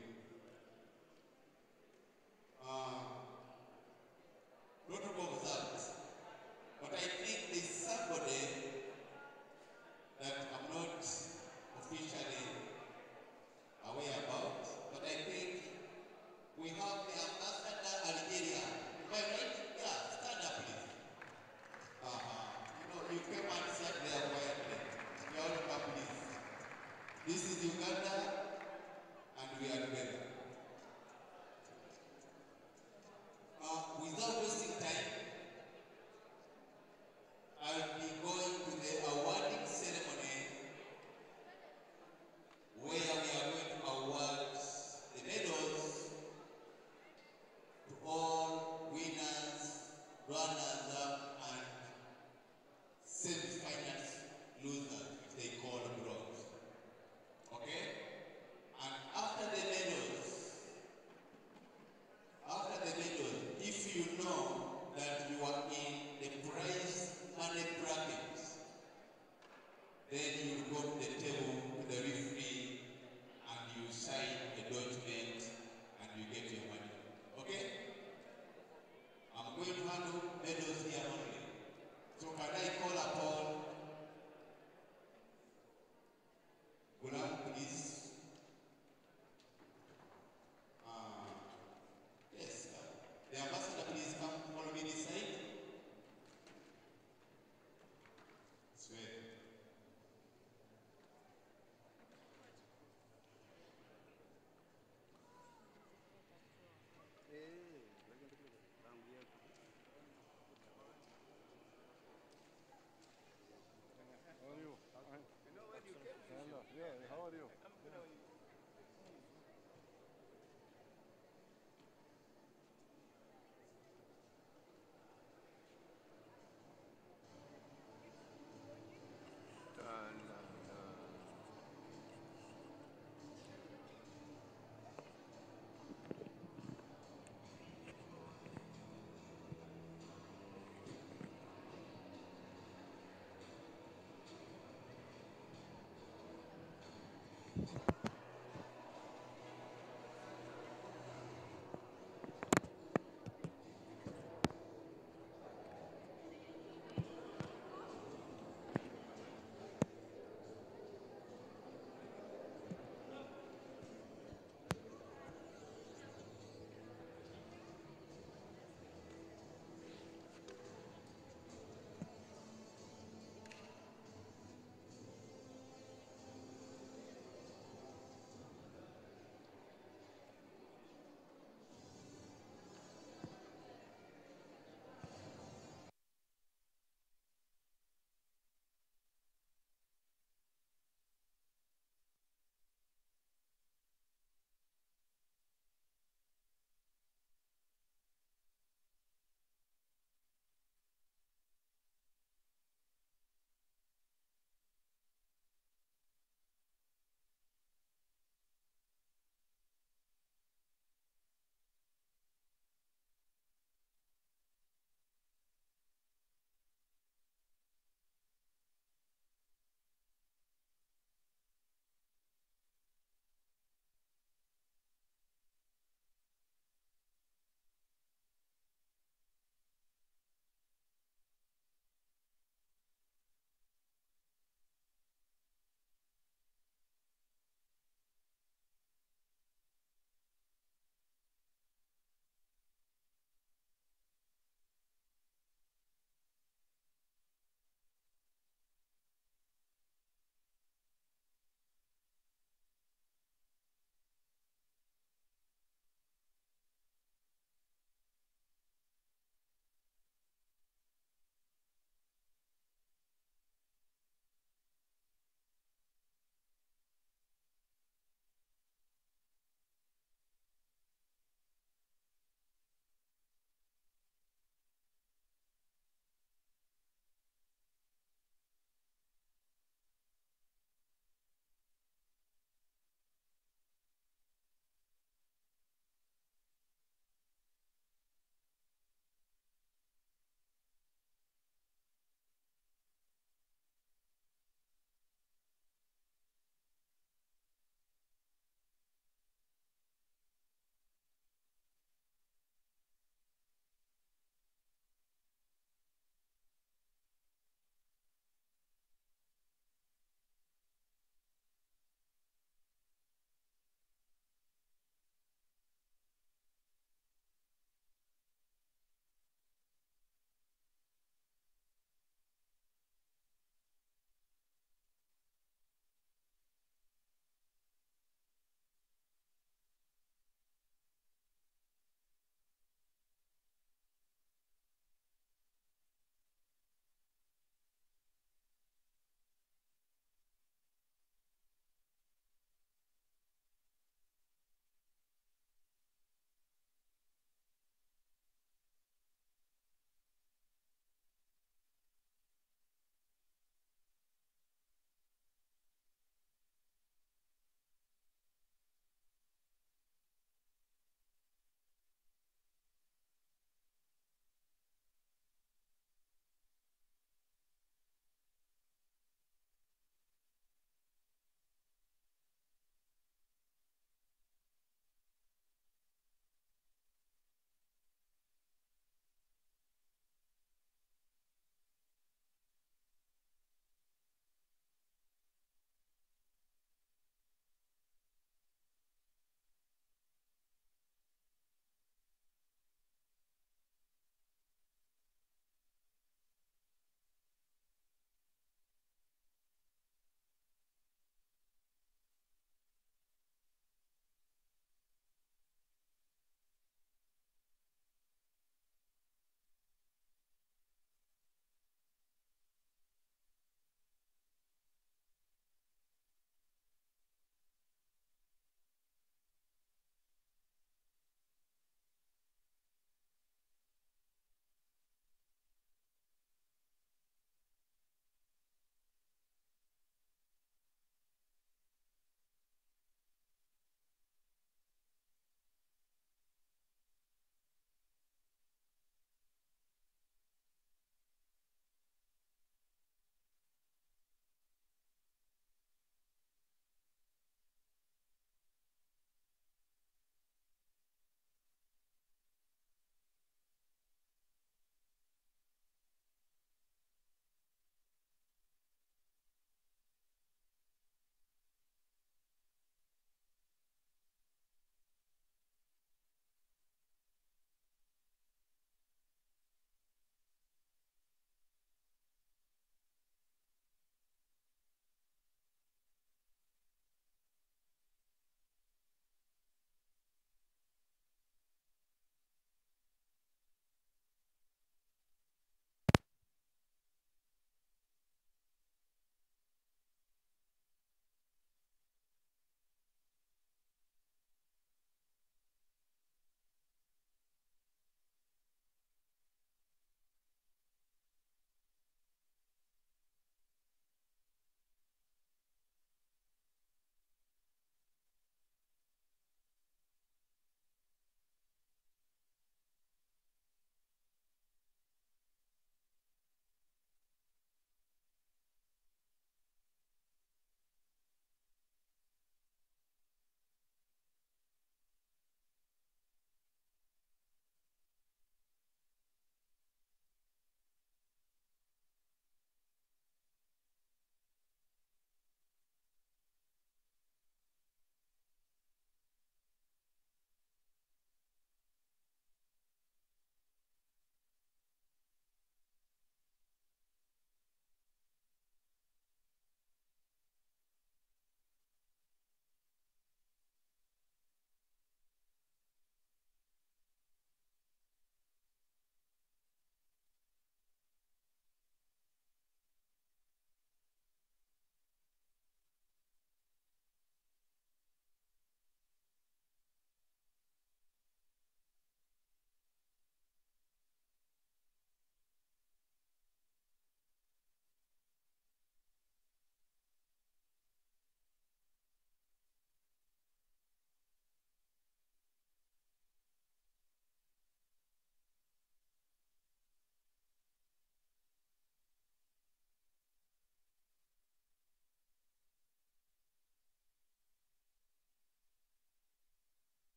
Notable results. But I think there's somebody that I'm not officially aware about, but I think we have the ambassador Algeria. Am I right? Yeah, stand up please. You came and sat there quietly. You all come please. This is Uganda and we are together. Without wasting time, I'll be going to the awarding ceremony where we are going to award the medals to all winners, runners-up, and semi-finals losers, if they call abroad. Gulam, please. Yes, the ambassador, please come follow me this side. Swear. How are you? Hello. Yeah, how are you?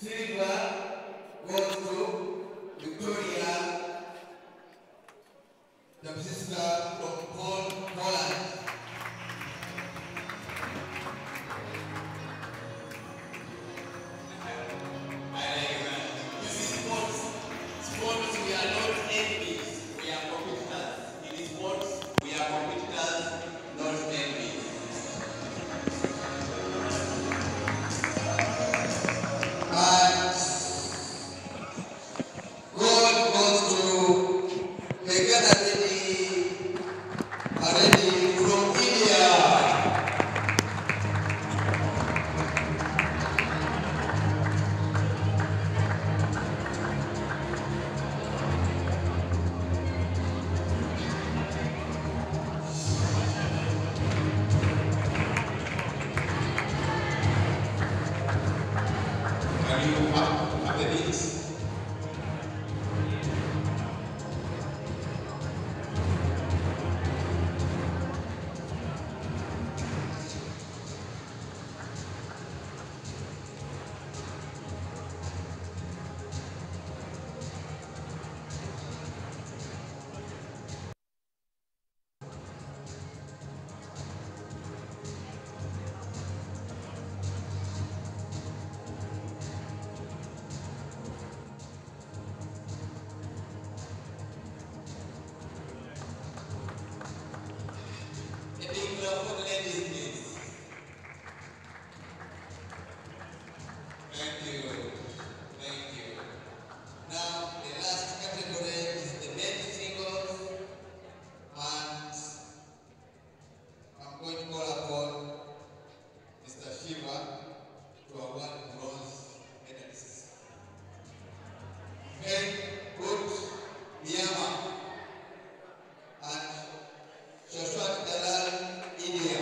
Silver goes to Victoria Dabziska from Poland. This is sports. Sports, we are not enemies. We are competitors. In sports, we are competitors, not enemies. And gold goes to Megana Reddy from India. Can you have the beats? A big clap for the ladies, please. Thank you. Thank you. Now, the last category is the men's singles, and I'm going to call upon Mr. Shiva to award bronze medals. Ben Good Miyama and Shashwat Dalal, India.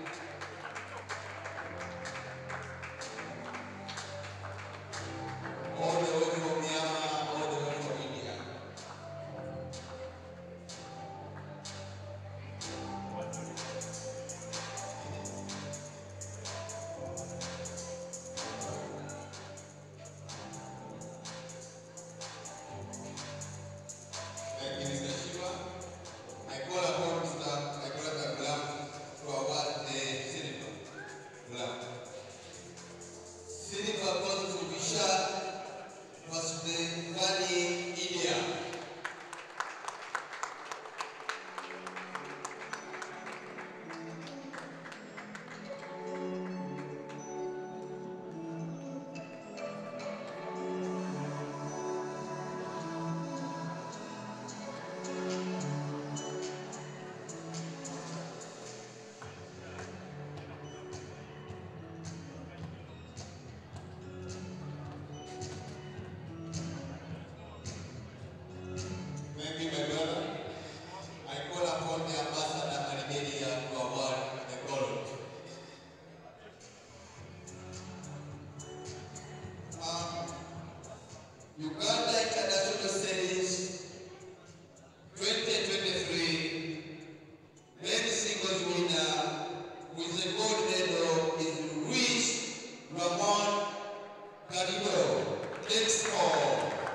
All the way from Myanmar, all the way from India. Thank you, Mr. Shiva. I call upon Mr. Aguilera Gulam to award the silver. Gulam. Silver goes to Vishal Vasudevani, India. Thank you, my brother. I call upon the ambassador Armenia to award the gold. Uganda International Series 2023 men's singles winner with the gold medal is Luis Ramon Garrido. Thanks all.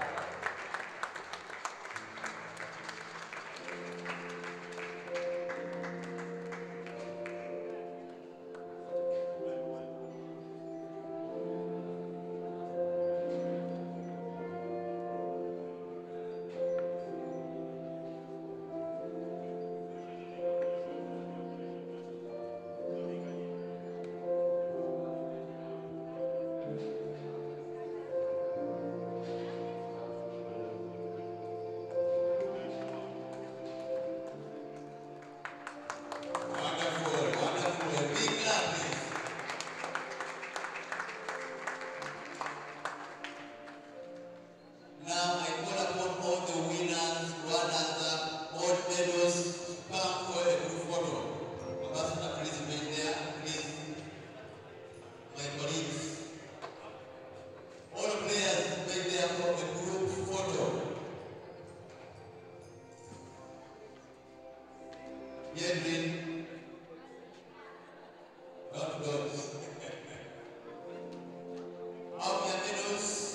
Yedlin, not those. Our medals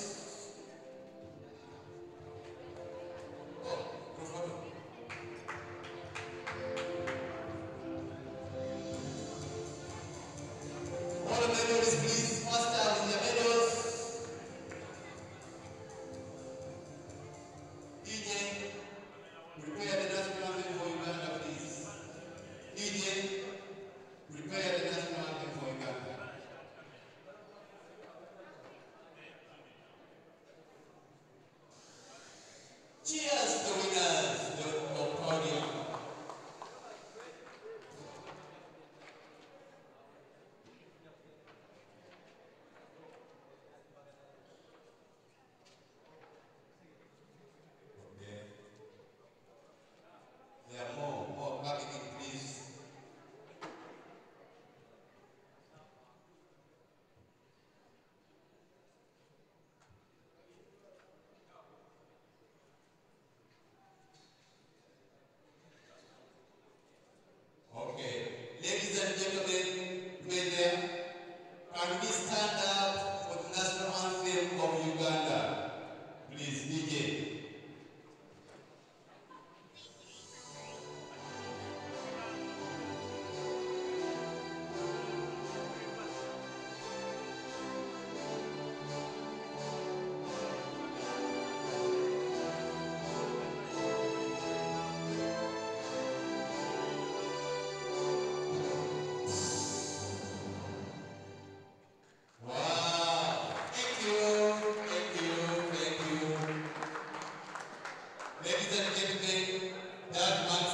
medalists, please. Faster with your medals. DJ, prepare the national anthem for Uganda, please. DJ, prepare the national anthem for Uganda. Cheers to the winners of podium. There are more coming in, please. Okay, ladies and gentlemen, present, can we stand up for the national anthem of Uganda? Please, DJ. Wow, thank you. Ladies and gentlemen, that marks